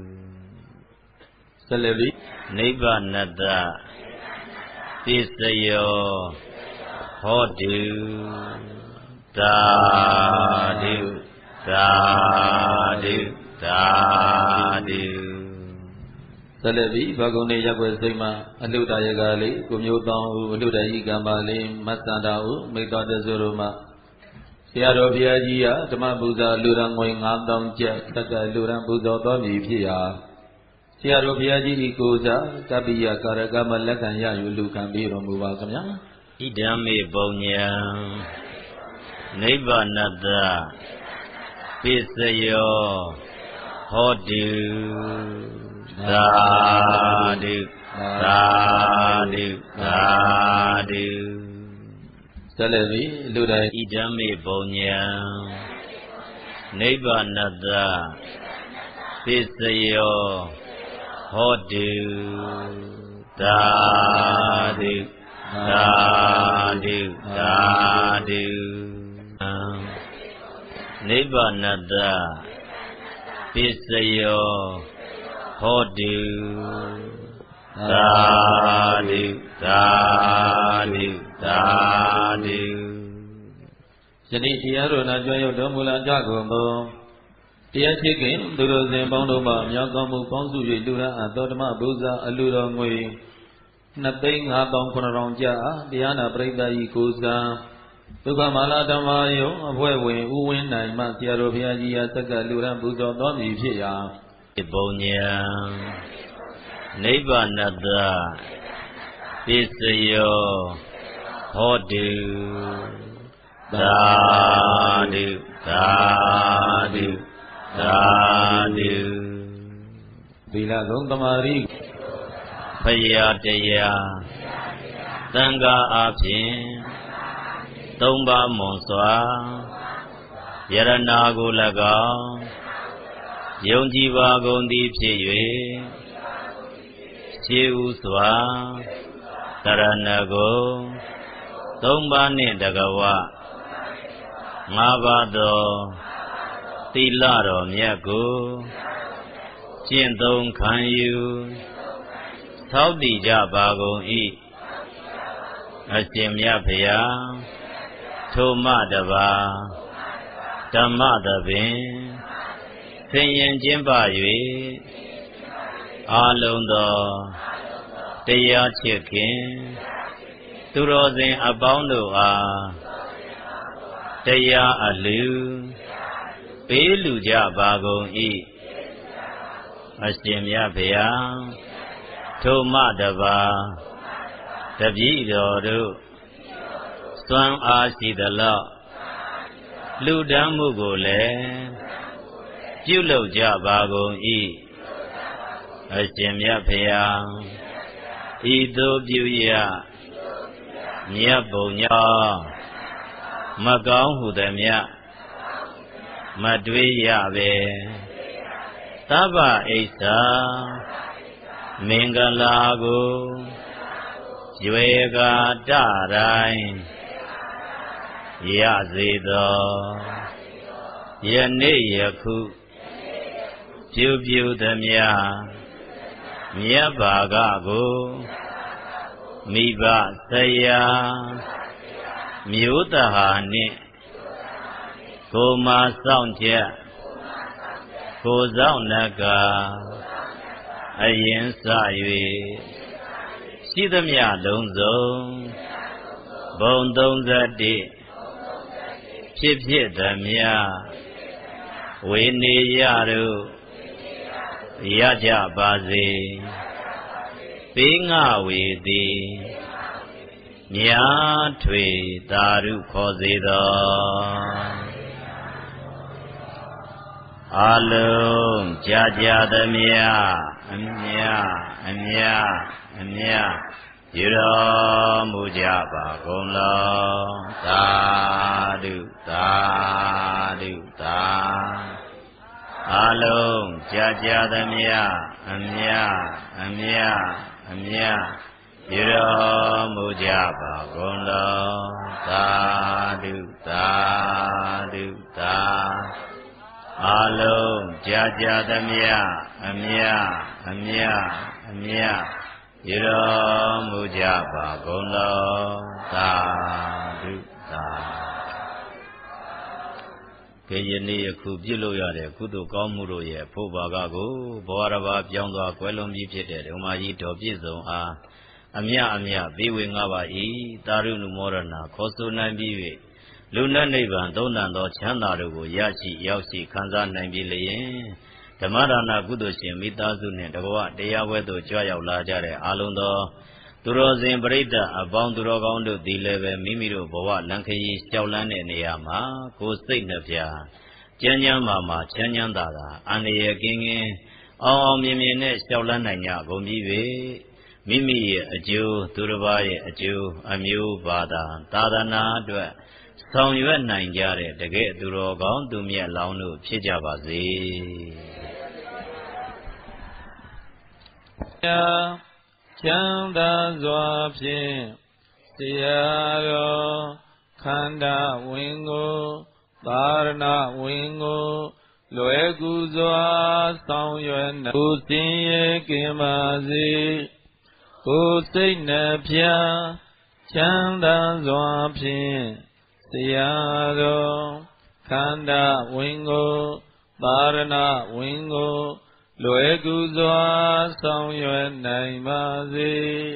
ဆက်လက်ပြီးနိဗ္ဗာနတပစ္စယောဟောတုသာဓုသာဓုသာဓုဆက်လက်ပြီးဘာကုံနေရက်ွယ်စိတ်မှာအလှတာရကလေးကိုမျိုးတောင်းဦးအလှတဤကံပါလေးမတ်စန္ဒာဦးမိတ်တော်တဆွတို့မှဆရာတော်ဘုရားကြီးဓမ္မပူဇာလူရန်ငွေ9000ကျပ်တက္ကလူရန်ပူဇော်တော်မူဖြစ်ရာဆရာတော်ဘုရားကြီးဤကိုစားကပ္ပိယကာရကမလက်ခံရယူလူခံပြီးတော်မူပါခင်ဗျာဣဒံမေပုံညာနိဗ္ဗာနတပိစယောဟောတုသာဓုသာဓုသာဓုဆက်လက်ပြီးလူတိုင်းဣဒံမေပုံညာနိဗ္ဗာနတပိစယောဟောတုသာဓုသာဓုသာဓုနိဗ္ဗာနတပိစယောဟောတုသာဓုသာဓုသာဓုယနေ့တရားတော်နာကြွရောက်တော်မူလာကြကုန်သောတရားရှိခင်သူတို့စဉ်ပေါင်းတို့မှမြောက်ကောင်းမှုပေါင်းစု၍လူရန်အားတော်ဓမ္မဘုရားအလူတော်ငွေ2,59,000ကျပ်တရားနာပရိသတ်ဤကိုစားဒုက္ခမာလာဓမ္မယုံအဖွဲ့ဝင်ဦးဝင်းနိုင်မှဆရာတော်ဘုရားကြီးအားဆက်ကလူရန်ပူဇော်တော်မူဖြစ်ရာပုံညာနိဗ္ဗာနတပိစယောဟောတုသာဓုသာဓုသာဓုသီလကုံသမာဓိဖယားတရားသံဃာအပြင်သုံးပါးမွန်စွာယရနာကို၎င်းယုံကြည်ပါကုန်သည်ဖြစ်၍ခြေဥစွာတရဏဂုံသုံးပါးနှင့်တကဝငါးပါးသောသီလတော်မြတ်ကိုကျင့်သုံးခံယူသောက်တည်ကြပါကုန်၏အရှင်မြတ်ဖရာထိုမတပါဓမ္မသဘင်ဆင်ရင်ကျင်းပ၍အာလုံးသောတရားချစ်ခင်သူတော်စင်အပေါင်းတို့အားတရားအလူပေးလူကြပါကုန်၏အရှင်မြတ်ဖရာထိုမတပါတပည့်တော်တို့စွမ်းအားရှိသလောက်လူဒန်းမှုကိုလည်းပြုလုပ်ကြပါကုန်၏အရှင်မြတ်ဖရာဤသို့ပြုရမြတ်ဘုံညောမကောင်းဟုသည်မြတ်မတွေးရပဲသဗ္ဗဣစ္ဆာမင်္ဂလာကိုရွယ်ကာတတိုင်းရစေသောယနေ့ယခုပြုပြုသည်မြတ်မြတ်ဘာကကိုမိဘဆရာမျိုးတဟာနှင့်ကိုမဆောင်ချက်ကိုဆောင်နကအရင်စ၍ရှိသမျှလုံးစုံဘုံ31ဖြစ်ဖြစ်သမျှဝေနေရတို့ရကြပါစေပေးငါဝေသည်မြားထွေသာရုခေါ်စေသောအလုံးကြာကြာသမျှအမြအမြအမြယူတော်မူကြပါကုန်လောသာဓုသာဓုသာအလုံးကြာကြာသမျှအမြအမြအမြယူတော်မူကြပါကုန်လောသာဓုသာဓုသာအလုံးကြာကြာသမျှအမြအမြအမြယူတော်မူကြပါကုန်လောသာဓုသာခေယနေ့ယခုပြုလုပ်ရတဲ့ကုသိုလ်ကောင်းမှုတို့ရဲ့ဖို့ဘာကကိုဘဝတစ်ပါးပြောင်းသွားကွယ်လွန်ပြီးဖြစ်တဲ့ဓမ္မကြီးတော်ပြည့်စုံအားအမြပေးဝေငါပါ၏သာရုဏုမောရဏခေါ်ဆိုနိုင်ပြီး၍လူနတ်နိဗ္ဗာန်သုံးတန်သောချမ်းသာတို့ကိုရရှိရောက်ရှိခံစားနိုင်ပြီလျင်ဓမ္မဒါနကုသိုလ်ရှင်မိသားစုနှင့်တကွတရားပွဲသို့ကြွရောက်လာကြတဲ့အာလုံးသောသူတော်စင်ပရိသတ်အပေါင်းသူတော်ကောင်းတို့သည်လည်းပဲမိမိတို့ဘဝလံခရီးလျှောက်လန်းတဲ့နေရာမှာကိုယ်စိတ်နှပြကျမ်းကျမ်းမာချမ်းချမ်းသာသာအန္တရာယ်ကင်းကင်းအောင်အောင်မြင်မြင်နဲ့လျှောက်လန်းနိုင်ကြကုန်ပြီပဲမိမိရဲ့အကျိုးသူတစ်ပါးရဲ့အကျိုးအမျိုးဘာသာသာသနာအတွက်ဆောင်ရွက်နိုင်ကြတဲ့တကယ်သူတော်ကောင်းသူမြတ်လောင်းတို့ဖြစ်ကြပါစေချမ်းသာစွာဖြင့်တရားတော်ခန္ဓာဝင်ကိုသာရဏဝင်ကိုလွယ်ကူစွာဆောင်ရွက်နိုင်ကိုစင်ရဲ့ကင်ပါစေကိုစိတ်နှပြချမ်းသာစွာဖြင့်တရားတော်ခန္ဓာဝင်ကိုသာရဏဝင်ကိုလွယ်ကူစွာဆောင်ရွက်နိုင်ပါစေ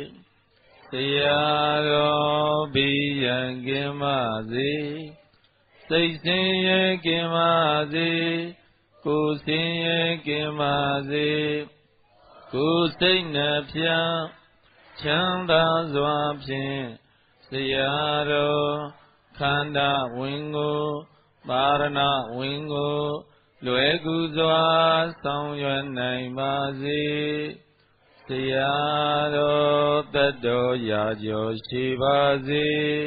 တရားတော်ဘိယံကင်ပါစေစိတ်ဆင်းရဲကင်ပါစေကိုယ်ဆင်းရဲကင်ပါစေကိုယ်စိတ်နှပြချမ်းသာစွာဖြင့်တရားတော်ခန္ဓာဝင်ကိုပါရဏဝင်ကိုလွယ်ကူစွာဆောင်ရွက်နိုင်ပါစေတရားတော်တတ်တော်ရာကျော်ရှိပါစေ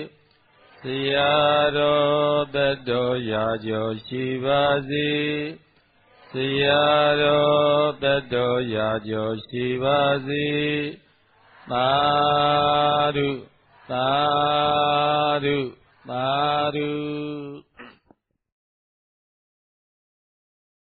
တရားတော်တတ်တော်ရာကျော်ရှိပါစေတရားတော်တတ်တော်ရာကျော်ရှိပါစေသာဓုသာဓုသာဓု